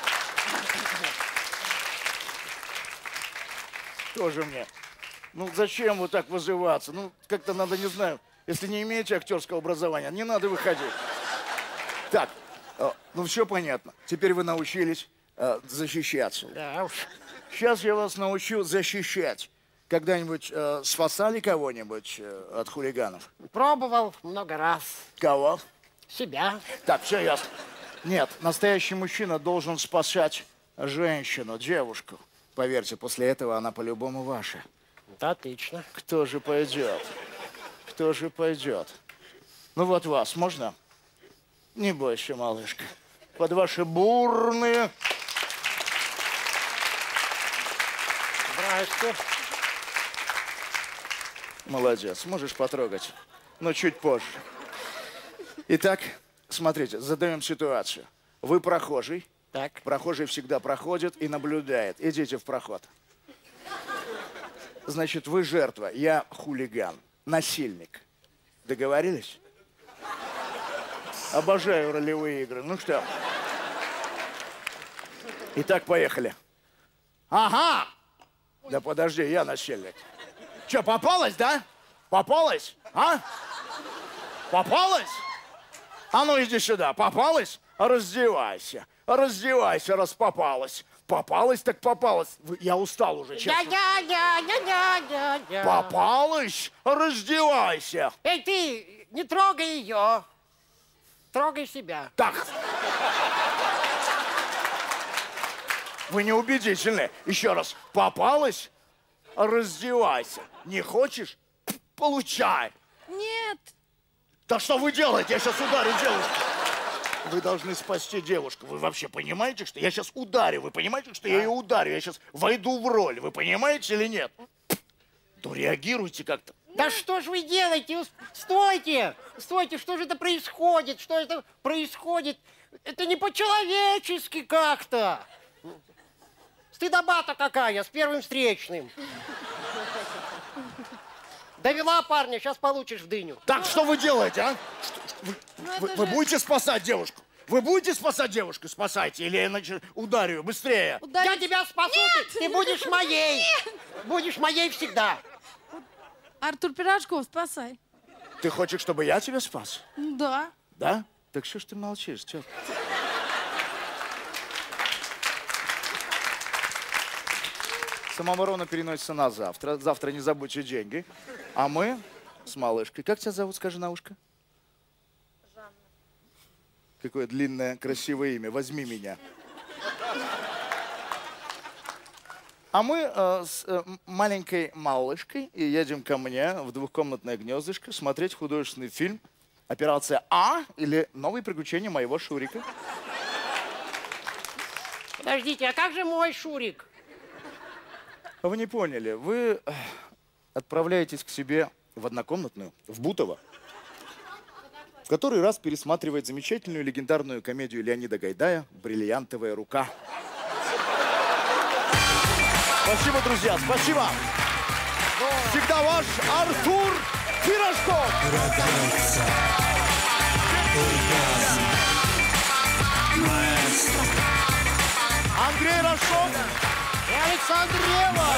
Тоже мне. Ну, зачем вот так вызываться? Ну, как-то надо, не знаю, если не имеете актерского образования, не надо выходить. Так, ну, все понятно. Теперь вы научились э, защищаться. Да уж. Сейчас я вас научу защищать. Когда-нибудь э, спасали кого-нибудь э, от хулиганов? Пробовал много раз. Кого? Себя. Так, все ясно. Нет, настоящий мужчина должен спасать женщину, девушку. Поверьте, после этого она по-любому ваша. Да, отлично. Кто же пойдет? Кто же пойдет? Ну вот вас можно? Не бойся, малышка. Под ваши бурные... Здрасте. Молодец, можешь потрогать, но чуть позже. Итак, смотрите, задаем ситуацию. Вы прохожий. Так. Прохожий всегда проходит и наблюдает. Идите в проход. Значит, вы жертва, я хулиган, насильник. Договорились? Обожаю ролевые игры. Ну что? Итак, поехали. Ага! Да подожди, я насильник. Че, попалась, да? Попалась? А? Попалась? А ну иди сюда. Попалась? Раздевайся. Раздевайся, раз попалась. Попалась, так попалась. Я устал уже, честно. Я-я-я-я-я-я-я. Попалась? Раздевайся. Эй, ты, не трогай ее. Трогай себя. Так. Вы неубедительны. Еще раз. Попалась? Раздевайся. Не хочешь? Получай. Нет. Да что вы делаете? Я сейчас ударю девушку. Вы должны спасти девушку. Вы вообще понимаете, что я сейчас ударю? Вы понимаете, что я ее ударю? Я сейчас войду в роль. Вы понимаете или нет? То реагируйте как-то. Да что ж вы делаете? Стойте! Стойте! Что же это происходит? Что это происходит? Это не по-человечески как-то. Стыдоба-то какая, с первым встречным. Довела парня, сейчас получишь в дыню. Так, что вы делаете, а? Что, вы, вы, вы будете спасать девушку? Вы будете спасать девушку? Спасайте, или я иначе ударю ее быстрее. Ударить? Я тебя спасу, Нет! ты, ты будешь моей. Нет! Будешь моей всегда. Артур Пирожков, спасай. Ты хочешь, чтобы я тебя спас? Да. Да? Так что ж ты молчишь? Чё? Самооборона переносится на завтра. Завтра не забудьте деньги. А мы с малышкой. Как тебя зовут, скажи на ушко? Жанна. Какое длинное, красивое имя. Возьми меня. А мы э, с э, маленькой малышкой и едем ко мне в двухкомнатное гнездышко смотреть художественный фильм «Операция А» или «Новые приключения моего Шурика». Подождите, а как же мой Шурик? Вы не поняли. Вы отправляетесь к себе в однокомнатную, в Бутово, в который раз пересматривает замечательную легендарную комедию Леонида Гайдая «Бриллиантовая рука». Спасибо, друзья, спасибо. Всегда ваш Артур Пирожков. Андрей Рожков и Александр Ревва.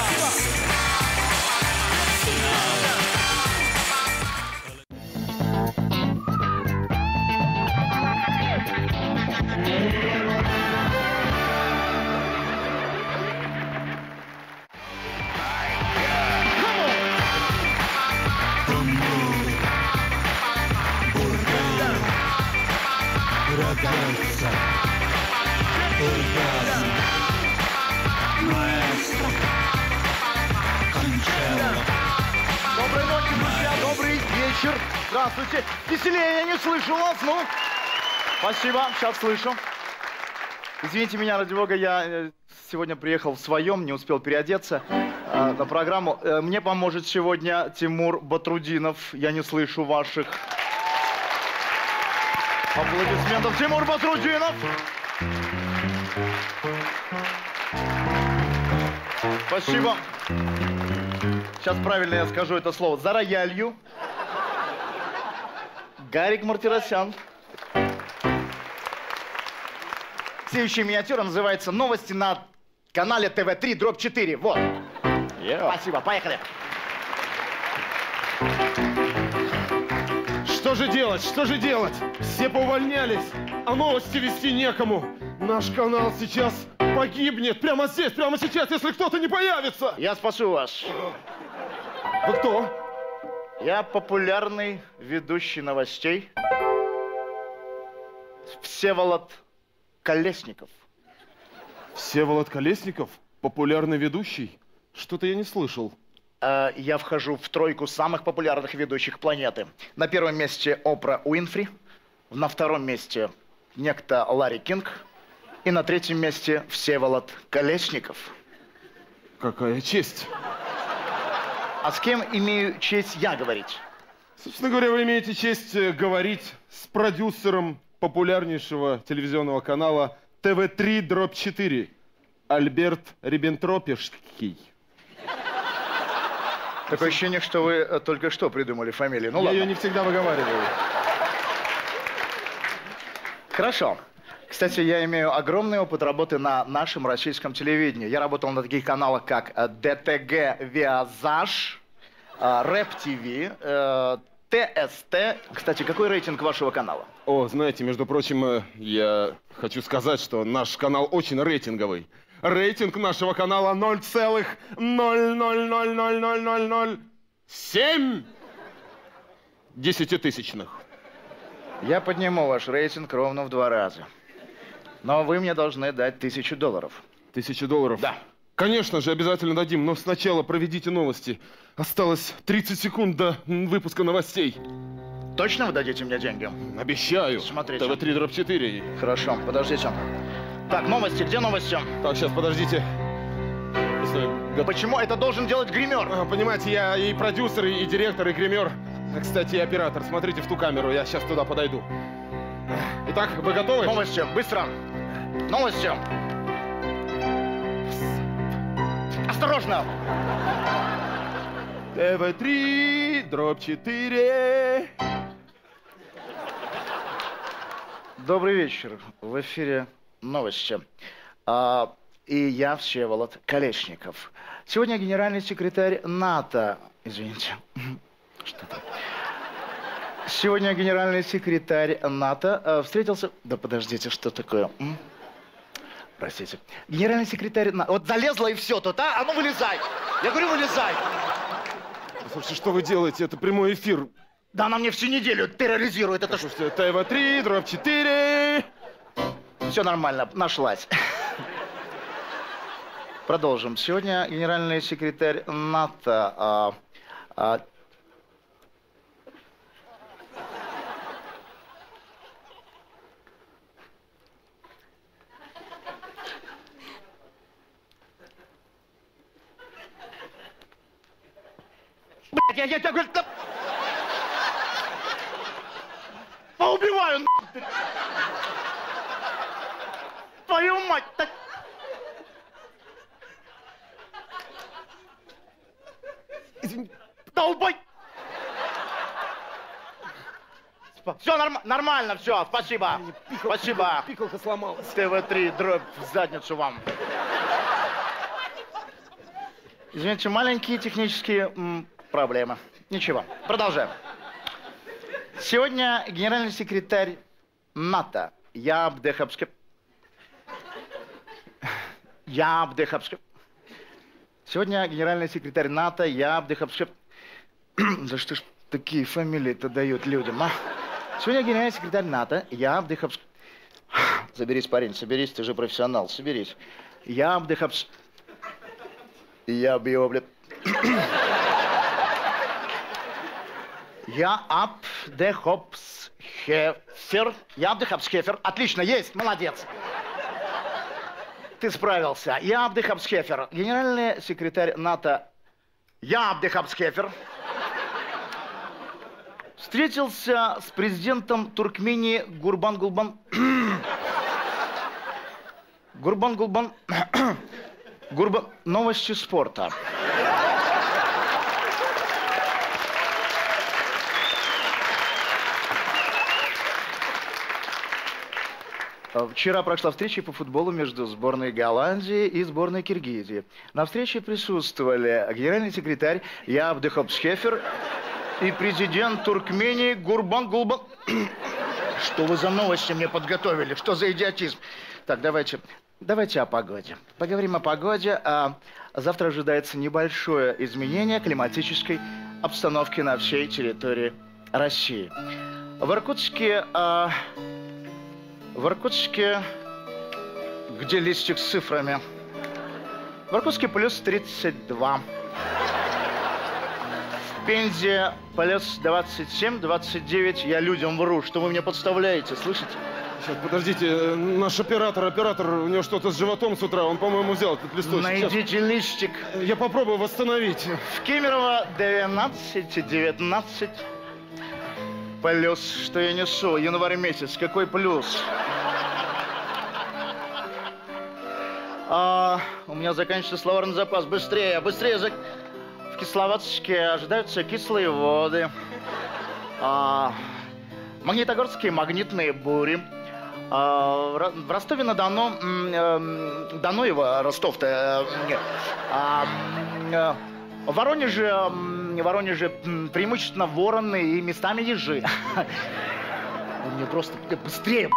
разлагается. Оргазм. Маэстро. Кончелло. Доброй ночи, друзья, добрый вечер. Здравствуйте. Веселее, я не слышу вас, ну. Спасибо, сейчас слышу. Извините меня, ради бога, я сегодня приехал в своем, не успел переодеться э, на программу. Э, мне поможет сегодня Тимур Батрудинов. Я не слышу ваших аплодисментов. Тимур Батрудинов! Спасибо. Сейчас правильно я скажу это слово. За роялью. Гарик Мартиросян. Следующая миниатюра называется «Новости на канале тэ вэ три дробь четыре». Вот. Yeah. Спасибо, поехали. Что же делать? Что же делать? Все поувольнялись, а новости вести некому. Наш канал сейчас погибнет. Прямо здесь, прямо сейчас, если кто-то не появится. Я спасу вас. Вы кто? Я популярный ведущий новостей. Всеволод Колесников. Всеволод Колесников? Популярный ведущий? Что-то я не слышал. Э, я вхожу в тройку самых популярных ведущих планеты. На первом месте Опра Уинфри. На втором месте некто Ларри Кинг. И на третьем месте Всеволод Колесников. Какая честь. А с кем имею честь я говорить? Собственно говоря, вы имеете честь говорить с продюсером популярнейшего телевизионного канала тэ вэ три дробь четыре. Альберт Риббентропский. Такое ощущение, что вы только что придумали фамилию. Ну я ладно. ее не всегда выговариваю. Хорошо. Кстати, я имею огромный опыт работы на нашем российском телевидении. Я работал на таких каналах, как дэ тэ гэ Виазаж, Рэп ТВ, тэ эс тэ. Кстати, какой рейтинг вашего канала? О, знаете, между прочим, я хочу сказать, что наш канал очень рейтинговый. Рейтинг нашего канала ноль целых ноль ноль ноль ноль ноль ноль ноль семь десятитысячных. Я подниму ваш рейтинг ровно в два раза. Но вы мне должны дать тысячу долларов. Тысячу долларов? Да. Конечно же, обязательно дадим, но сначала проведите новости. Осталось тридцать секунд до выпуска новостей. Точно вы дадите мне деньги? Обещаю. Смотрите. тэ вэ три дробь четыре. Хорошо, подождите. Так, новости, где новости? Так, сейчас, подождите. Почему это должен делать гример? А, понимаете, я и продюсер, и директор, и гример. Кстати, и оператор. Смотрите в ту камеру, я сейчас туда подойду. Итак, вы готовы? Новости, быстро. Новости. Осторожно. тэ вэ три дробь четыре. Добрый вечер. В эфире новости. А, и я Всеволод Колесников. Сегодня генеральный секретарь НАТО... Извините. Что-то... Сегодня генеральный секретарь НАТО э, встретился... Да подождите, что такое? М? Простите. Генеральный секретарь НАТО... Вот залезла и все тут, а? А ну вылезай! Я говорю, вылезай! Слушайте, что вы делаете? Это прямой эфир. Да она мне всю неделю терроризирует. Это что? тэ вэ три дробь четыре. Все нормально, нашлась. Продолжим. Сегодня генеральный секретарь НАТО... А, а, Блядь, я, я, я, говорю, да... Поубиваю, нахуй! Твою мать! Так... Извини. Долбой! Все норм... нормально, все, спасибо. Пикал, спасибо. Пикалка сломалась. тэ вэ три дробь в задницу вам. Извините, маленькие технические м, проблемы. Ничего, продолжаем. Сегодня генеральный секретарь НАТО Яап де Хабске... Яап де Хабске... Сегодня генеральный секретарь НАТО Яап де Хабске... За что ж такие фамилии-то дают людям, а? Сегодня генеральный секретарь НАТО Яап де Хабске... Соберись, парень, соберись, ты же профессионал, соберись. Я Абдыхапс... Я Биобле... Я Абдыхапсхефер. Я Абдыхапсхефер. Отлично, есть, молодец. Ты справился. Я Абдыхапсхефер, генеральный секретарь НАТО. Я Абдыхапсхефер. Встретился с президентом Туркмении Гурбангулбан... Гурбангулбан... Гурбан... Новости спорта. Вчера прошла встреча по футболу между сборной Голландии и сборной Киргизии. На встрече присутствовали генеральный секретарь Я Абдыхапсхефер и президент Туркмении Гурбангулбан... Что вы за новости мне подготовили? Что за идиотизм? Так, давайте, давайте о погоде. Поговорим о погоде. А завтра ожидается небольшое изменение климатической обстановки на всей территории России. В Иркутске... А... В Иркутске... Где листик с цифрами? В Иркутске плюс тридцать два. В Пензе плюс двадцать семь, двадцать девять. Я людям вру. Что вы мне подставляете, слышите? Сейчас, подождите. Наш оператор, оператор, у него что-то с животом с утра. Он, по-моему, взял этот листочек. Найдите Сейчас. листик. Я попробую восстановить. В Кемерово двенадцать, девятнадцать. Плюс, что я несу? Январь месяц. Какой плюс? А, у меня заканчивается словарный запас. Быстрее, быстрее. За... В Кисловодске ожидаются кислые воды. А, Магнитогорские магнитные бури. А, в Ростове-на-Дону... Дону его, Ростов-то... А, в Воронеже... В Воронеже преимущественно вороны и местами ежи. Мне просто быстрее.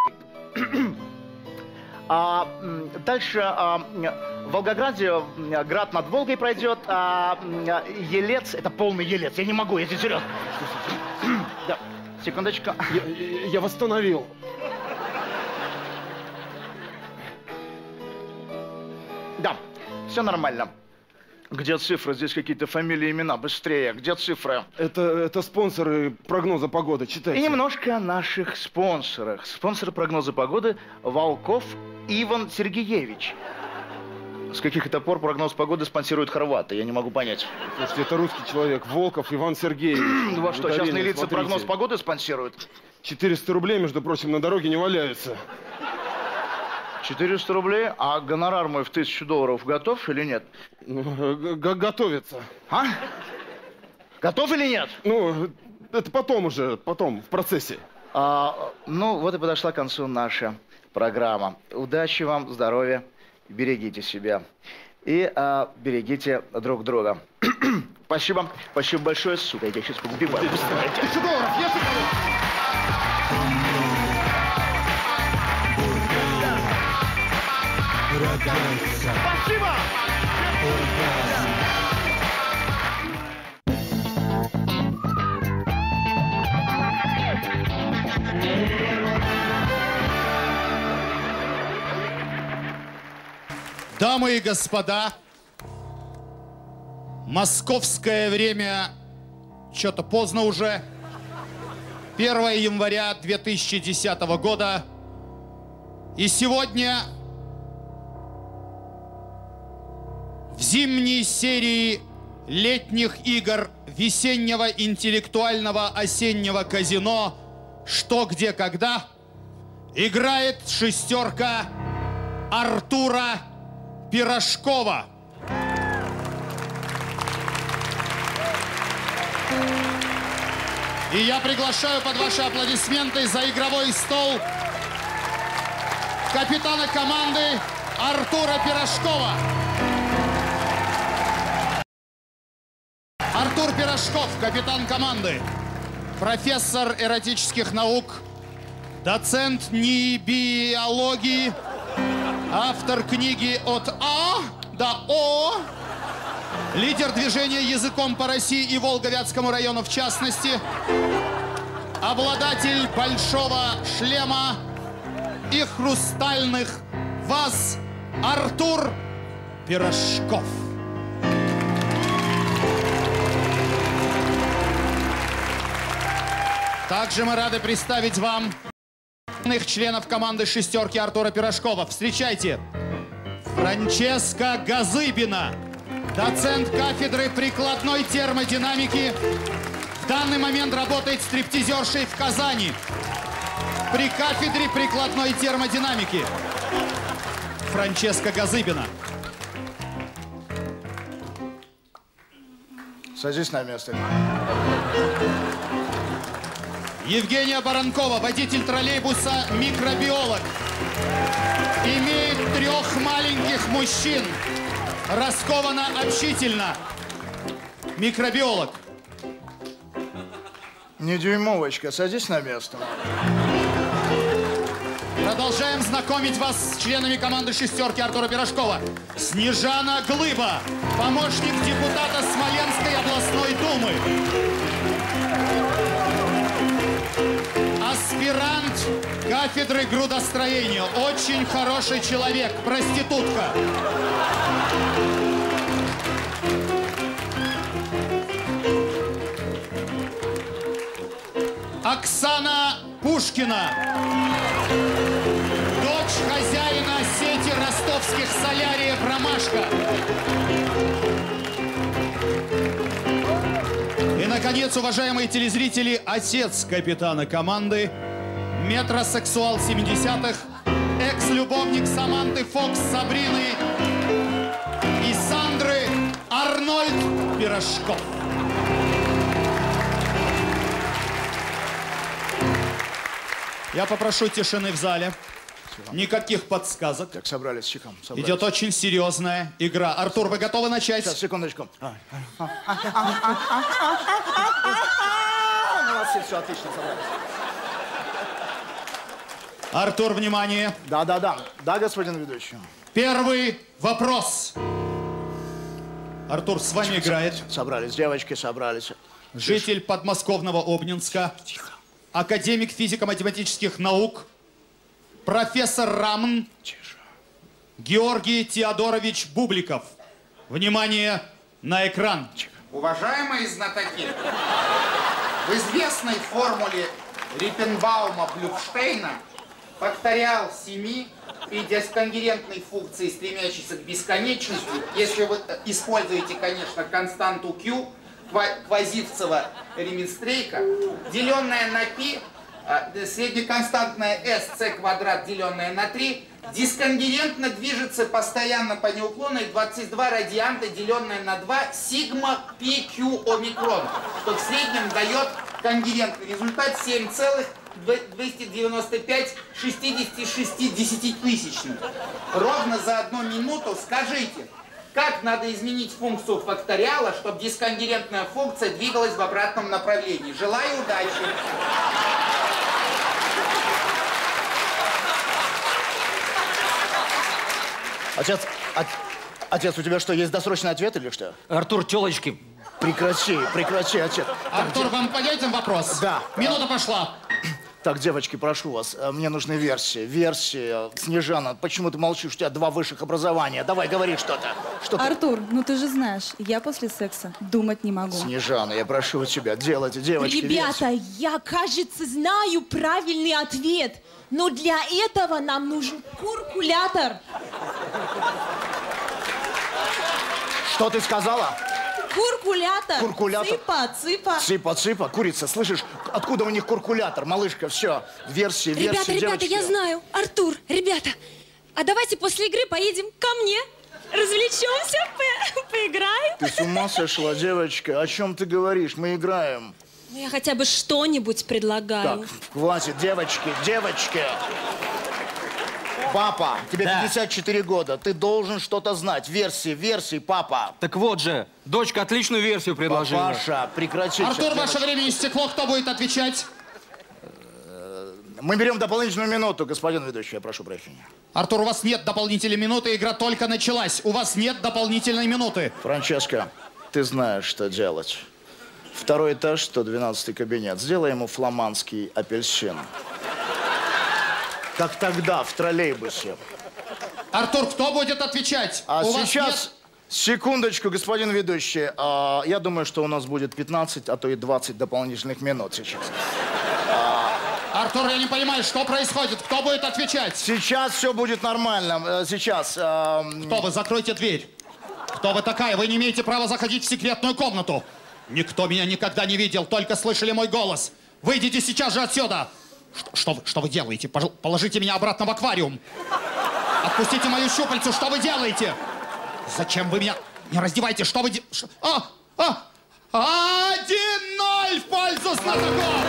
А, дальше а, в Волгограде град над Волгой пройдет, а Елец, это полный Елец, я не могу, я здесь серьезно. Да, секундочку. Я, я восстановил. Да, все нормально. Где цифры? Здесь какие-то фамилии, имена. Быстрее. Где цифры? Это, это спонсоры прогноза погоды. Читайте. И немножко о наших спонсорах. Спонсор прогноза погоды Волков Иван Сергеевич. С каких это пор прогноз погоды спонсируют хорваты? Я не могу понять. Слушайте, это русский человек. Волков Иван Сергеевич. Ну, во что, частные лица прогноз погоды спонсируют? четыреста рублей, между прочим, на дороге не валяются. четыреста рублей? А гонорар мой в тысячу долларов готов или нет? Готовится. А? Готов или нет? Ну, это потом уже, потом, в процессе. А, ну, вот и подошла к концу наша программа. Удачи вам, здоровья, берегите себя. И а, берегите друг друга. Спасибо, спасибо большое, сука, я тебя сейчас поубиваю. Тысячу долларов, я Спасибо! Дамы и господа, московское время, что-то поздно уже, первое января две тысячи десятого года, и сегодня в зимней серии летних игр весеннего интеллектуального осеннего казино «Что, где, когда» играет шестерка Артура Пирожкова. И я приглашаю под ваши аплодисменты за игровой стол капитана команды Артура Пирожкова. Артур Пирожков, капитан команды, профессор эротических наук, доцент НИИ биологии, автор книги «От А до О», лидер движения «Языком по России» и Волговятскому району в частности, обладатель большого шлема, и хрустальных ваз Артур Пирожков. Также мы рады представить вам членов команды «шестерки» Артура Пирожкова. Встречайте! Франческа Газыбина, доцент кафедры прикладной термодинамики. В данный момент работает стриптизершей в Казани при кафедре прикладной термодинамики. Франческа Газыбина. Садись на место. Евгения Баранкова, водитель троллейбуса, микробиолог. Имеет трех маленьких мужчин. Раскована общительно. Микробиолог. Не дюймовочка, садись на место. Продолжаем знакомить вас с членами команды «шестерки» Артура Пирожкова. Снежана Глыба, помощник депутата Смоленской областной думы. Аспирант кафедры грудостроения. Очень хороший человек, проститутка. Оксана Пушкина, дочь хозяина сети ростовских соляриев «Ромашка». И, наконец, уважаемые телезрители, отец капитана команды, метросексуал семидесятых, экс-любовник Саманты Фокс, Сабрины и Сандры Арнольд Пирожков. Я попрошу тишины в зале. Никаких подсказок. Так, собрались, чеком. Собрались. Идет очень серьезная игра. Артур, вы готовы начать? Сейчас, секундочку. Молодцы, все, отлично, собрались. Артур, внимание. Да, да, да. Да, господин ведущий. Первый вопрос. Артур с вами играет. Собрались, девочки, собрались. Житель подмосковного Обнинска. Тихо. Академик физико-математических наук. Профессор РАМН. Тише. Георгий Теодорович Бубликов. Внимание на экран. Тихо. Уважаемые знатоки, в известной формуле Риппенбаума-Блюфштейна факториал семи при дисконгерентной функции, стремящейся к бесконечности, если вы используете, конечно, константу Q, Квазивцева-Ременстрейка, деленная на π, среднеконстантная sc квадрат, деленная на три, дисконгерентно движется постоянно по неуклонной двадцать два радианта, деленная на два, сигма pq омикрон, что в среднем дает конгерентный результат семь целых двести девяносто пять шестьдесят шесть десятитысячных. Ровно за одну минуту скажите, как надо изменить функцию факториала, чтобы дисконгерентная функция двигалась в обратном направлении. Желаю удачи! Отец, от, отец, у тебя что, есть досрочный ответ или что? Артур, телочки. Прекрати, прекрати, отец. Артур, так, вам понятен вопрос? Да. Минута пошла. Так, девочки, прошу вас, мне нужны версии. Версии. Снежана, почему ты молчишь? У тебя два высших образования. Давай, говори что-то. Что Артур, ну ты же знаешь, я после секса думать не могу. Снежана, я прошу тебя, делайте, девочки, Ребята, версии. я, кажется, знаю правильный ответ. Но для этого нам нужен куркулятор. Что ты сказала? Куркулятор. Куркулятор. Цыпа, цыпа. Цыпа, цыпа, курица, слышишь? Откуда у них куркулятор, малышка? Все, версии, версии, Ребята, ребята, девочки. я знаю. Артур, ребята, а давайте после игры поедем ко мне. Развлечемся, по поиграем. Ты с ума сошла, девочка? О чем ты говоришь? Мы играем. Ну, я хотя бы что-нибудь предлагаю. Так, хватит, девочки, девочки. Папа, тебе да. пятьдесят четыре года, ты должен что-то знать. Версии, версии, папа. Так вот же, дочка отличную версию предложила. Папаша, прекрати. Артур, ваше время истекло, кто будет отвечать? Мы берем дополнительную минуту, господин ведущий, я прошу прощения. Артур, у вас нет дополнительной минуты, игра только началась. У вас нет дополнительной минуты. Франческа, ты знаешь, что делать. Второй этаж, сто двенадцатый кабинет. Сделай ему фламандский апельсин. как тогда в троллейбусе. Артур, кто будет отвечать? А У вас сейчас, нет- секундочку, господин ведущий. А, я думаю, что у нас будет пятнадцать, а то и двадцать дополнительных минут сейчас. Артур, я не понимаю, что происходит? Кто будет отвечать? Сейчас все будет нормально. Э, Сейчас. э, Кто вы? Закройте дверь. Кто вы такая? Вы не имеете права заходить в секретную комнату. Никто меня никогда не видел, только слышали мой голос. Выйдите сейчас же отсюда. Что, что, вы, что вы делаете? Пож- Положите меня обратно в аквариум. Отпустите мою щупальцу. Что вы делаете? Зачем вы меня... Не раздевайте. Что вы... де- ш- А! А! один ноль в пользу знатоков!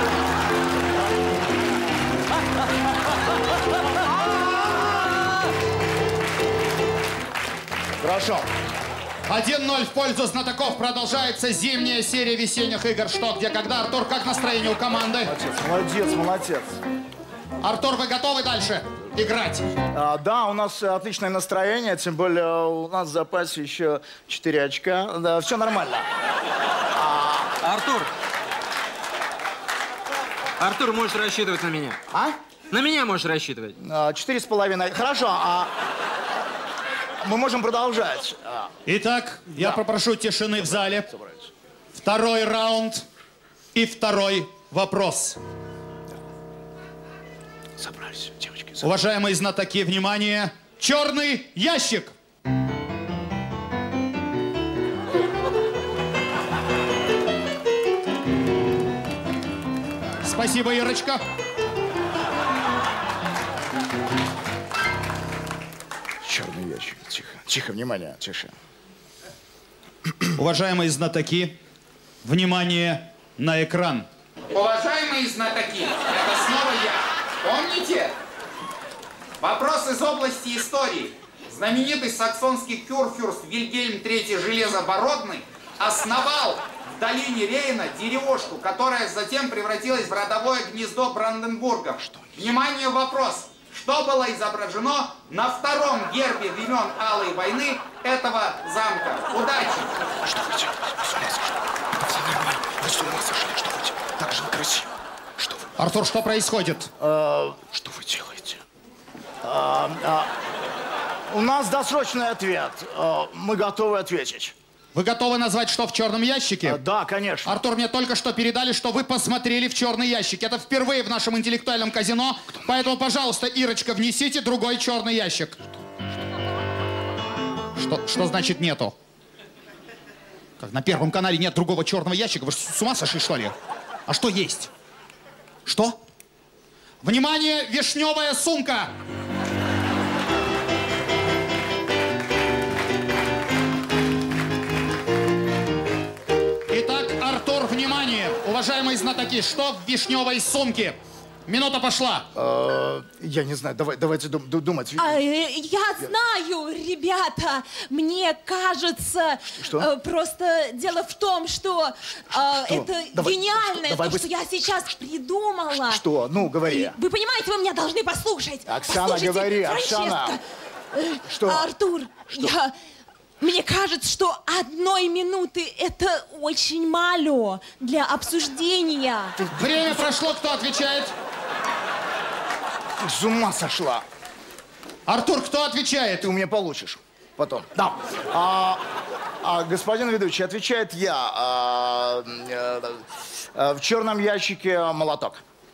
Хорошо. один ноль в пользу знатоков. Продолжается зимняя серия весенних игр. Что, где, когда? Артур, как настроение у команды? Молодец, молодец, молодец. Артур, вы готовы дальше играть? А, да, у нас отличное настроение, тем более у нас в запасе еще четыре очка. Да, все нормально. Артур! Артур, можешь рассчитывать на меня. А? На меня можешь рассчитывать. А, Четыре с половиной. Хорошо, а мы можем продолжать. А, Итак, я попрошу тишины в зале. Второй раунд и второй вопрос. Собрались, девочки. Уважаемые знатоки, внимание! Черный ящик! Спасибо, Ирочка. Черный ящик. Тихо. Тихо, внимание, тише. Уважаемые знатоки, внимание на экран. Уважаемые знатоки, это снова я. Помните? Вопрос из области истории. Знаменитый саксонский кюрфюрст Вильгельм третий Железобородный основал в долине Рейна деревушку, которая затем превратилась в родовое гнездо Бранденбургов. Внимание, вопрос. Что было изображено на втором гербе времен Алой войны этого замка? Удачи! Что вы делаете? С ума сошли? Это все нормально. Вы с ума сошли? Что вы делаете? Так же некрасиво. Что вы... Артур, что происходит? А, что вы делаете? А, а, у нас досрочный ответ. А, мы готовы ответить. Вы готовы назвать, что в черном ящике? А, да, конечно. Артур, мне только что передали, что вы посмотрели в черный ящик. Это впервые в нашем интеллектуальном казино. Поэтому, пожалуйста, Ирочка, внесите другой черный ящик. Что, что значит нету? Как на Первом канале нет другого черного ящика? Вы с ума сошли, что ли? А что есть? Что? Внимание, вишневая сумка! Итак, Артур, внимание! Уважаемые знатоки, что в вишневой сумке? Минута пошла. А, я не знаю, давай, давайте дум- ду- думать. А, э, я знаю, ребята, мне кажется, Что? э, просто дело в том, что, э, это Давай, гениальное, что? Давай то, что я сейчас придумала. Что? Ну, говори. Вы понимаете, вы меня должны послушать. Оксана, Послушайте, говори, Франческа. Оксана. Э, Что? Артур, я... Мне кажется, что одной минуты это очень мало для обсуждения. Время прошло, кто отвечает? Ты с ума сошла. Артур, кто отвечает? Ты у меня получишь потом. Да. А, а, господин ведущий, отвечает я. А, э, э, в черном ящике молоток.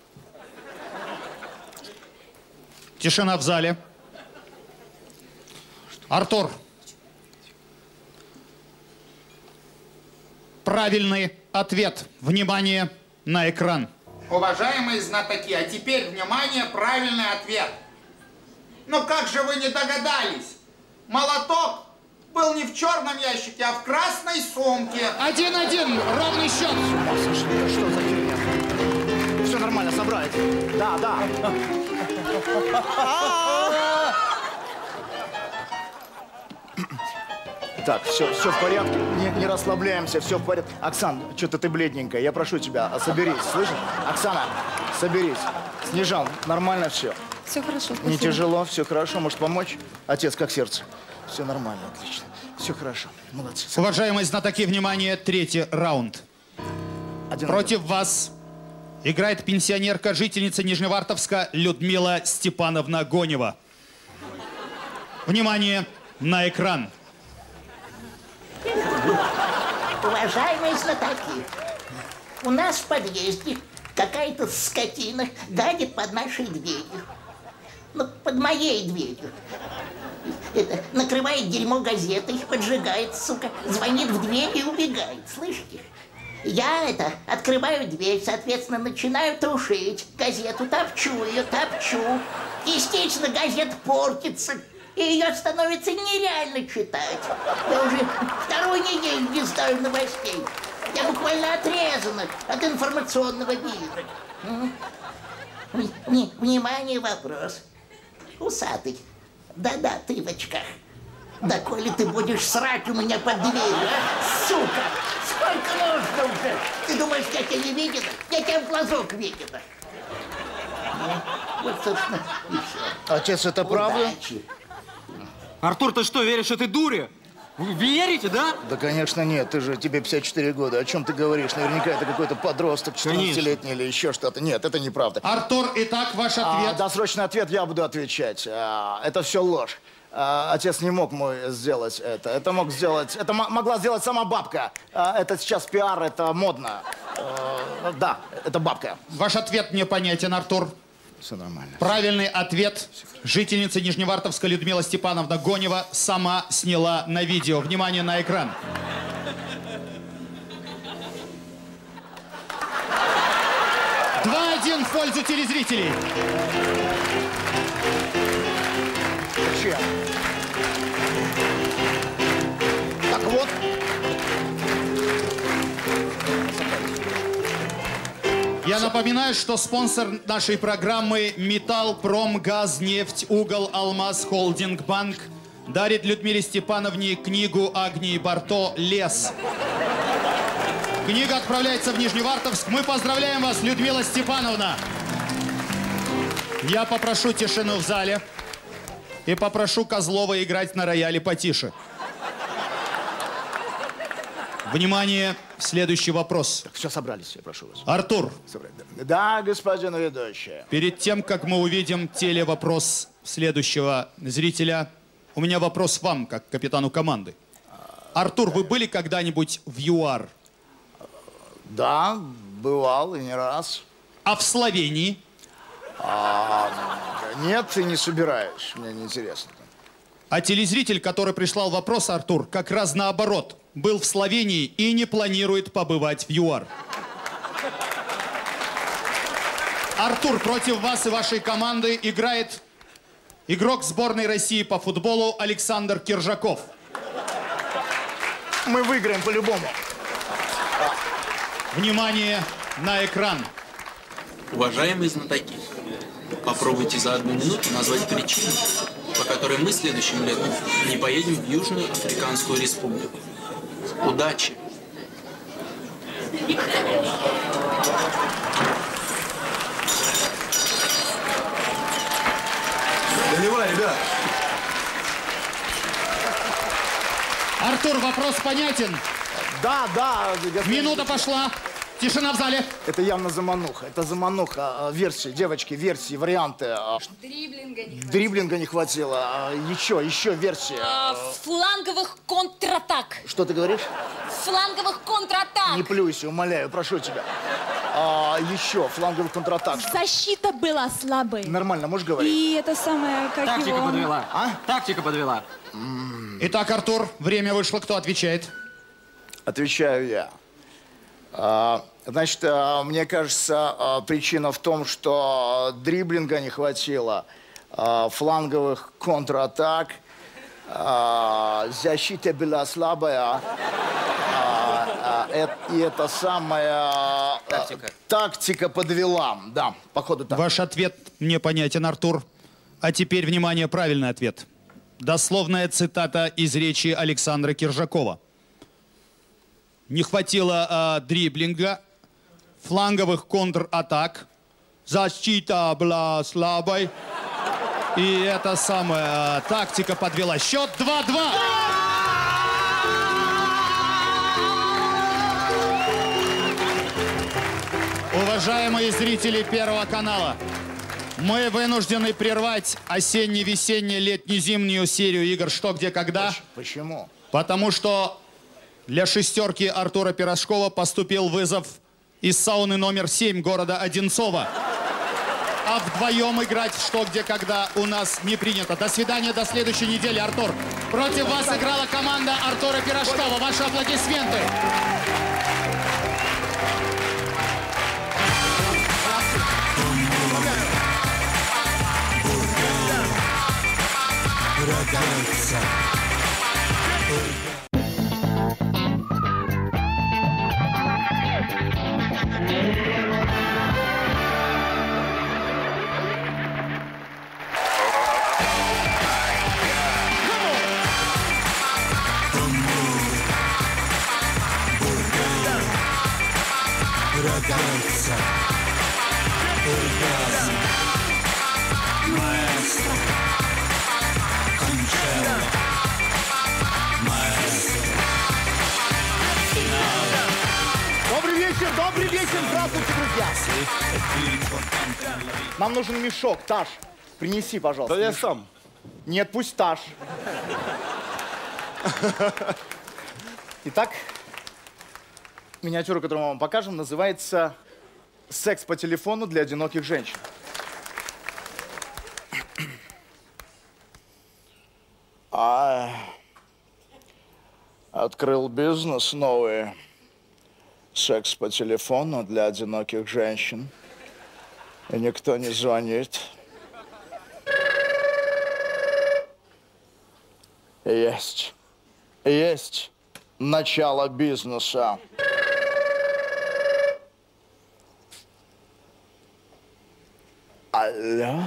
Тишина в зале. Артур. Правильный ответ. Внимание на экран. Уважаемые знатоки, а теперь, внимание, правильный ответ. Ну как же вы не догадались? Молоток был не в черном ящике, а в красной сумке. Один-один, ровный счет. Слушай, что за херня? Все нормально, собрались. Да, да. Так, все, все в порядке, не, не расслабляемся, все в порядке. Оксан, что-то ты бледненькая, я прошу тебя, соберись, слышишь? Оксана, соберись. Снежан, нормально все? Все хорошо, спасибо. Не тяжело, все хорошо, может помочь? Отец, как сердце? Все нормально, отлично. Все хорошо, молодцы. Уважаемые знатоки, внимание, третий раунд. Один Против вас Играет пенсионерка, жительница Нижневартовска Людмила Степановна Гонева. Внимание на экран. Уважаемые знатоки, у нас в подъезде какая-то скотина гадит под нашей дверью. Ну, под моей дверью. Это, накрывает дерьмо газетой, поджигает, сука, звонит в дверь и убегает, слышите? Я это, открываю дверь, соответственно, начинаю трушить газету, топчу ее, топчу. Естественно, газета портится, и ее становится нереально читать. Я уже вторую неделю не знаю новостей. Я буквально отрезана от информационного мира. Внимание, вопрос. Усатый. Да-да, ты в очках. Да коли ты будешь срать у меня под дверью, а? Сука! Сколько нужно уже? Ты думаешь, я тебя не видела? Я тебя в глазок видела. Вот, собственно, и все. Отец, это правда? Удачи. Артур, ты что, веришь этой дуре? Вы верите, да? Да, конечно, нет. Ты же, тебе пятьдесят четыре года. О чем ты говоришь? Наверняка это какой-то подросток, четырнадцатилетний или еще что-то. Нет, это неправда. Артур, итак, ваш ответ. А, досрочный ответ я буду отвечать. А, это все ложь. А, отец не мог мой сделать это. Это мог сделать... Это могла сделать сама бабка. А, это сейчас пиар, это модно. А, да, это бабка. Ваш ответ мне понятен, Артур. Все нормально. Правильный ответ. Жительница Нижневартовска Людмила Степановна Гонева сама сняла на видео. Внимание на экран. два-один в пользу телезрителей. Зачем? Так вот. Я напоминаю, что спонсор нашей программы «Металл, Промгаз, Нефть, Угол, Алмаз, Холдинг, Банк» дарит Людмиле Степановне книгу Агнии Барто «Лес». Книга отправляется в Нижневартовск. Мы поздравляем вас, Людмила Степановна. Я попрошу тишину в зале и попрошу Козлова играть на рояле потише. Внимание, следующий вопрос. Так, все собрались, я прошу вас. Артур. Да, господин ведущий. Перед тем, как мы увидим телевопрос следующего зрителя, у меня вопрос вам, как капитану команды. Артур, вы были когда-нибудь в ЮАР? Да, бывал и не раз. А в Словении? А, нет, и не собираюсь, мне неинтересно. А телезритель, который прислал вопрос, Артур, как раз наоборот. Был в Словении и не планирует побывать в ЮАР. Артур, против вас и вашей команды играет игрок сборной России по футболу Александр Киржаков. Мы выиграем по-любому. Внимание на экран. Уважаемые знатоки, попробуйте за одну минуту назвать причину, по которой мы следующим летом не поедем в Южную Африканскую Республику. Удачи! Доливай, ребят! Артур, вопрос понятен? Да, да. Минута пошла. Тишина в зале. Это явно замануха. Это замануха. Версии, девочки, версии, варианты. Дриблинга не хватило. Дриблинга не хватило. Еще, еще версии. А, фланговых контратак. Что ты говоришь? Фланговых контратак. Не плюйся, умоляю, прошу тебя. А, еще фланговых контратак. Защита была слабой. Нормально, можешь говорить? И это самое, как Тактика его... подвела. А? Тактика подвела. Итак, Артур, время вышло. Кто отвечает? Отвечаю я. А, значит, а, мне кажется, а, причина в том, что дриблинга не хватило, а, фланговых контратак, а, защита была слабая, а, а, это, и это самая Тактика. А, тактика подвела. Да, походу так. Ваш ответ мне понятен, Артур. А теперь, внимание, правильный ответ. Дословная цитата из речи Александра Киржакова. Не хватило а, дриблинга, фланговых контратак, защита была слабой, и эта самая а, тактика подвела. Счет два-два. Уважаемые зрители Первого канала, мы вынуждены прервать осенне-весенне-летне-зимнюю серию игр «Что, где, когда». Почему? Потому что для шестерки Артура Пирожкова поступил вызов из сауны номер семь города Одинцово. А вдвоем играть в «Что, где, когда» у нас не принято. До свидания, до следующей недели, Артур. Против вас играла команда Артура Пирожкова. Ваши аплодисменты. Рогатца, оргазм, маэстро, кончелло, маэстро, финал. Добрый вечер, добрый вечер, здравствуйте, друзья. Нам нужен мешок, Таш, принеси, пожалуйста. Да я мешок. сам. Нет, пусть Таш. Итак, миниатюра, которую мы вам покажем, называется «Секс по телефону для одиноких женщин». А, открыл бизнес новый. Секс по телефону для одиноких женщин. И никто не звонит. Есть. Есть начало бизнеса. Алло.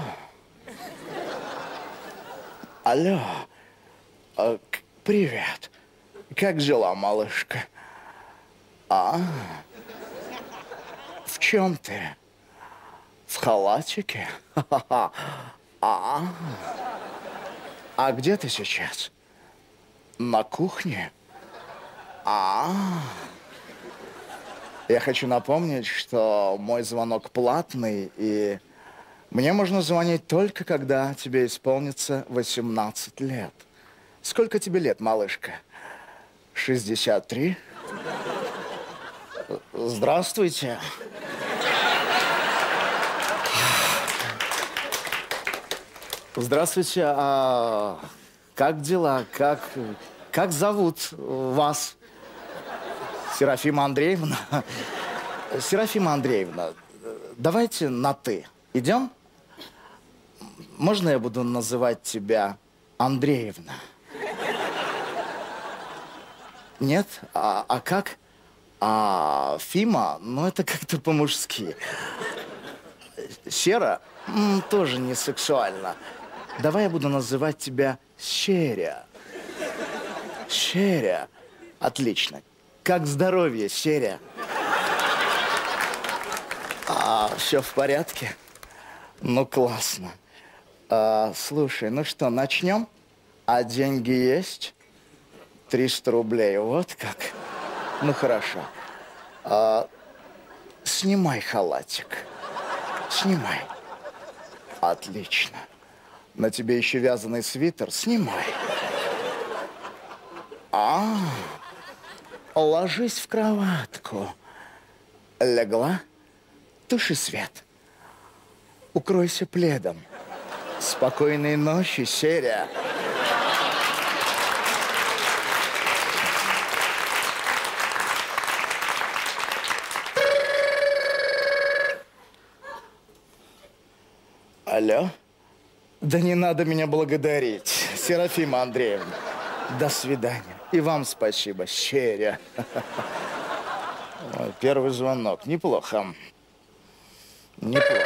Алло. А, к- привет. Как дела, малышка? А? В чем ты? В халатике? Ха-ха-ха. А? А где ты сейчас? На кухне? А? Я хочу напомнить, что мой звонок платный, и мне можно звонить только, когда тебе исполнится восемнадцать лет. Сколько тебе лет, малышка? шестьдесят три? Здравствуйте. Здравствуйте. А как дела? Как, как зовут вас? Серафима Андреевна? Серафима Андреевна, давайте на «ты». Идем? Можно я буду называть тебя Андреевна? Нет? А, а как? А Фима? Ну, это как-то по-мужски. Сера? М, тоже не сексуально. Давай я буду называть тебя Серя. Серя. Отлично. Как здоровье, Серя? А, все в порядке? Ну, классно. А, слушай, ну что, начнем? А деньги есть? триста рублей, вот как? Ну, хорошо. А, снимай халатик. Снимай. Отлично. На тебе еще вязаный свитер. Снимай. А, ложись в кроватку. Легла? Туши свет. Укройся пледом. Спокойной ночи, Серя. Алло? Да не надо меня благодарить, Серафима Андреевна. До свидания. И вам спасибо, Серя. Ой, первый звонок. Неплохо. Неплохо.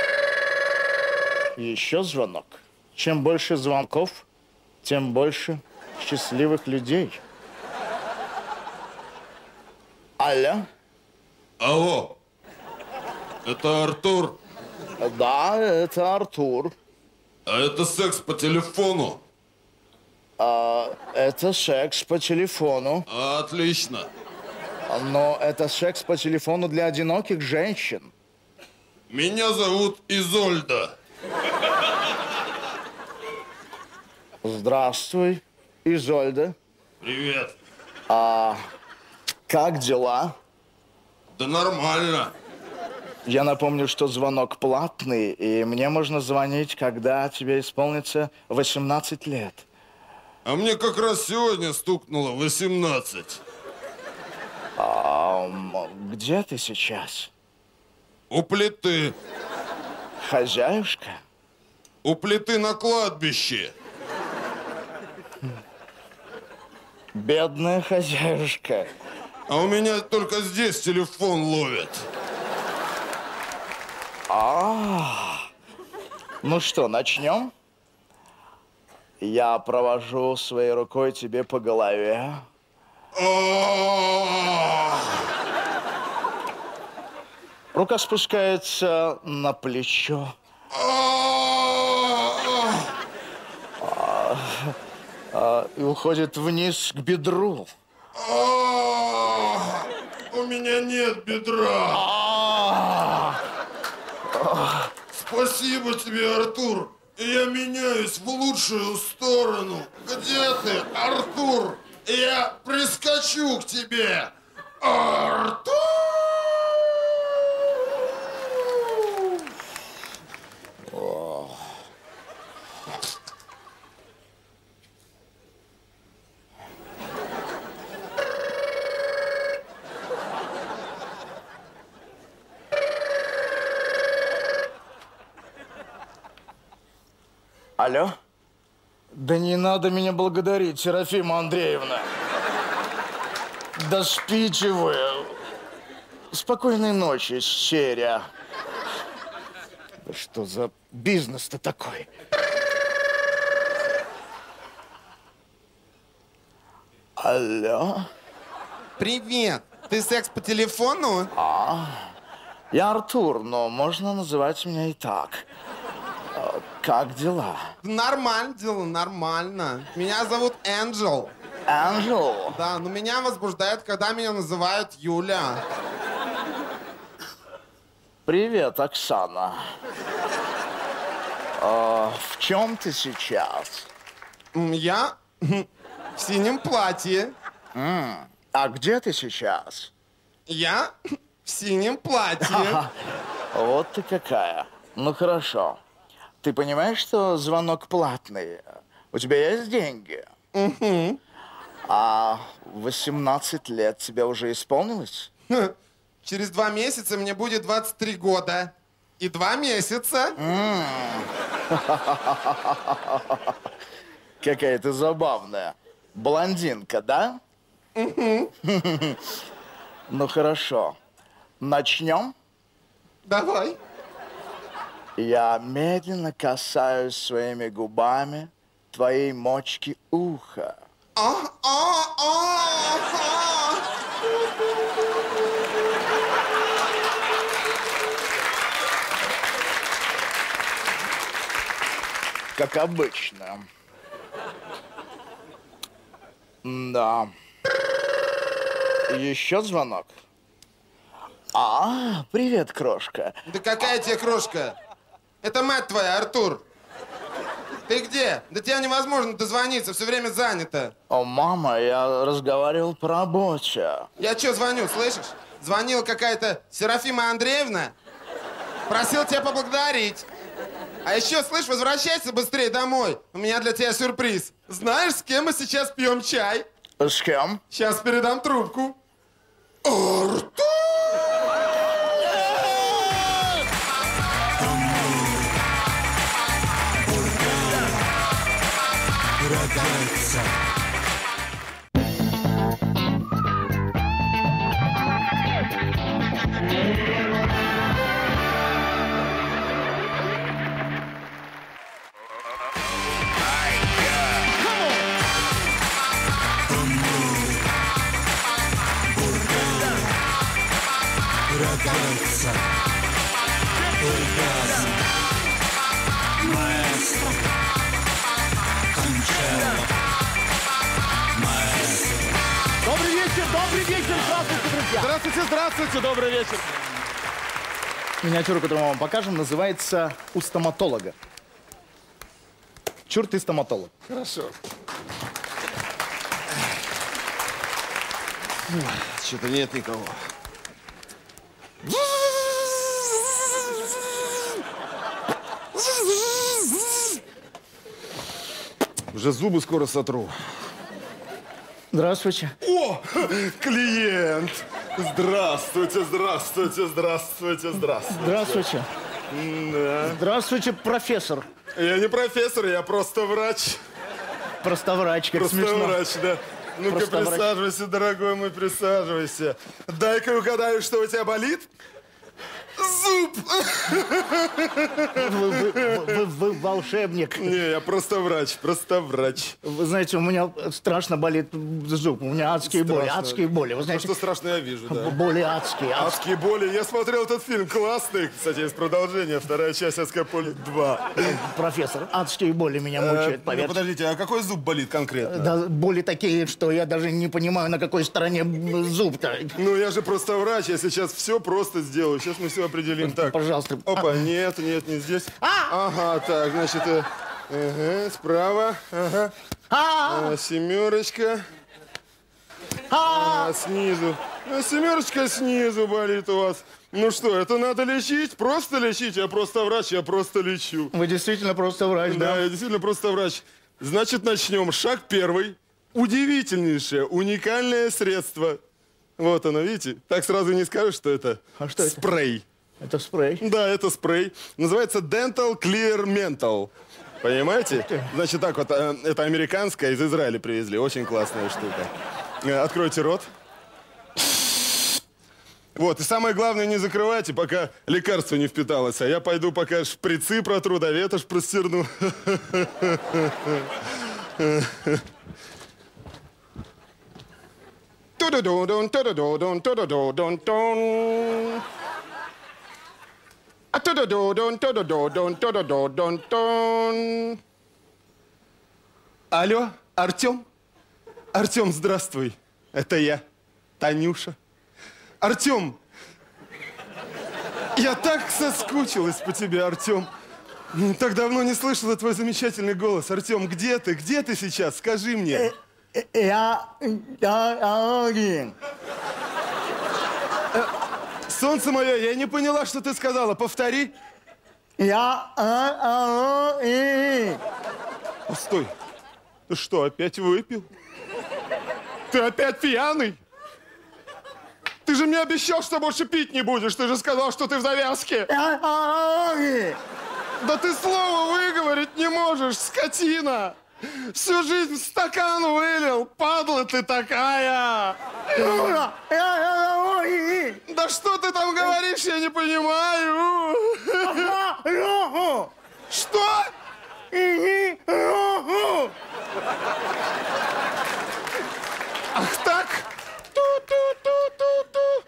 Еще звонок. Чем больше звонков, тем больше счастливых людей. Алло? Алло. Это Артур. Да, это Артур. А это секс по телефону. А, это секс по телефону. Отлично. Но это секс по телефону для одиноких женщин. Меня зовут Изольда. Здравствуй, Изольда. Привет. А как дела? Да нормально. Я напомню, что звонок платный, и мне можно звонить, когда тебе исполнится восемнадцать лет. А мне как раз сегодня стукнуло восемнадцать. А где ты сейчас? У плиты. Хозяюшка? У плиты на кладбище. Бедная хозяюшка. А у меня только здесь телефон ловит. А, ну что, начнем? Я провожу своей рукой тебе по голове. Рука спускается на плечо. А, а, и уходит вниз к бедру. У меня нет бедра. Спасибо тебе, Артур. Я меняюсь в лучшую сторону. Где ты, Артур? Я прискочу к тебе. Артур! О. Алло? Да не надо меня благодарить, Серафима Андреевна. Да спите вы. Спокойной ночи, Серя. Да что за бизнес-то такой? Алло? Привет. Ты секс по телефону? А, я Артур, но можно называть меня и так. Как дела? Нормально дела, нормально. Меня зовут Энджел. Энджел? Да, но меня возбуждает, когда меня называют Юля. Привет, Оксана. А, в чем ты сейчас? Я в синем платье. М, а где ты сейчас? Я в синем платье. Вот ты какая. Ну хорошо. Ты понимаешь, что звонок платный? У тебя есть деньги? Угу. А восемнадцать лет тебе уже исполнилось? Через два месяца мне будет двадцать три года. И два месяца. Какая ты забавная. Блондинка, да? Угу. Ну хорошо. Начнем? Давай. Я медленно касаюсь своими губами твоей мочки уха. А, а, а, а. Как обычно. Да. Еще звонок. А, привет, крошка. Да какая тебе крошка? Это мать твоя, Артур. Ты где? До тебя невозможно дозвониться, все время занято. О, мама, я разговаривал по работе. Я что звоню, слышишь? Звонила какая-то Серафима Андреевна. Просил тебя поблагодарить. А еще, слышь, возвращайся быстрее домой. У меня для тебя сюрприз. Знаешь, с кем мы сейчас пьем чай? С кем? Сейчас передам трубку. Артур! Рогатца. Рогатца. Оргазм. Маэстро. Кончелло. Маэстро. Добрый вечер, добрый вечер, здравствуйте, друзья. Здравствуйте, здравствуйте, добрый вечер. Миниатюра, которую мы вам покажем, называется «У стоматолога». Чур, ты стоматолог. Хорошо. Что-то нет никого. Уже зубы скоро сотру. Здравствуйте. О, клиент! Здравствуйте, здравствуйте, здравствуйте, здравствуйте. Здравствуйте. Да. Здравствуйте, профессор. Я не профессор, я просто врач. Просто врач, как просто смешно. врач, да. Ну-ка, Просто присаживайся, врач. дорогой мой, присаживайся. Дай-ка угадаю, что у тебя болит. Зуб! Вы, вы, вы, вы волшебник. Не, я просто врач, просто врач. Вы знаете, у меня страшно болит зуб. У меня адские боли, Страшно. адские боли. Вы знаете, Ну, что страшно, я вижу, да. боли адские. адские. Адские боли. Я смотрел этот фильм, классный. Кстати, есть продолжение, вторая часть «Адская боль два». Профессор, адские боли меня мучают, Ну, поверьте. подождите, а какой зуб болит конкретно? Да, боли такие, что я даже не понимаю, на какой стороне зуб-то. Ну, я же просто врач, я сейчас все просто сделаю. Сейчас мы все определим. Так, пожалуйста. Опа, нет, нет, не здесь. Ага, так, значит, э, ага, справа, ага. А, семерочка. А, снизу. А, семерочка снизу болит у вас. Ну что, это надо лечить? Просто лечить? Я просто врач, я просто лечу. Вы действительно просто врач, да? Да, я действительно просто врач. Значит, начнем. Шаг первый. Удивительнейшее, уникальное средство. Вот оно, видите? Так сразу не скажешь, что это а что спрей. Это? Это спрей? Да, это спрей. Называется Dental Clear Mental. Понимаете? Значит, так вот, э, это американское, из Израиля привезли. Очень классная штука. Э, Откройте рот. Вот, и самое главное, не закрывайте, пока лекарство не впиталось. А я пойду пока шприцы протру, да ветошь простерну. Ту-ду-ду-дун, ту-ду-ду-дун, ту-ду-ду-дун, а ту-ду-ду-дун, ту-ду-ду-дун, ту-ду-ду-дун-дун. Алло, Артем? Артем, здравствуй. Это я, Танюша. Артем, я так соскучилась по тебе, Артем. Так давно не слышала твой замечательный голос. Артем, где ты? Где ты сейчас? Скажи мне. Я... Я один. Солнце мое, я не поняла, что ты сказала. Повтори. Я... Стой. Ты что, опять выпил? Ты опять пьяный? Ты же мне обещал, что больше пить не будешь. Ты же сказал, что ты в завязке. Да ты слова выговорить не можешь, скотина. Всю жизнь в стакан вылил. Падла ты такая. Да что ты там говоришь, я не понимаю. Что? Ах так? Ту-ту-ту-ту-ту.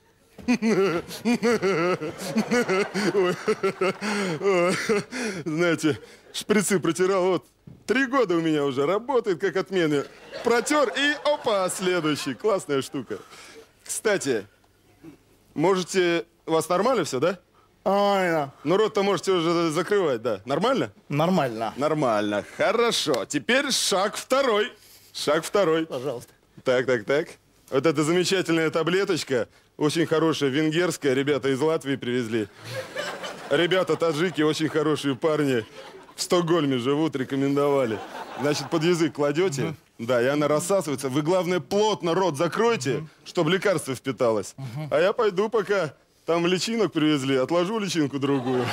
Знаете, шприцы протирал, вот, три года у меня уже, работает как отменный. Протер и опа, следующий. Классная штука. Кстати, можете, у вас нормально все, да? Нормально. Ну, рот-то можете уже закрывать, да. Нормально? Нормально. Нормально. Хорошо. Теперь шаг второй. Шаг второй. Пожалуйста. Так, так, так. Вот эта замечательная таблеточка, очень хорошая, венгерская, ребята из Латвии привезли. Ребята таджики, очень хорошие парни, в Стокгольме живут, рекомендовали. Значит, под язык кладете, угу. Да, и она рассасывается. Вы, главное, плотно рот закройте, угу. Чтобы лекарство впиталось. Угу. А я пойду, пока там личинок привезли, отложу личинку другую.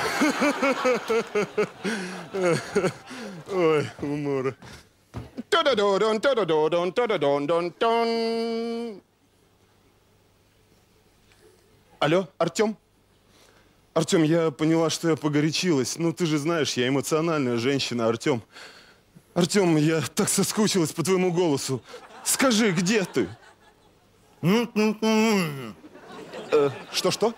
Ой, умора. Алло, Артем? Артем, я поняла, что я погорячилась. Ну, ты же знаешь, я эмоциональная женщина, Артем. Артем, я так соскучилась по твоему голосу. Скажи, где ты? э, Что-что?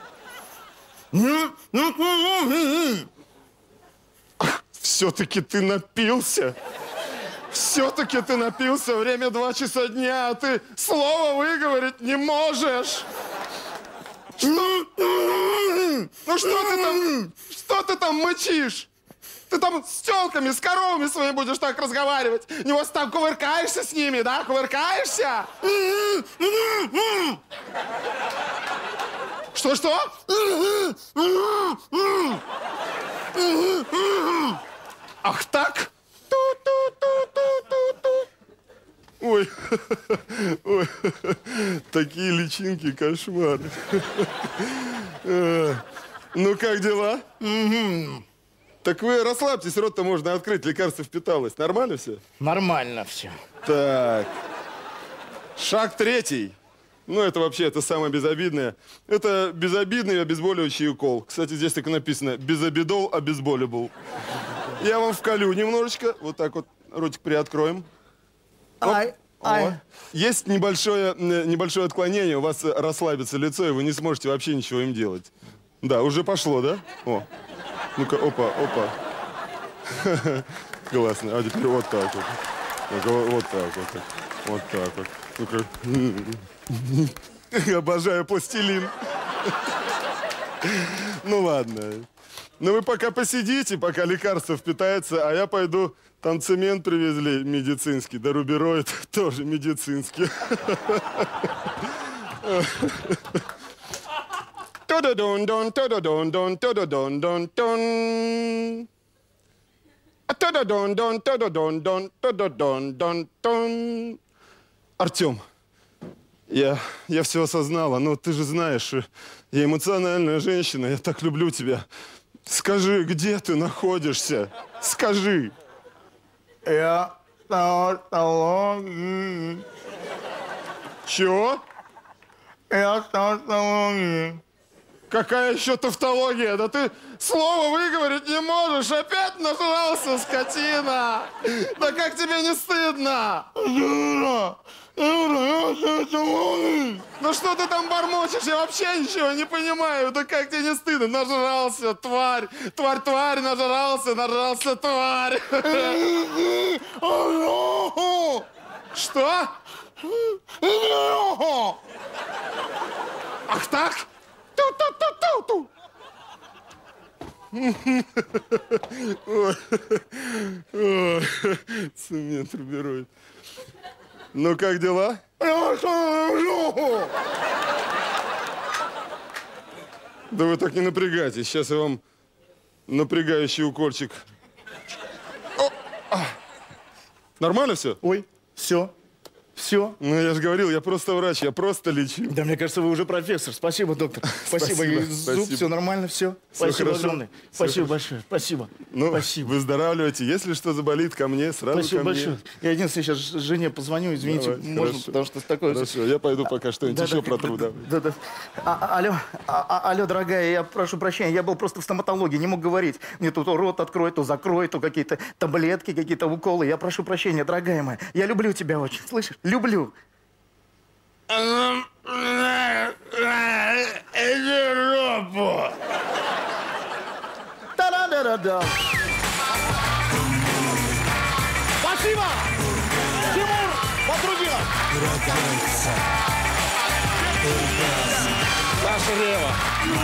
Все-таки ты напился? Все-таки ты напился, время два часа дня, а ты слова выговорить не можешь. Что? Ну что ты там, что ты там мычишь? Ты там с телками, с коровами своими будешь так разговаривать. Не вот там кувыркаешься с ними, да? Кувыркаешься? Что-что? Ах так? Ой, ой, такие личинки, кошмар. Ну, как дела? Так вы расслабьтесь, рот-то можно открыть, лекарство впиталось. Нормально все? Нормально все. Так, шаг третий. Ну, это вообще, это самое безобидное. Это безобидный обезболивающий укол. Кстати, здесь так и написано: безобидол, обезболибл. Я вам вколю немножечко. Вот так вот, ротик приоткроем. Ай, ай. Есть небольшое, небольшое отклонение, у вас расслабится лицо, и вы не сможете вообще ничего им делать. Да, уже пошло, да? О, ну-ка, опа, опа. Классно. А теперь вот так вот. Вот так вот. Вот так вот. Ну-ка. Обожаю пластилин. Ну ладно. Ну вы пока посидите, пока лекарство впитается, а я пойду. Там цемент привезли медицинский, да рубероид тоже медицинский. Та-да-дон-дон, та-да-дон-дон, та-да-дон-дон, та-да-дон. Та-да-дон-дон, та-да-дон-дон, та-да-дон-дон-дон. Артем, я, я все осознала, но ты же знаешь, я эмоциональная женщина, я так люблю тебя. Скажи, где ты находишься? Скажи. Я... Чего? Я тавтология. Какая еще тавтология? Да ты слово выговорить не можешь. Опять нажрался, скотина. Да как тебе не стыдно? Ну что ты там бормочешь? Я вообще ничего не понимаю. Да как тебе не стыдно? Нажрался, тварь. Тварь, тварь, нажрался, нажрался, тварь. Что? Ах так? Ту-ту-ту-ту-ту. Ой, ой, цемент рубероид. Ну, как дела? Да вы так не напрягайтесь. Сейчас я вам напрягающий укольчик. О, а. Нормально все? Ой, все. Все. Ну, я же говорил, я просто врач, я просто лечу. Да, мне кажется, вы уже профессор. Спасибо, доктор. Спасибо. Спасибо, Зуб, спасибо. все нормально, все. Всё Спасибо хорошо. огромное. Всё Спасибо хорошо. большое. Спасибо. Ну, Спасибо. выздоравливайте. Если что заболит, ко мне, сразу Спасибо ко большое. мне. Я единственное сейчас жене позвоню, извините, Давай, можно, хорошо. потому что такое... Хорошо, я пойду пока что-нибудь Да, еще да, протру. да, давай. да, да. А, а, алло, а, а, алло, дорогая, я прошу прощения, я был просто в стоматологии, не мог говорить. Мне тут то рот откроет, то закроет, то какие-то таблетки, какие-то уколы. Я прошу прощения, дорогая моя. Я люблю тебя очень, слышишь? Люблю. Иди жопу! Та-да-да-да-да. Спасибо! Тимур Батрутдинов! Саша Рева!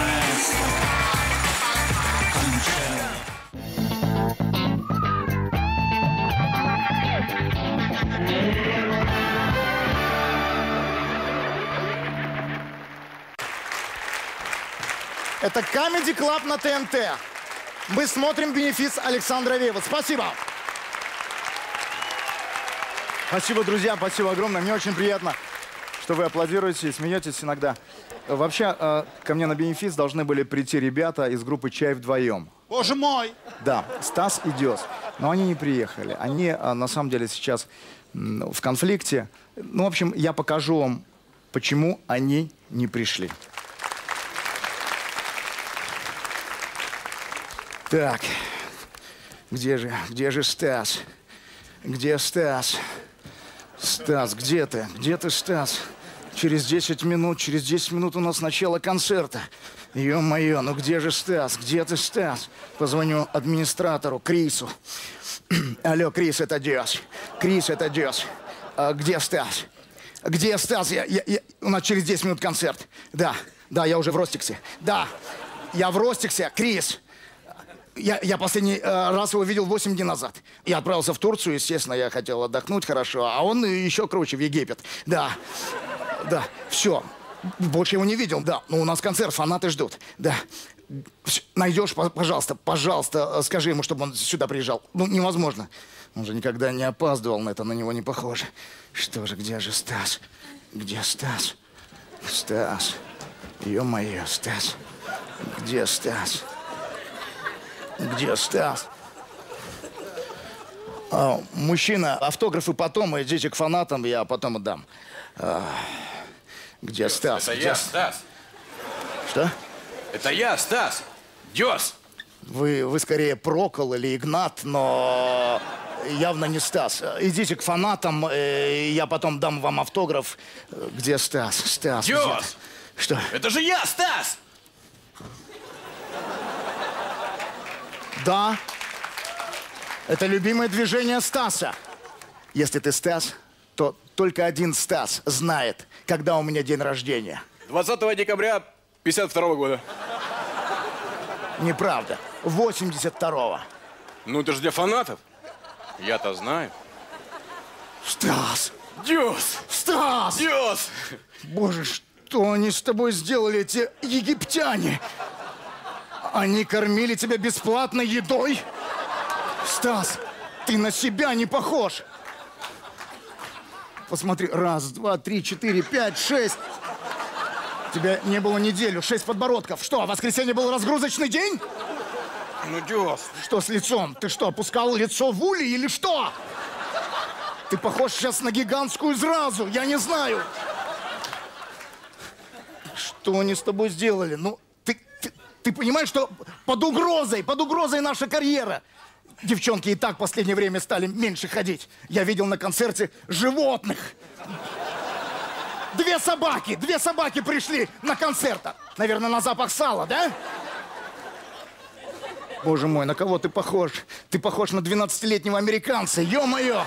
Это Comedy Club на ТНТ. Мы смотрим бенефис Александра Ревва. Спасибо. Спасибо, друзья, спасибо огромное. Мне очень приятно, что вы аплодируете и смеетесь иногда. Вообще, э, ко мне на бенефис должны были прийти ребята из группы «Чай вдвоем». Боже мой! Да, Стас и Дёс. Но они не приехали. Они, э, на самом деле, сейчас м, в конфликте. Ну, в общем, я покажу вам, почему они не пришли. Так, где же, где же Стас? Где Стас? Стас, где ты? Где ты, Стас? Через десять минут, через десять минут у нас начало концерта. Ё-моё, ну где же Стас? Где ты, Стас? Позвоню администратору, Крису. Алло, Крис, это Дёс. Крис, это Дёс. А, где Стас? Где Стас? Я, я, я... У нас через десять минут концерт. Да, да, я уже в Ростиксе. Да. Я в Ростиксе, Крис. Я, я последний э, раз его видел восемь дней назад. Я отправился в Турцию, естественно, я хотел отдохнуть хорошо, а он еще круче, в Египет. Да, да, все. Больше его не видел, да. Но у нас концерт, фанаты ждут, да. Найдешь, пожалуйста, пожалуйста, скажи ему, чтобы он сюда приезжал. Ну, невозможно. Он же никогда не опаздывал, на это на него не похоже. Что же, где же Стас? Где Стас? Стас. Ё-моё, Стас. Где Стас? Где Стас? А, мужчина, автографы потом, идите к фанатам, я потом отдам. А, где Стас? Это где... я, Стас. Что? Это я, Стас. Дёс. Вы, вы скорее Прокол или Игнат, но явно не Стас. Идите к фанатам, э, я потом дам вам автограф. Где Стас? Стас. Дёс. Что? Это же я, Стас. Да, это любимое движение Стаса. Если ты Стас, то только один Стас знает, когда у меня день рождения. двадцатого декабря пятьдесят второго года. Неправда. восемьдесят второго. Ну, это же для фанатов. Я-то знаю. Стас! Дёс! Стас! Дёс! Боже, что они с тобой сделали, эти египтяне? Они кормили тебя бесплатной едой? Стас, ты на себя не похож. Посмотри, раз, два, три, четыре, пять, шесть. Тебя не было неделю, шесть подбородков. Что, в воскресенье был разгрузочный день? Ну, Дёс. Что с лицом? Ты что, опускал лицо в улей или что? Ты похож сейчас на гигантскую зразу, я не знаю. Что они с тобой сделали? Ну, ты, ты, ты понимаешь, что под угрозой, под угрозой наша карьера. Девчонки и так в последнее время стали меньше ходить. Я видел на концерте животных. Две собаки, две собаки пришли на концерт. Наверное, на запах сала, да? Боже мой, на кого ты похож? Ты похож на двенадцатилетнего американца, ё-моё!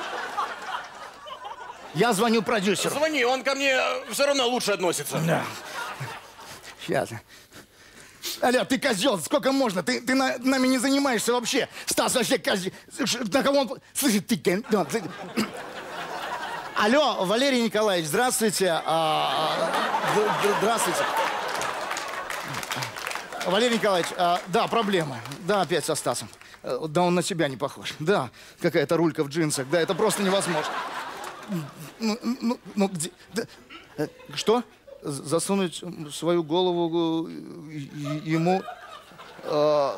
Я звоню продюсеру. Звони, он ко мне все равно лучше относится. Да. Сейчас. Алло, ты козел, сколько можно? Ты, ты на, нами не занимаешься вообще. Стас вообще козел. На кого он... Слушай, ты... Алло, Валерий Николаевич, здравствуйте. А, здравствуйте. Валерий Николаевич, а, да, проблема. Да, опять со Стасом. Да, он на себя не похож. Да, какая-то рулька в джинсах. Да, это просто невозможно. Ну, ну, ну где... Да. Что? Засунуть свою голову ему... Э...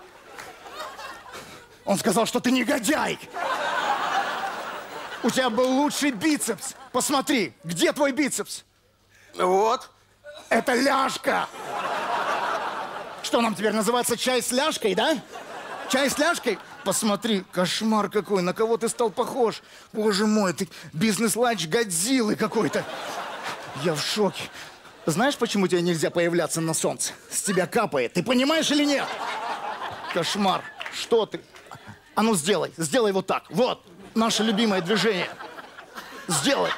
Он сказал, что ты негодяй! У тебя был лучший бицепс. Посмотри, где твой бицепс? Вот. Это ляжка. Что нам теперь называется, чай с ляжкой, да? Чай с ляжкой? Посмотри, кошмар какой, на кого ты стал похож. Боже мой, ты бизнес-ланч Годзиллы какой-то. Я в шоке. Знаешь, почему тебе нельзя появляться на солнце? С тебя капает. Ты понимаешь или нет? Кошмар. Что ты? А ну сделай, сделай вот так. Вот, наше любимое движение. Сделай.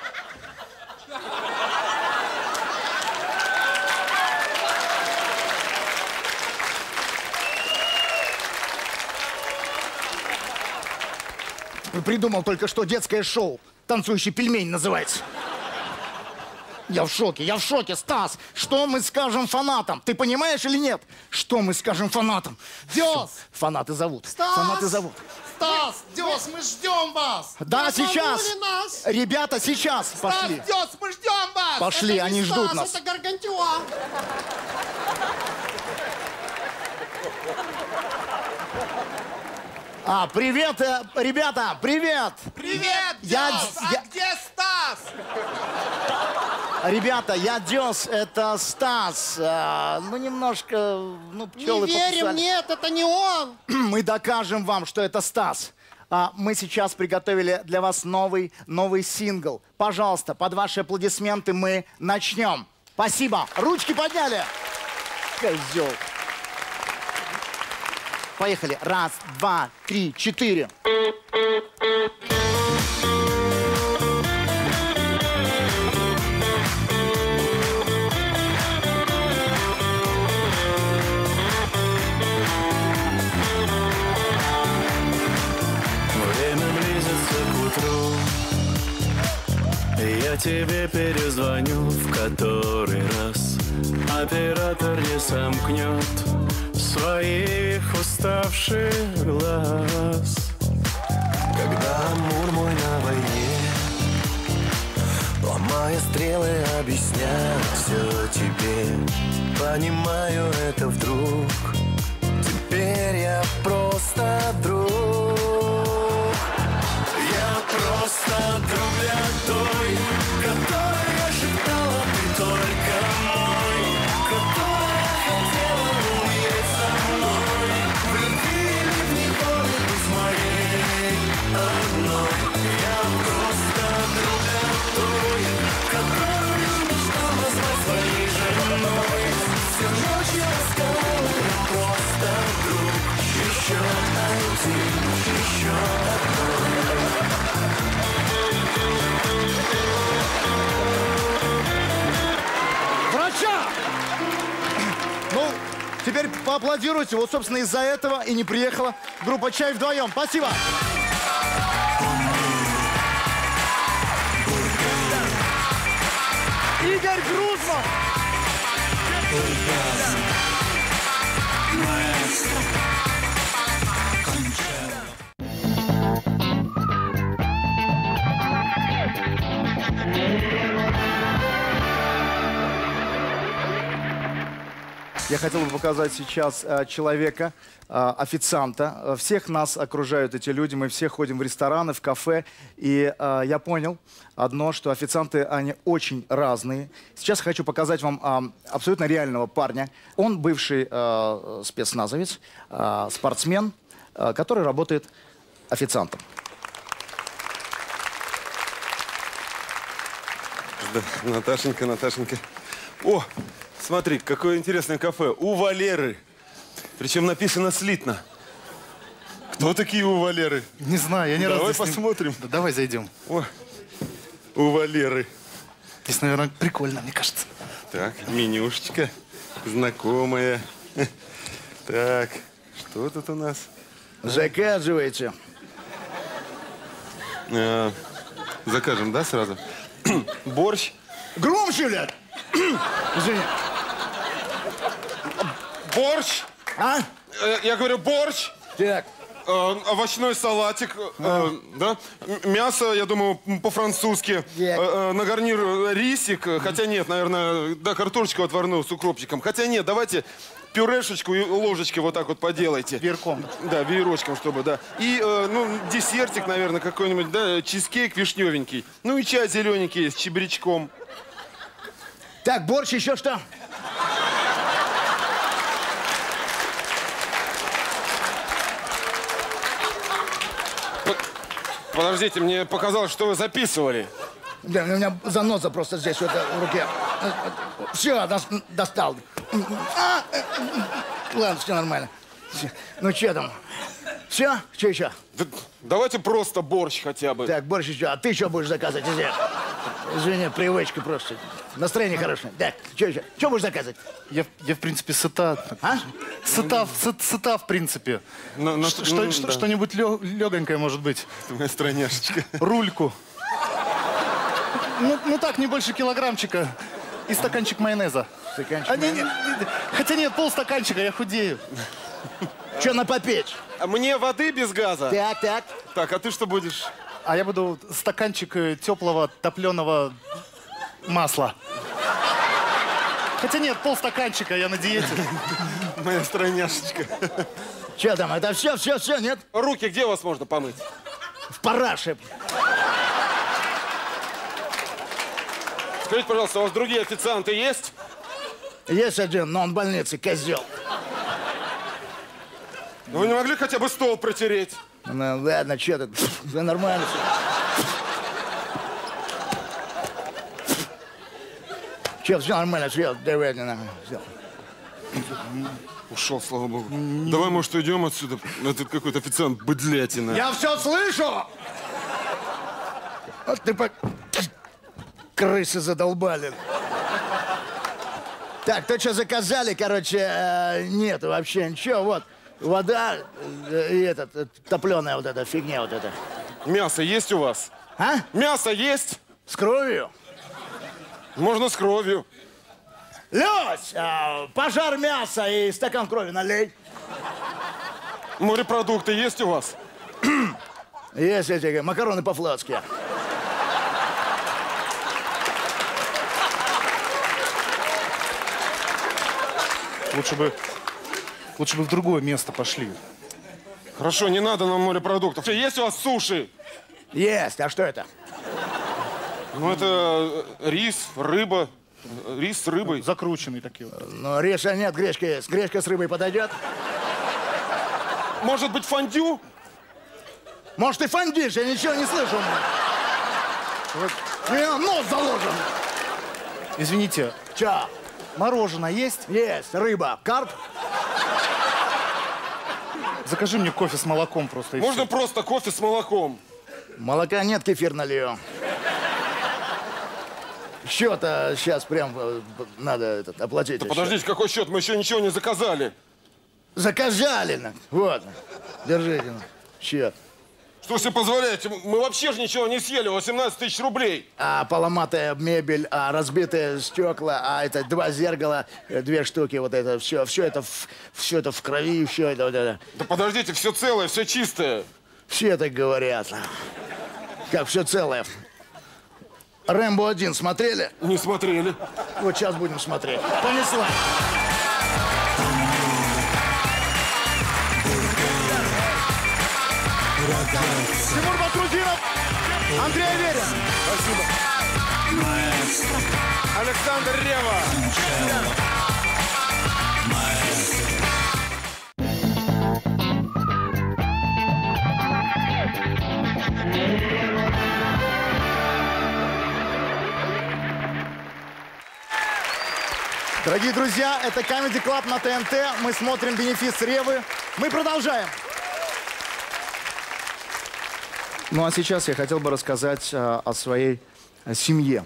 Придумал только что детское шоу. «Танцующий пельмень» называется. Я в шоке, я в шоке, Стас. Что мы скажем фанатам? Ты понимаешь или нет? Что мы скажем фанатам? Дёс! Фанаты зовут. Стас! Фанаты зовут. Стас, Дёс, мы ждем вас! Да, Не сейчас. забыли нас? Ребята, сейчас. Стас, Пошли. Дёс, мы ждем вас! Пошли, это они не ждут Стас, нас. Это Гаргантюа. А, привет, э, ребята, привет. Привет, Я- Дёс! я- А где Стас? Ребята, я Дёс, это Стас. А, ну, немножко, ну, пчелы Не верим, покусали. нет, это не он. Мы докажем вам, что это Стас. А мы сейчас приготовили для вас новый, новый сингл. Пожалуйста, под ваши аплодисменты мы начнем. Спасибо. Ручки подняли. Козел. Поехали. Раз, два, три, четыре. Я тебе перезвоню в который раз. Оператор не сомкнет своих уставших глаз. Когда Амур мой на войне, ломая стрелы, объясняю все тебе. Понимаю это вдруг, теперь я просто друг. Я просто друг для той, которой я шептала, ты только мой, которая хотела умереть со мной. В любви или в неволе быть моей одной. Я просто друг для той, которую мечтала звать своей женой. Всю ночь я рассказала, я просто друг. Еще один, еще одной. Врача! Ну, теперь поаплодируйте. Вот, собственно, из-за этого и не приехала группа «Чай» вдвоем. Спасибо. Игорь Грузман! Я хотел бы показать сейчас э, человека, э, официанта. Всех нас окружают эти люди, мы все ходим в рестораны, в кафе. И э, я понял одно, что официанты, они очень разные. Сейчас хочу показать вам э, абсолютно реального парня. Он бывший э, спецназовец, э, спортсмен, э, который работает официантом. Да, Наташенька, Наташенька. О, смотри, какое интересное кафе. У Валеры. Причем написано слитно. Кто такие у Валеры? Не знаю, я ни разу Давай здесь не- посмотрим. Да давай зайдем. О, у Валеры. Здесь, наверное, прикольно, мне кажется. Так, менюшечка знакомая. Так, что тут у нас? Заказывайте. А, закажем, да, сразу? Борщ. Громче, блядь! Извини. Борщ. А? Э, Я говорю, борщ. Так. Э, овощной салатик. э, Да? М- Мясо, я думаю, м, по-французски. Э, э, На гарнир э, рисик. э, Хотя нет, наверное, да, картошечку отварную с укропчиком. Хотя нет, давайте пюрешечку и ложечкой вот так вот поделайте. Веерком. Да, веерочком, чтобы, да. И, э, ну, десертик, наверное, какой-нибудь, да, чизкейк вишневенький. Ну и чай зелененький с чебрячком. Так, борщ, еще что? Подождите, мне показалось, что вы записывали. Да, у меня заноза просто здесь вот, в руке. Все, достал. А, ладно, все нормально. Всё. Ну, что там? Все? Что еще? Да, давайте просто борщ хотя бы. Так, борщ еще. А ты что будешь заказывать? Извини, Извини, привычка просто. Настроение хорошее. Так, что еще? Что будешь заказывать? Я, я в принципе, сыта. А? Сыта, сыт- сыта, в принципе. На- на- Что- ну, что- да. Что-нибудь лё- легонькое, может быть. Ты моя стройняшечка. Рульку. Ну, ну так, не больше килограммчика. И стаканчик майонеза. Стаканчик А, не, не, не, хотя нет, полстаканчика, я худею. Что на попечь? А мне воды без газа? Так, так. Так, а ты что будешь? А я буду стаканчик э, теплого топленого масла. Хотя нет, полстаканчика, я на диете. Моя стройняшечка. Что там? Это все, все, все, нет? Руки где у вас можно помыть? В параше. Скажите, пожалуйста, у вас другие официанты есть? Есть один, но он в больнице, козел. Ну, вы не могли хотя бы стол протереть? Ну, ладно, что ты? Да нормально все. Че, все нормально, все, давай, нахуй, все. Ушел, слава богу. Давай, может, уйдем отсюда? Этот какой-то официант быдлятина. Я все слышу! Вот ты по... Крысы задолбали. Так, то, что заказали, короче, э, нету вообще ничего. Вот, вода э, и этот, э, топленая вот эта фигня вот эта. Мясо есть у вас? А? Мясо есть? С кровью? Можно с кровью. Лёсь, а, пожар мяса и стакан крови налей. Морепродукты есть у вас? Есть эти макароны по-флотски. Лучше бы, лучше бы в другое место пошли. Хорошо, не надо нам морепродуктов. Есть у вас суши? Есть. А что это? Ну, это рис, рыба. Рис с рыбой. Закрученный такие. Ну, риса нет, гречка есть. Гречка с рыбой подойдет? Может быть, фондю? Может, и фондишь, я ничего не слышу. Вот. У меня нос заложен. Извините. Чё? Мороженое есть? Есть. Рыба. Карп? Закажи мне кофе с молоком просто. Можно просто кофе с молоком? Молока нет, кефир налью. Счет-то сейчас прям надо этот, оплатить. Да подождите, какой счет? Мы еще ничего не заказали. Заказали. Вот. Держите. Счет. Что себе позволяете? Мы вообще же ничего не съели. восемнадцать тысяч рублей. А поломатая мебель, а разбитые стекла, а это два зеркала, две штуки, вот это все, все это, в, все это в крови, все это вот это. Да подождите, все целое, все чистое. Все так говорят. Как все целое. Рэмбо один смотрели? Не смотрели. Вот сейчас будем смотреть. Понесла. Тимур Батрутдинов, Андрей Аверин. Спасибо. Александр Ревва. Дорогие друзья, это Comedy Club на ТНТ. Мы смотрим бенефис Реввы. Мы продолжаем. Ну а сейчас я хотел бы рассказать а, о своей а, семье.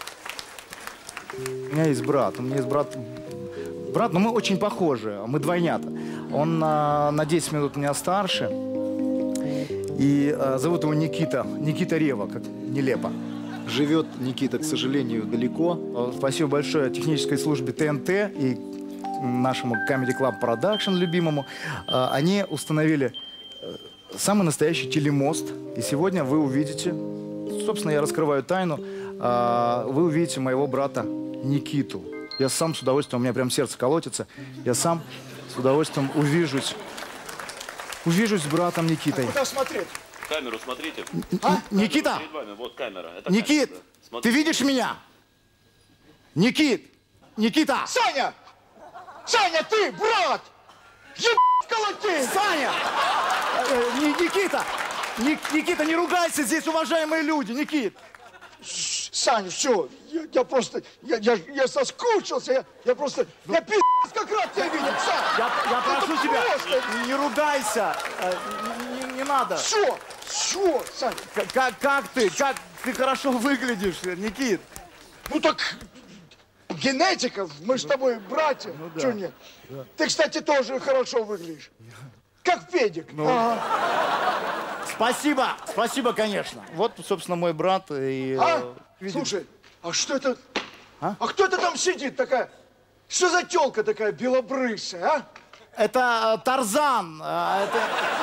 У меня есть брат. У меня есть брат. Брат, но мы очень похожи. Мы двойнята. Он а, на десять минут меня старше. И а, зовут его Никита. Никита Ревва, как нелепо. Живет Никита, к сожалению, далеко. Спасибо большое технической службе ТНТ и нашему Comedy Club Production любимому. Они установили самый настоящий телемост. И сегодня вы увидите, собственно, я раскрываю тайну, вы увидите моего брата Никиту. Я сам с удовольствием, у меня прям сердце колотится, я сам с удовольствием увижусь, увижусь с братом Никитой. Куда смотреть? Камеру смотрите. А? Никита! Перед вами, вот камера. Это Никит, камера. ты Смотрите. видишь меня? Никит! Никита! Саня! Саня, ты, брат! Ебать колотей! Саня! Э, Ни- Никита! Ник- Никита, не ругайся, здесь уважаемые люди, Никит! Саня, все, я, я просто, я, я, я соскучился, я, я просто, я пи***ц как рад тебя видеть, Саня! Я, я Это прошу тебя, просто- не, не ругайся, э, не, не- не надо. Все, все, Саня. К- Как, как ты? Как ты хорошо выглядишь, Никит? Ну так, генетика, мы с тобой братья, Ну да. что нет? Да. Ты, кстати, тоже хорошо выглядишь. Как педик. Ну. Ага. Спасибо, спасибо, конечно. Вот, собственно, мой брат и... э, А? видите. Слушай, а что это? А? А кто это там сидит такая? Что за телка такая белобрысая, а? Это э, Тарзан. э, это...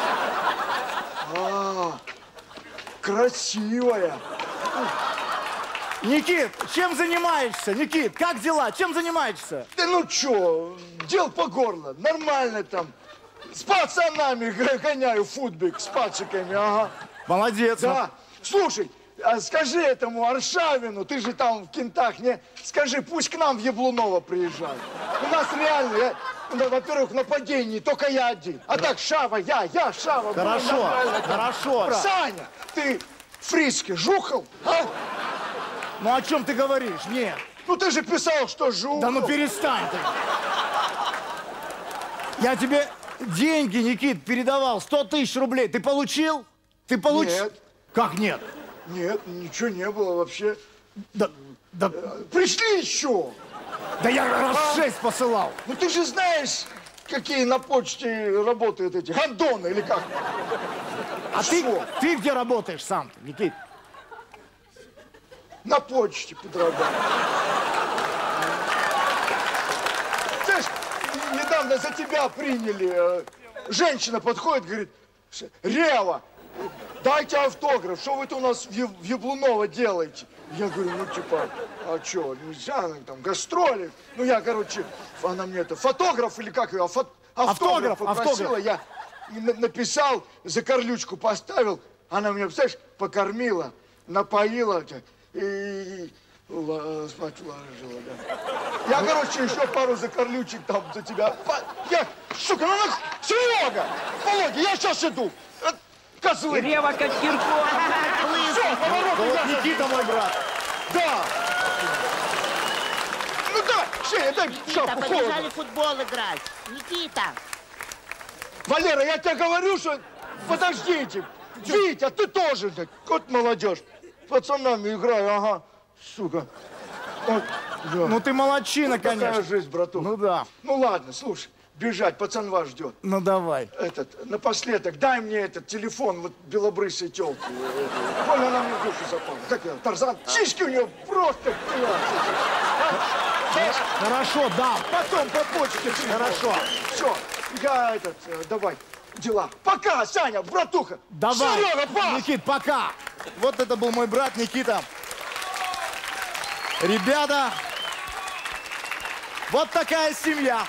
А, красивая. Никит, чем занимаешься? Никит, как дела? Чем занимаешься? Да ну чё, дел по горло, нормально там. С пацанами г- гоняю футбик, с пациками, ага. Молодец. Да. Слушай, а скажи этому Аршавину, ты же там в кентах, не? Скажи, пусть к нам в Яблуново приезжает. У нас реально, я- ну, во-первых, нападений только я один. А так, Шава, я, я, Шава. Хорошо, будем нормально там. хорошо. Саня, ты фриски жухал, а? Ну о чем ты говоришь? Нет. Ну ты же писал, что жухал. Да ну перестань ты. Я тебе деньги, Никит, передавал. сто тысяч рублей. Ты получил? Ты получил? Нет. Как нет? Нет, ничего не было вообще. Да, да, Пришли еще. да я раз шесть посылал. Ну ты же знаешь, какие на почте работают эти гандоны или как? А ты, Что? ты где работаешь сам, Никит? на почте подрабатываю. Знаешь, недавно за тебя приняли. Женщина подходит, говорит, Рева, дайте автограф, что вы-то у нас в Яблуново делаете? Я говорю, ну типа, а что, нельзя, там, гастроли. Ну я, короче, она мне это, фотограф или как ее, фото, автограф, автограф попросила, автограф. Я на написал, за корлючку поставил, она меня, представляешь, покормила, напоила и спать уложила, да. Я, короче, еще пару закорлючек там за тебя. Я, сука, ну нах... Серега! Володя, я сейчас иду. Козлы. Рева как Киркоров. Все, поворот. Ну, вот Никита мой брат. Да. Ну да, Шея, дай Никита, шапку, побежали холодно. в футбол играть. Никита. Валера, я тебе говорю, что... Подождите. Витя, ты тоже, да. Вот молодежь. Пацанами играю, ага. Сука. Вот, да. Ну ты молодчина, Ну, такая конечно. жизнь, братух. Ну да. Ну ладно, слушай, бежать, пацан вас ждет. Ну давай. Этот, напоследок, дай мне этот телефон вот белобрысой телки. Больно она мне в душу запала. Как я, Тарзан? Сиськи у нее просто... Хорошо, да. Потом по почте. Хорошо. Все, я этот, э, давай, дела. Пока, Саня, братуха. Давай. Серега, пас! Никит, пока. Вот это был мой брат Никита. Ребята, вот такая семья.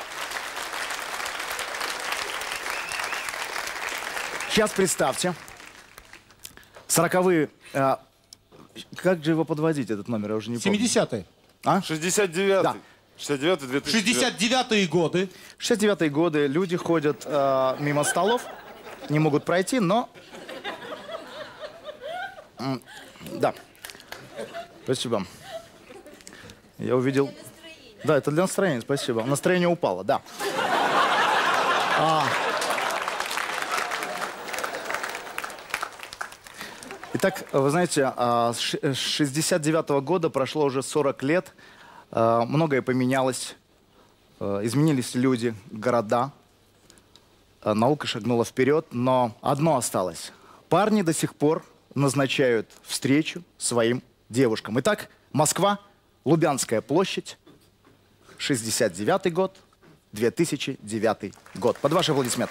Сейчас представьте. Сороковые. э, как же его подводить, этот номер? Я уже не помню. семидесятые. А? шестьдесят девятый. Да. шестьдесят девятый, две тысячи девятый. шестьдесят девятые годы. шестьдесят девятые годы. Люди ходят э, мимо столов, не могут пройти, но... М, Да. Спасибо. Я увидел... Да, это для настроения, спасибо. Настроение упало, да. А. Итак, вы знаете, а, с ш- с шестьдесят девятого года прошло уже сорок лет. А, Многое поменялось. А, Изменились люди, города. А, Наука шагнула вперед, но одно осталось. Парни до сих пор назначают встречу своим девушкам. Итак, Москва, Лубянская площадь, шестьдесят девятый год, две тысячи девятый год. Под ваши аплодисменты.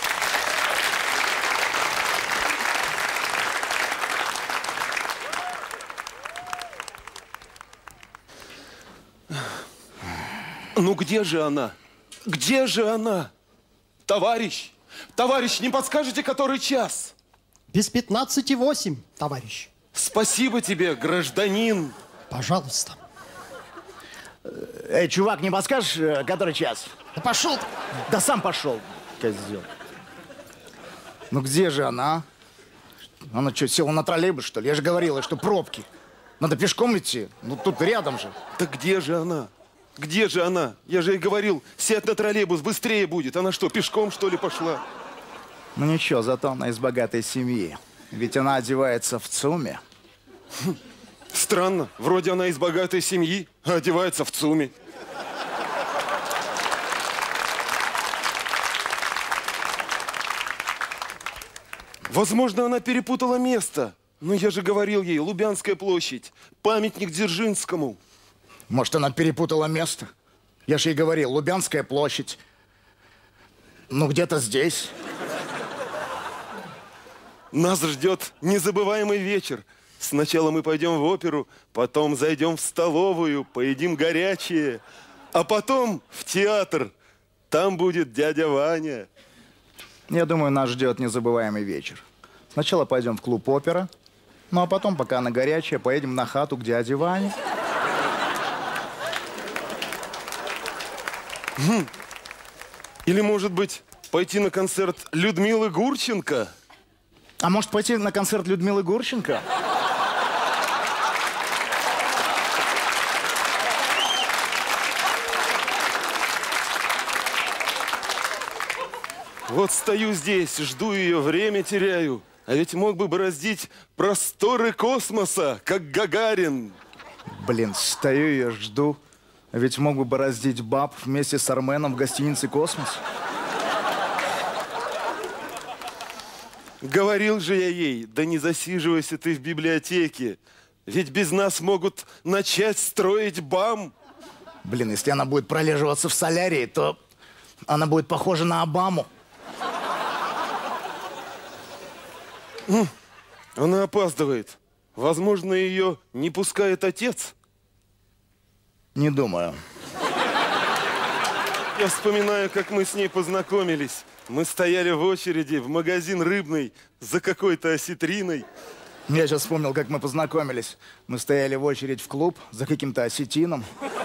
Ну где же она? Где же она? Товарищ, товарищ, не подскажете, который час? Без пятнадцати восемь, товарищ. Спасибо тебе, гражданин. Пожалуйста. Эй, чувак, не подскажешь, э, который час? Да пошел. Да сам пошел, козел. Ну где же она? Она что, села на троллейбус, что ли? Я же говорила, что пробки. Надо пешком идти. Ну тут рядом же. Да где же она? Где же она? Я же ей говорил, сядь на троллейбус, быстрее будет. Она что, пешком, что ли, пошла? Ну ничего, зато она из богатой семьи. Ведь она одевается в ЦУМе. Странно. Вроде она из богатой семьи, а одевается в ЦУМе. Возможно, она перепутала место. Но я же говорил ей, Лубянская площадь, памятник Дзержинскому. Может, она перепутала место? Я же ей говорил, Лубянская площадь. Ну, где-то здесь. Нас ждет незабываемый вечер. Сначала мы пойдем в оперу, потом зайдем в столовую, поедим горячее, а потом в театр. Там будет дядя Ваня. Я думаю, нас ждет незабываемый вечер. Сначала пойдем в клуб «Опера», ну а потом, пока она горячая, поедем на хату к дяде Ване. Хм. Или, может быть, пойти на концерт Людмилы Гурченко? А может, пойти на концерт Людмилы Гурченко? Вот стою здесь, жду ее, время теряю. А ведь мог бы бороздить просторы космоса, как Гагарин. Блин, стою ее, жду. А ведь мог бы бороздить баб вместе с Арменом в гостинице «Космос». Говорил же я ей, да не засиживайся ты в библиотеке. Ведь без нас могут начать строить БАМ. Блин, если она будет пролеживаться в солярии, то она будет похожа на Обаму. Она опаздывает. Возможно, ее не пускает отец. Не думаю. Я вспоминаю, как мы с ней познакомились. Мы стояли в очереди в магазин рыбный за какой-то осетриной. Я сейчас вспомнил, как мы познакомились. Мы стояли в очередь в клуб за каким-то осетином.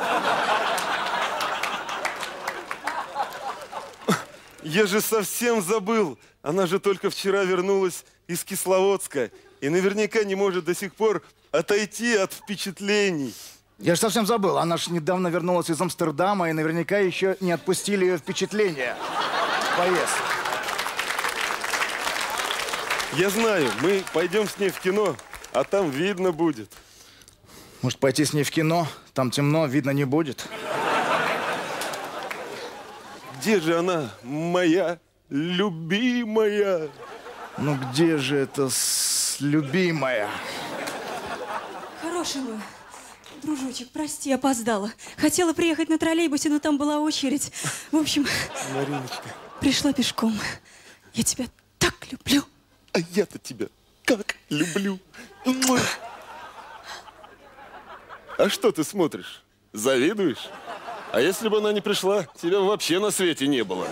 Я же совсем забыл. Она же только вчера вернулась из Кисловодска и наверняка не может до сих пор отойти от впечатлений. Я же совсем забыл. Она же недавно вернулась из Амстердама и наверняка еще не отпустили ее впечатления. Поездки. Я знаю, мы пойдем с ней в кино, а там видно будет. Может, пойти с ней в кино? Там темно, видно не будет. Где же она, моя любимая? Ну где же это с... любимая? Хороший вы, дружочек, прости, опоздала. Хотела приехать на троллейбусе, но там была очередь. В общем, Мариночка, пришла пешком. Я тебя так люблю. А я-то тебя как люблю. А что ты смотришь? Завидуешь? А если бы она не пришла, тебя вообще на свете не было.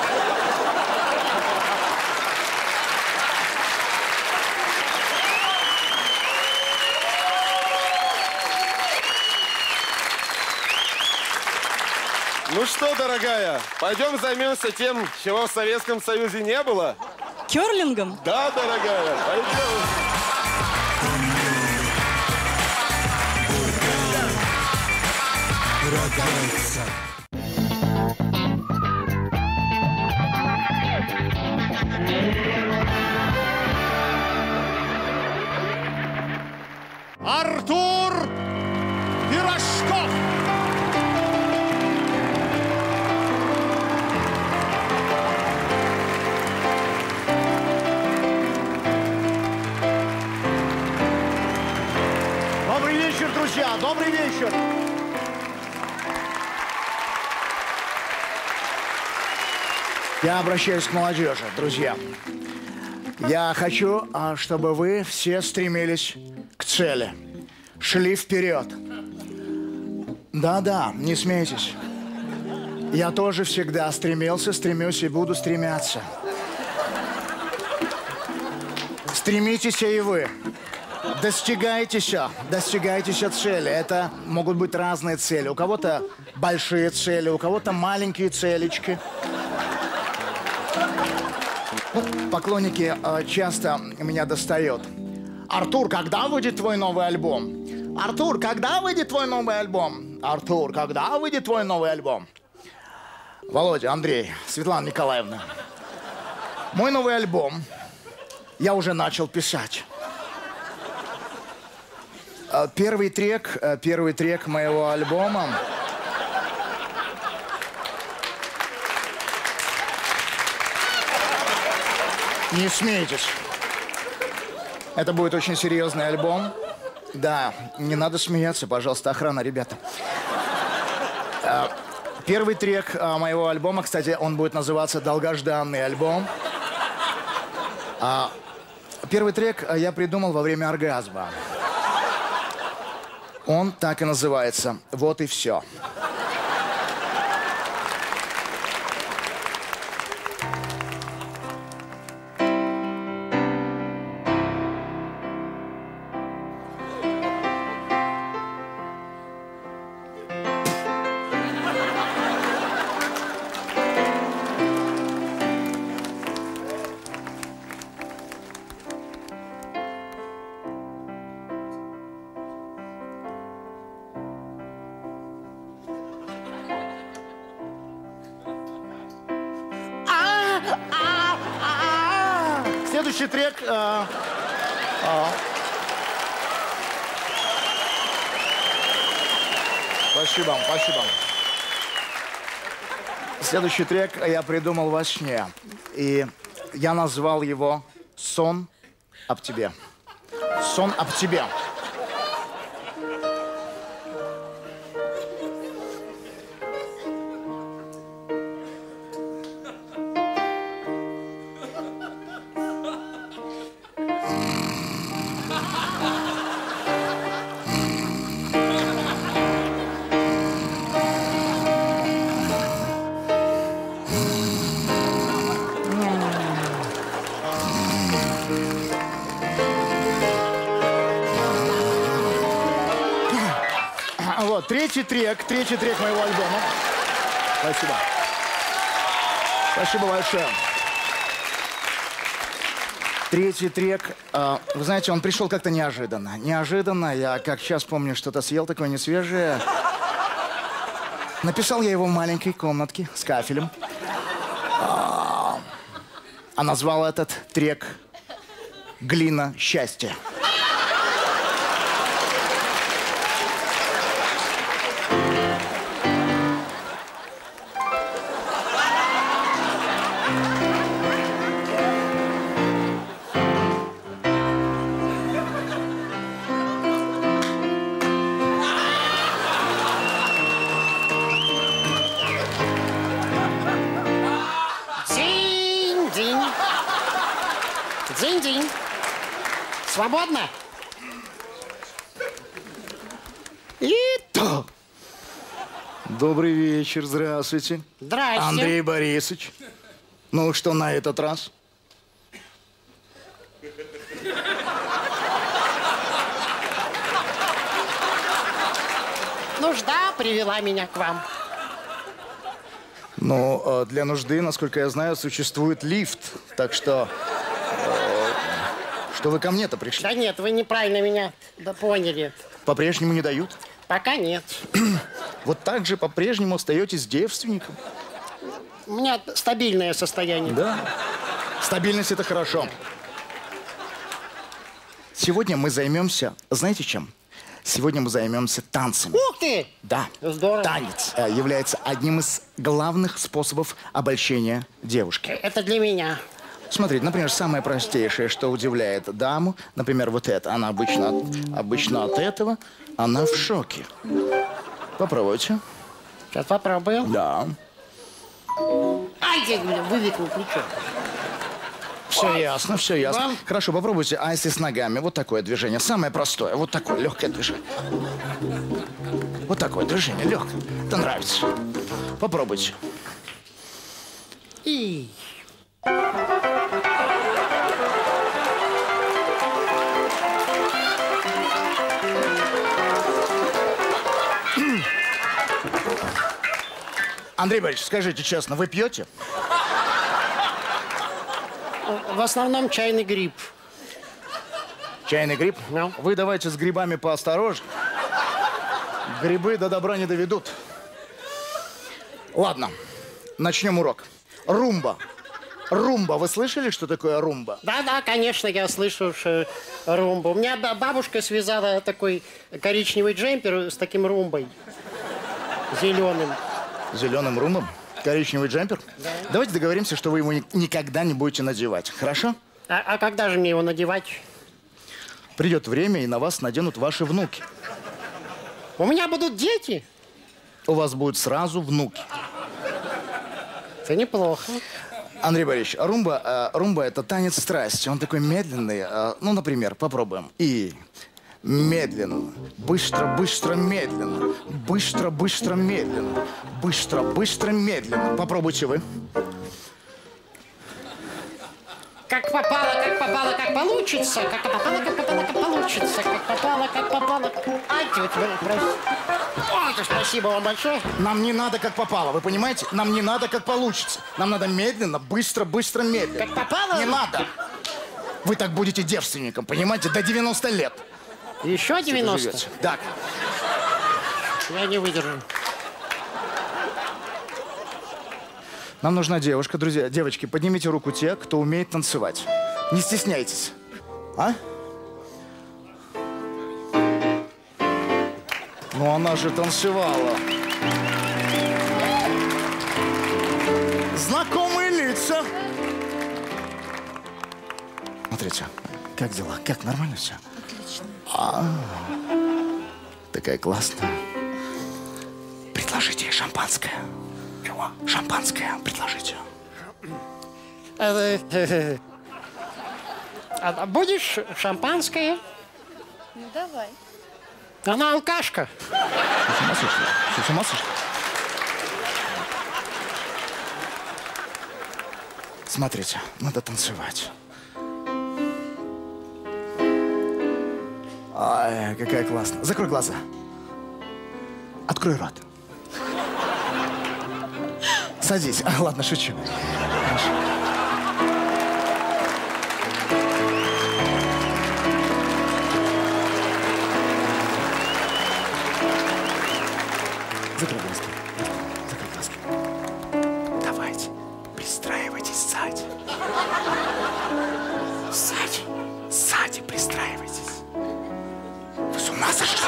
Ну что, дорогая, пойдем займемся тем, чего в Советском Союзе не было? Керлингом? Да, дорогая, пойдем. Артур Пирожков! Добрый вечер, друзья! Добрый вечер! Я обращаюсь к молодежи, друзья. Я хочу, а, чтобы вы все стремились к цели, шли вперед. Да-да, не смейтесь. Я тоже всегда стремился, стремюсь и буду стремиться. Стремитесь и вы. Достигайтесь, достигайтесь цели. Это могут быть разные цели. У кого-то большие цели, у кого-то маленькие целечки. Поклонники э, часто меня достают. Артур, когда выйдет твой новый альбом? Артур, когда выйдет твой новый альбом? Артур, когда выйдет твой новый альбом? Володя, Андрей, Светлана Николаевна. Мой новый альбом я уже начал писать. Э, первый трек, э, первый трек моего альбома. Не смейтесь. Это будет очень серьезный альбом. Да, не надо смеяться, пожалуйста, охрана, ребята. Первый трек моего альбома, кстати, он будет называться «Долгожданный альбом». Первый трек я придумал во время оргазма. Он так и называется «Вот и все». Следующий трек... А, а. Спасибо, спасибо. Следующий трек я придумал во сне. И я назвал его «Сон об тебе». «Сон об тебе». Вот, третий трек, третий трек моего альбома. Спасибо. Спасибо большое. Третий трек, э, вы знаете, он пришел как-то неожиданно. Неожиданно, я как сейчас помню, что-то съел такое несвежее. Написал я его в маленькой комнатке с кафелем. А, а назвал этот трек «Глина счастья». Динь-динь. Динь-динь. Свободно? И то. Добрый вечер, здравствуйте. Здрасте. Андрей Борисович. Ну, что на этот раз? Нужда привела меня к вам. Ну, э, для нужды, насколько я знаю, существует лифт. Так что, э, что вы ко мне-то пришли? Да нет, вы неправильно меня да поняли. По-прежнему не дают? Пока нет. Вот так же по-прежнему остаетесь девственником? У меня стабильное состояние. Да. Стабильность – это хорошо. Сегодня мы займемся, знаете чем? Сегодня мы займемся танцами. Ух ты! Да. Здорово. Танец э, является одним из главных способов обольщения девушки. Это для меня. Смотрите, например, самое простейшее, что удивляет даму, например, вот это. Она обычно, от- обычно от этого, она в шоке. Попробуйте. Сейчас попробую. Да. Ай, я вывихнул плечо. Все ясно, все ясно. Вам? Хорошо, попробуйте. А если с ногами? Вот такое движение. Самое простое. Вот такое легкое движение. Вот такое движение легкое. Это нравится. Попробуйте. И... Андрей Борисович, скажите честно, вы пьете? В основном чайный гриб. Чайный гриб? Ну. Вы давайте с грибами поосторожнее. Грибы до добра не доведут. Ладно, начнем урок. Румба. Румба. Вы слышали, что такое румба? Да-да, конечно, я слышу что румбу. У меня ба- бабушка связала такой коричневый джемпер с таким румбой. Зеленым. Зеленым румбом? Коричневый джемпер? Да. Давайте договоримся, что вы его ни- никогда не будете надевать. Хорошо? А, а когда же мне его надевать? Придет время, и на вас наденут ваши внуки. У меня будут дети? У вас будут сразу внуки. Это неплохо. Андрей Борисович, румба, э, румба – это танец страсти. Он такой медленный. э, ну, например, попробуем. И медленно, быстро, быстро, медленно, быстро, быстро, медленно, быстро, быстро, медленно. Попробуйте вы. Как попало, как попало, как получится. Как попало, как попало, как получится. Как попало, как попало. Ай, тетя, прости. Ой, спасибо вам большое. Нам не надо как попало, вы понимаете? Нам не надо как получится. Нам надо медленно, быстро, быстро, медленно. Как попало? Не надо. Вы так будете девственником, понимаете, до девяноста лет. Еще девяносто? Да. Я не выдержу. Нам нужна девушка, друзья. Девочки, поднимите руку те, кто умеет танцевать. Не стесняйтесь. А? Ну, она же танцевала. Знакомые лица. Смотрите, как дела? Как, нормально все? Отлично. А, такая классная. Предложите ей шампанское. Чего? Шампанское предложите. А будешь шампанское? Ну, давай. Она алкашка. Ты с ума сошла? Ты с ума сошла? Смотрите, надо танцевать. Ай, какая классная. Закрой глаза. Открой рот. Садись. А, ладно, шучу. Закрой глазки. Закрой глазки. Давайте, пристраивайтесь сзади. Сзади. Сзади пристраивайтесь. Вы с ума сошли?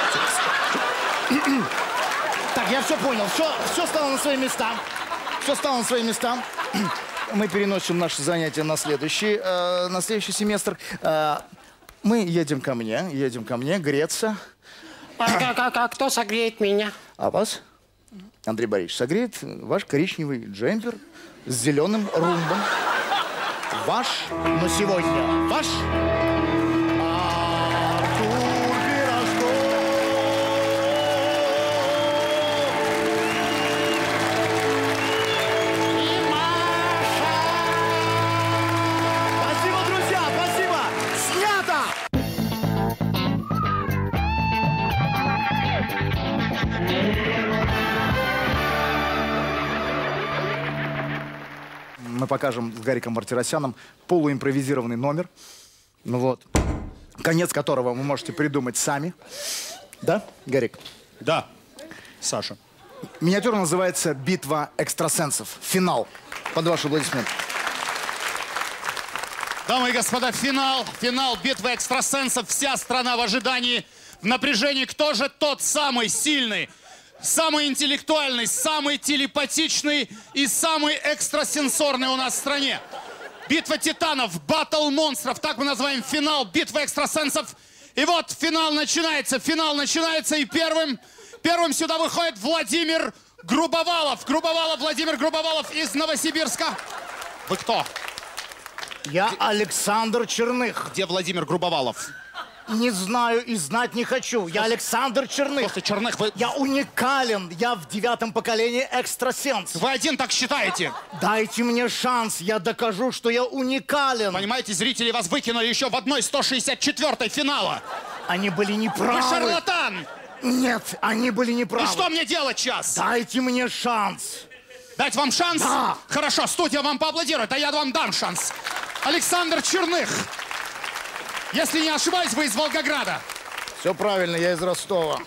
Так, я все понял. Все, все стало на свои места. Все стало на свои места. Мы переносим наше занятие на следующий, э, на следующий семестр. Э, мы едем ко мне, едем ко мне греться. А, а, а, а кто согреет меня? А вас, Андрей Борисович, согреет ваш коричневый джемпер с зеленым румбом. Ваш, но сегодня ваш Артур Пирожков. И Маша. Спасибо, друзья, спасибо. Снято! Мы покажем с Гариком Мартиросяном полуимпровизированный номер. Ну вот. Конец которого вы можете придумать сами. Да, Гарик? Да, Саша. Миниатюра называется «Битва экстрасенсов». Финал. Под ваши аплодисменты. Дамы и господа, финал. Финал битвы экстрасенсов. Вся страна в ожидании, в напряжении. Кто же тот самый сильный, самый интеллектуальный, самый телепатичный и самый экстрасенсорный у нас в стране? Битва титанов, баттл монстров. Так мы называем финал битвы экстрасенсов. И вот финал начинается. Финал начинается. И первым, первым сюда выходит Владимир Грубовалов. Грубовалов, Владимир Грубовалов из Новосибирска. Вы кто? Я Александр Черных. Где Владимир Грубовалов? Не знаю и знать не хочу. Я Александр Черных. После Черных вы... Я уникален. Я в девятом поколении экстрасенс. Вы один так считаете? Дайте мне шанс. Я докажу, что я уникален. Понимаете, зрители вас выкинули еще в одной сто шестьдесят четвёртой финала. Они были неправы. Вы шарлатан! Нет, они были неправы. И что мне делать сейчас? Дайте мне шанс. Дать вам шанс? Да. Хорошо, студия вам поаплодирует, а я вам дам шанс. Александр Черных. Если не ошибаюсь, вы из Волгограда. Все правильно, я из Ростова.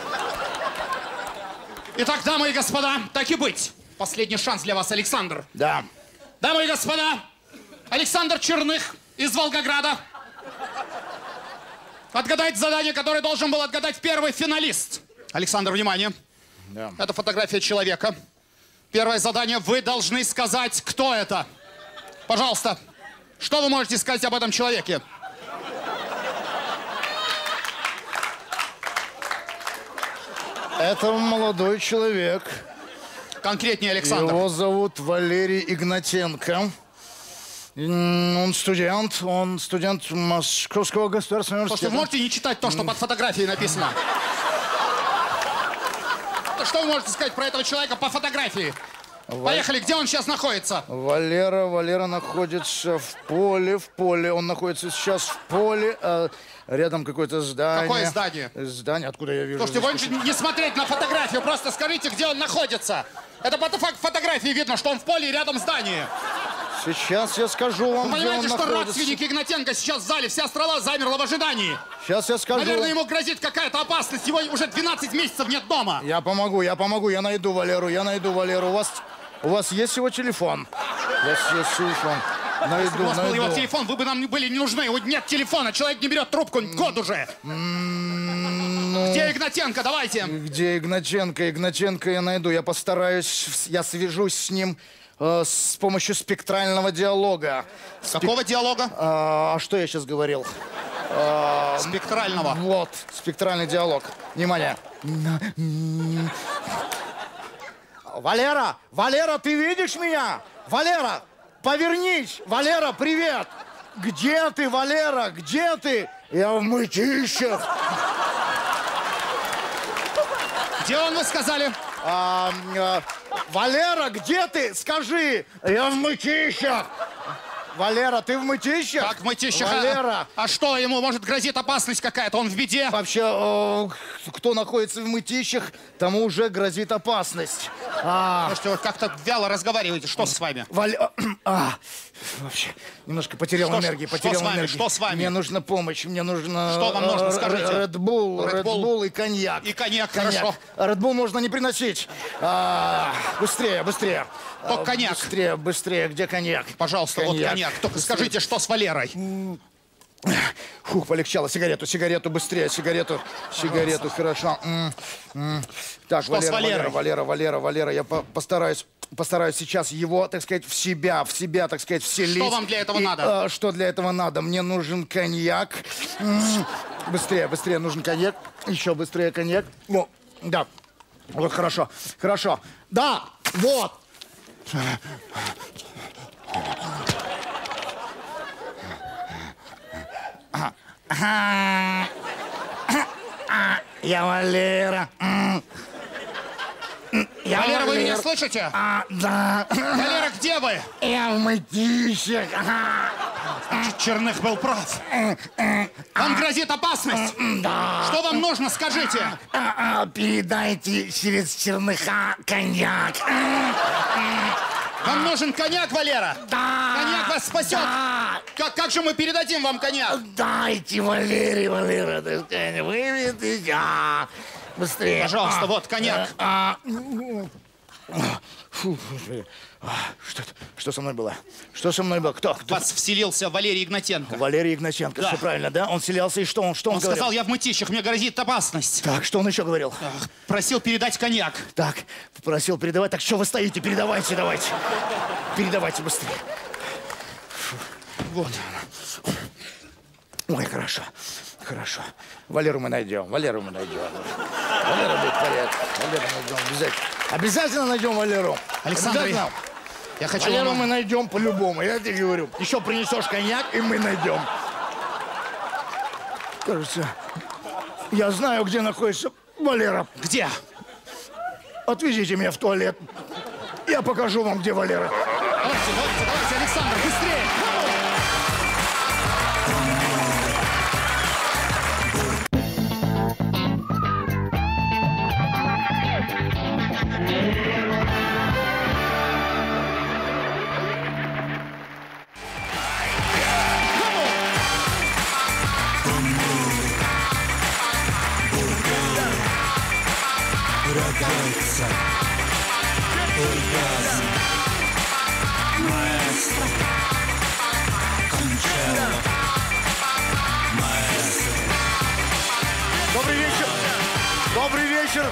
Итак, дамы и господа, так и быть. Последний шанс для вас, Александр. Да. Дамы и господа, Александр Черных из Волгограда. Отгадать задание, которое должен был отгадать первый финалист. Александр, внимание. Да. Это фотография человека. Первое задание. Вы должны сказать, кто это. Пожалуйста. Что вы можете сказать об этом человеке? Это молодой человек. Конкретнее, Александр. Его зовут Валерий Игнатенко. Он студент, он студент Московского государственного университета. Слушайте, вы можете не читать то, что под фотографией написано? Что вы можете сказать про этого человека по фотографии? Поехали, где он сейчас находится? Валера, Валера находится в поле, в поле. Он находится сейчас в поле, а рядом какое-то здание. Какое здание? Здание, откуда я вижу? Слушайте, вы можете не смотреть на фотографию, просто скажите, где он находится. Это по фотографии видно, что он в поле и рядом здание. Сейчас я скажу вам, Вы понимаете, где он что находится. родственники Игнатенко сейчас в зале, вся страна замерла в ожидании. Сейчас я скажу. Наверное, ему грозит какая-то опасность. Его уже двенадцать месяцев нет дома. Я помогу, я помогу, я найду Валеру, я найду Валеру. У вас, у вас есть его телефон? У вас есть телефон. Найду, Если бы у вас был найду. его телефон, вы бы нам были не нужны. Вот нет телефона, человек не берет трубку год уже. Ну, Где Игнатенко? Давайте. Где Игнатенко? Игнатенко я найду. Я постараюсь, я свяжусь с ним э, с помощью спектрального диалога. Какого диалога? А, а что я сейчас говорил? А, Спектрального. Вот, спектральный диалог. Внимание. Валера, Валера, ты видишь меня? Валера, повернись. Валера, привет. Где ты, Валера? Где ты? Я в мытищах. Где он, вы сказали? А, а, Валера, где ты? Скажи. Я в мытищах. Валера, ты в мытищах? Как в мытищах? Валера! А, а что, ему, может, грозит опасность какая-то? Он в беде? Вообще, э, кто находится в мытищах, тому уже грозит опасность. А... Слушайте, вы как-то вяло разговариваете. Что с вами? Валь... А, вообще, немножко потерял Что, энергии, что потерял с вами? энергии. Что с вами? Мне нужна помощь, мне нужно... Что вам нужно, скажите? Red Bull, Red Red Bull. Bull и коньяк. И коньяк, коньяк. хорошо. Red Bull можно не приносить. А, быстрее, быстрее. Только коньяк. Быстрее, быстрее. Где коньяк? Пожалуйста, коньяк. вот коньяк. Только Быстрее. скажите, что с Валерой? Фух, полегчало. Сигарету, сигарету, быстрее, сигарету, сигарету, хорошо. М, м. Так, Что с Валера, Валерой? Валера, Валера, Валера, Валера, я по- постараюсь, постараюсь сейчас его, так сказать, в себя, в себя, так сказать, вселить. Что вам для этого И, надо? э, что для этого надо? Мне нужен коньяк. М, Быстрее, быстрее, нужен коньяк. Еще быстрее коньяк. О, да. Вот, хорошо, хорошо. Да, вот. Я Валера. Я Валера, вы меня слышите? А, да. Валера, где вы? Я в мытищах. Значит, Черных был прав. Вам грозит опасность. Да. Что вам нужно, скажите? А, а, передайте через Черныха коньяк. Вам нужен коньяк, Валера? Да. Коньяк вас спасет? Да. Как, как же мы передадим вам коньяк? Дайте Валере, Валера, так сказать, выпить. А, быстрее. Пожалуйста, А, вот коньяк. а, а. Фу, а, что, это? Что со мной было? Что со мной было? Кто? Кто? В вас вселился Валерий Игнатенко. Валерий Игнатенко, Да. все правильно, да? Он селялся, и что он, что он, Он говорил? сказал, я в мытищах, мне грозит опасность. Так, что он еще говорил? Просил передать коньяк. Так, попросил передавать. Так что вы стоите? Передавайте, давайте. Передавайте быстрее. Фу. Вот. Ой, хорошо. Хорошо. Валеру мы найдем. Валеру мы найдем. Валера будет в порядке. Валеру найдем обязательно. Обязательно найдем Валеру. Александр, Обязательно. я хочу Валеру вам- мы найдем по-любому. Я тебе говорю. Еще принесешь коньяк, и мы найдем. Кажется, я знаю, где находится Валера. Где? Отвезите меня в туалет. Я покажу вам, где Валера. Давайте, давайте, давайте, Александр, быстрее! Рогатица, оргазм, маэстро, кончелло, маэстро. Добрый вечер. Добрый вечер.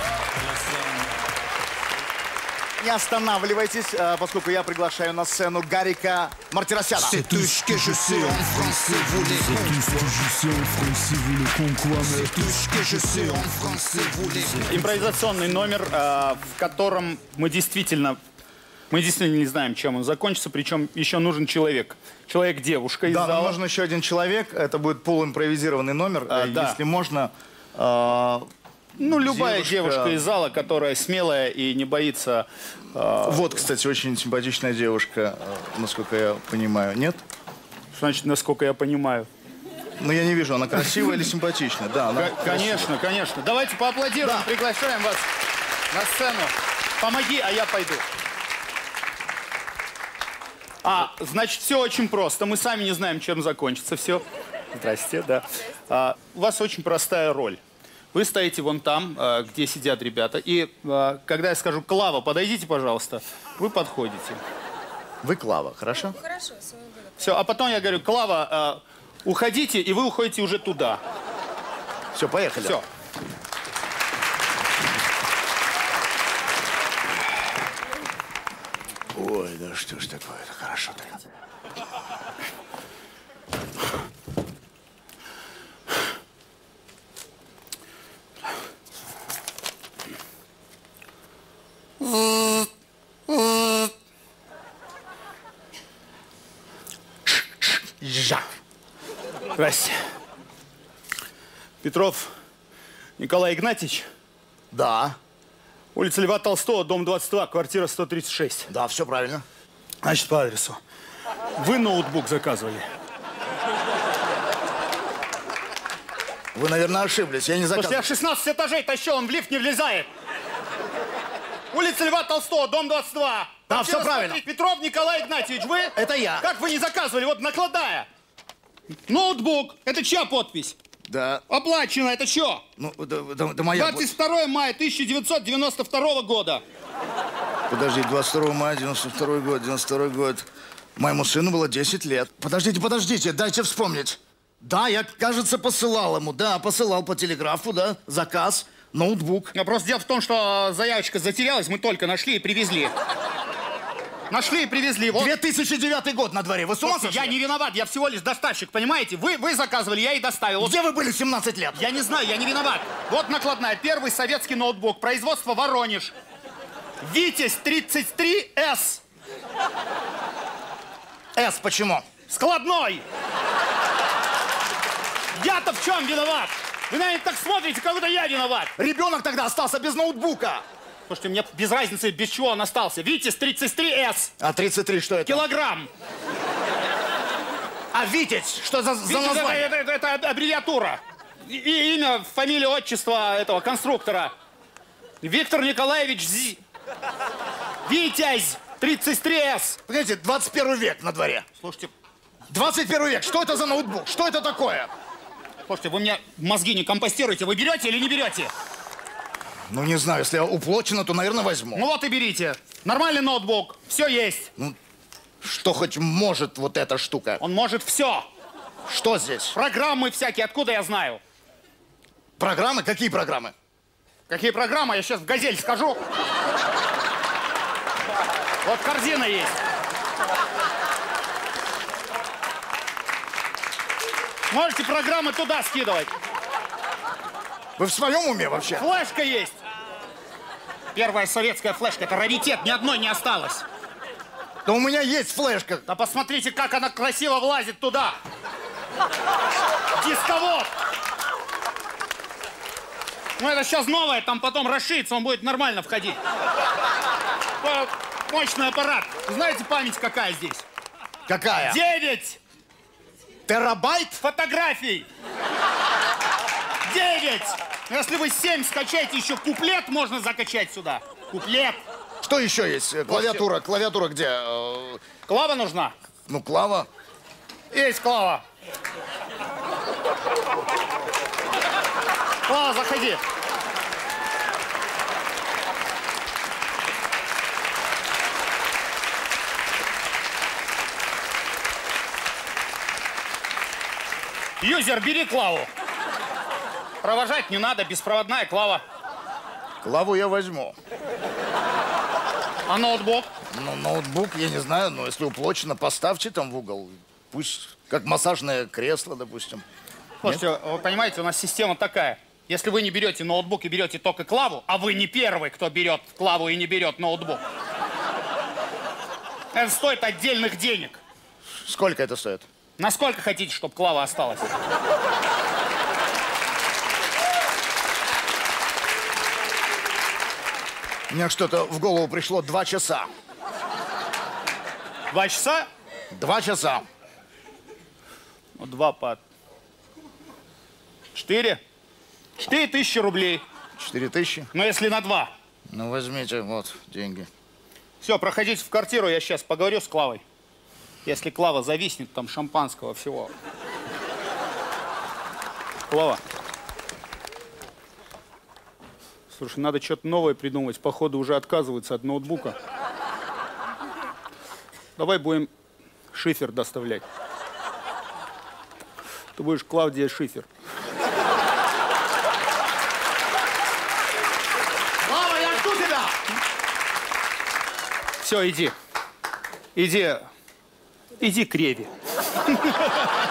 Не останавливайтесь, э, поскольку я приглашаю на сцену Гарика Мартиросяна. C'est tout ce que je sais en français, vous les C'est tout ce que je sais en français, vous les concommes. C'est tout ce que je sais en français, vous les Импровизационный номер, э, в котором мы действительно, мы действительно не знаем, чем он закончится, причем еще нужен человек. Человек-девушка из Да, нам зала. нужен еще один человек. Это будет полуимпровизированный номер. А, Э, да. Если можно... э, Ну, любая девушка- девушка из зала, которая смелая и не боится... э, Вот, кстати, очень симпатичная девушка, э, насколько я понимаю. Нет? Значит, насколько я понимаю. Ну, я не вижу, она красивая или симпатичная. Да, она К- Конечно, конечно. Давайте поаплодируем, приглашаем вас на сцену. Помоги, а я пойду. А, значит, все очень просто. Мы сами не знаем, чем закончится все. Здрасте, да. А, у вас очень простая роль. Вы стоите вон там, а, где сидят ребята, и а, когда я скажу «Клава, подойдите, пожалуйста», вы подходите. Вы Клава, хорошо? Хорошо, Все, а потом я говорю «Клава, а, уходите», и вы уходите уже туда. Все, поехали. Все. Ой, да что ж такое-то, хорошо-то. Жак. Здрасте. Петров Николай Игнатьевич? Да. Улица Льва Толстого, дом двадцать два, квартира сто тридцать шесть. Да, все правильно. Значит, по адресу. Вы ноутбук заказывали. Вы, наверное, ошиблись. Я не заказывал. Слушайте, я шестнадцать этажей тащил, он в лифт не влезает. Улица Льва Толстого, дом двадцать два. Да, все правильно. Петров Николай Игнатьевич, вы? Это я. Как вы не заказывали? Вот накладная. Ноутбук. Это чья подпись? Да. Оплачено. Это что? Ну, да, да, да моя... двадцать второе мая тысяча девятьсот девяносто второго года. Подожди, двадцать второго мая девяносто второй год, девяносто второй год. Моему сыну было десять лет. Подождите, подождите, дайте вспомнить. Да, я, кажется, посылал ему, да, посылал по телеграфу, да, заказ, ноутбук. Но просто дело в том, что заявочка затерялась, мы только нашли и привезли. Нашли и привезли. Вот. две тысячи девятый год на дворе, вы с ума сошли? Я не виноват, я всего лишь доставщик, понимаете? Вы, вы заказывали, я и доставил. Где вы были семнадцать лет? Я не знаю, я не виноват. Вот накладная, первый советский ноутбук, производство Воронеж. Витязь тридцать три эс. С почему? Складной. Я-то в чем виноват? Вы на меня так смотрите, как будто я виноват. Ребенок тогда остался без ноутбука. Слушайте, мне без разницы, без чего он остался. Витязь тридцать три эс. А тридцать три что это? Килограмм. А Витязь? Что за, за название? Это, это, это, это аббревиатура. И, и имя, фамилия, отчество этого конструктора. Виктор Николаевич Зи. Витязь тридцать три эс. Погодите, двадцать первый век на дворе. Слушайте. двадцать первый век, что это за ноутбук? Что это такое? Слушайте, вы мне мозги не компостируете. Вы берете или не берете? Ну, не знаю, если уплочено, то, наверное, возьму. Ну вот и берите. Нормальный ноутбук, все есть. Ну, что хоть может вот эта штука? Он может все. Что здесь? Программы всякие, откуда я знаю? Программы? Какие программы? Какие программы? Я сейчас в «Газель» скажу. Вот корзина есть. Можете программы туда скидывать. Вы в своем уме вообще? Флешка есть. Первая советская флешка. Это раритет, ни одной не осталось. Да у меня есть флешка. Да посмотрите, как она красиво влазит туда. Дисковод. Ну это сейчас новое, там потом расширится, он будет нормально входить. Мощный аппарат. Знаете, память какая здесь? Какая? Девять. Терабайт? Фотографий. Девять. Если вы семь скачаете, еще куплет можно закачать сюда. Куплет. Что еще есть? Клавиатура. Клавиатура где? Клава нужна? Ну, клава. Есть клава. Клава, заходи. Юзер, бери клаву. Провожать не надо, беспроводная клава. Клаву я возьму. А ноутбук? Ну, ноутбук, я не знаю, но если уплочено, поставьте там в угол. Пусть, как массажное кресло, допустим. Слушайте, Нет? Вы понимаете, у нас система такая. Если вы не берете ноутбук и берете только клаву, а вы не первый, кто берет клаву и не берет ноутбук, это стоит отдельных денег. Сколько это стоит? Насколько хотите, чтобы клава осталась? Мне что-то в голову пришло два часа. Два часа? Два часа. Ну, два по... Четыре? Четыре тысячи рублей. Четыре тысячи? Ну, если на два. Ну, возьмите, вот, деньги. Все, проходите в квартиру, я сейчас поговорю с Клавой. Если Клава зависнет, там шампанского всего. Клава. Слушай, надо что-то новое придумать. Походу, уже отказываются от ноутбука. Давай будем шифер доставлять. Ты будешь Клавдия Шифер. Клава, я жду тебя! Все, иди. Иди. Иди к Реве.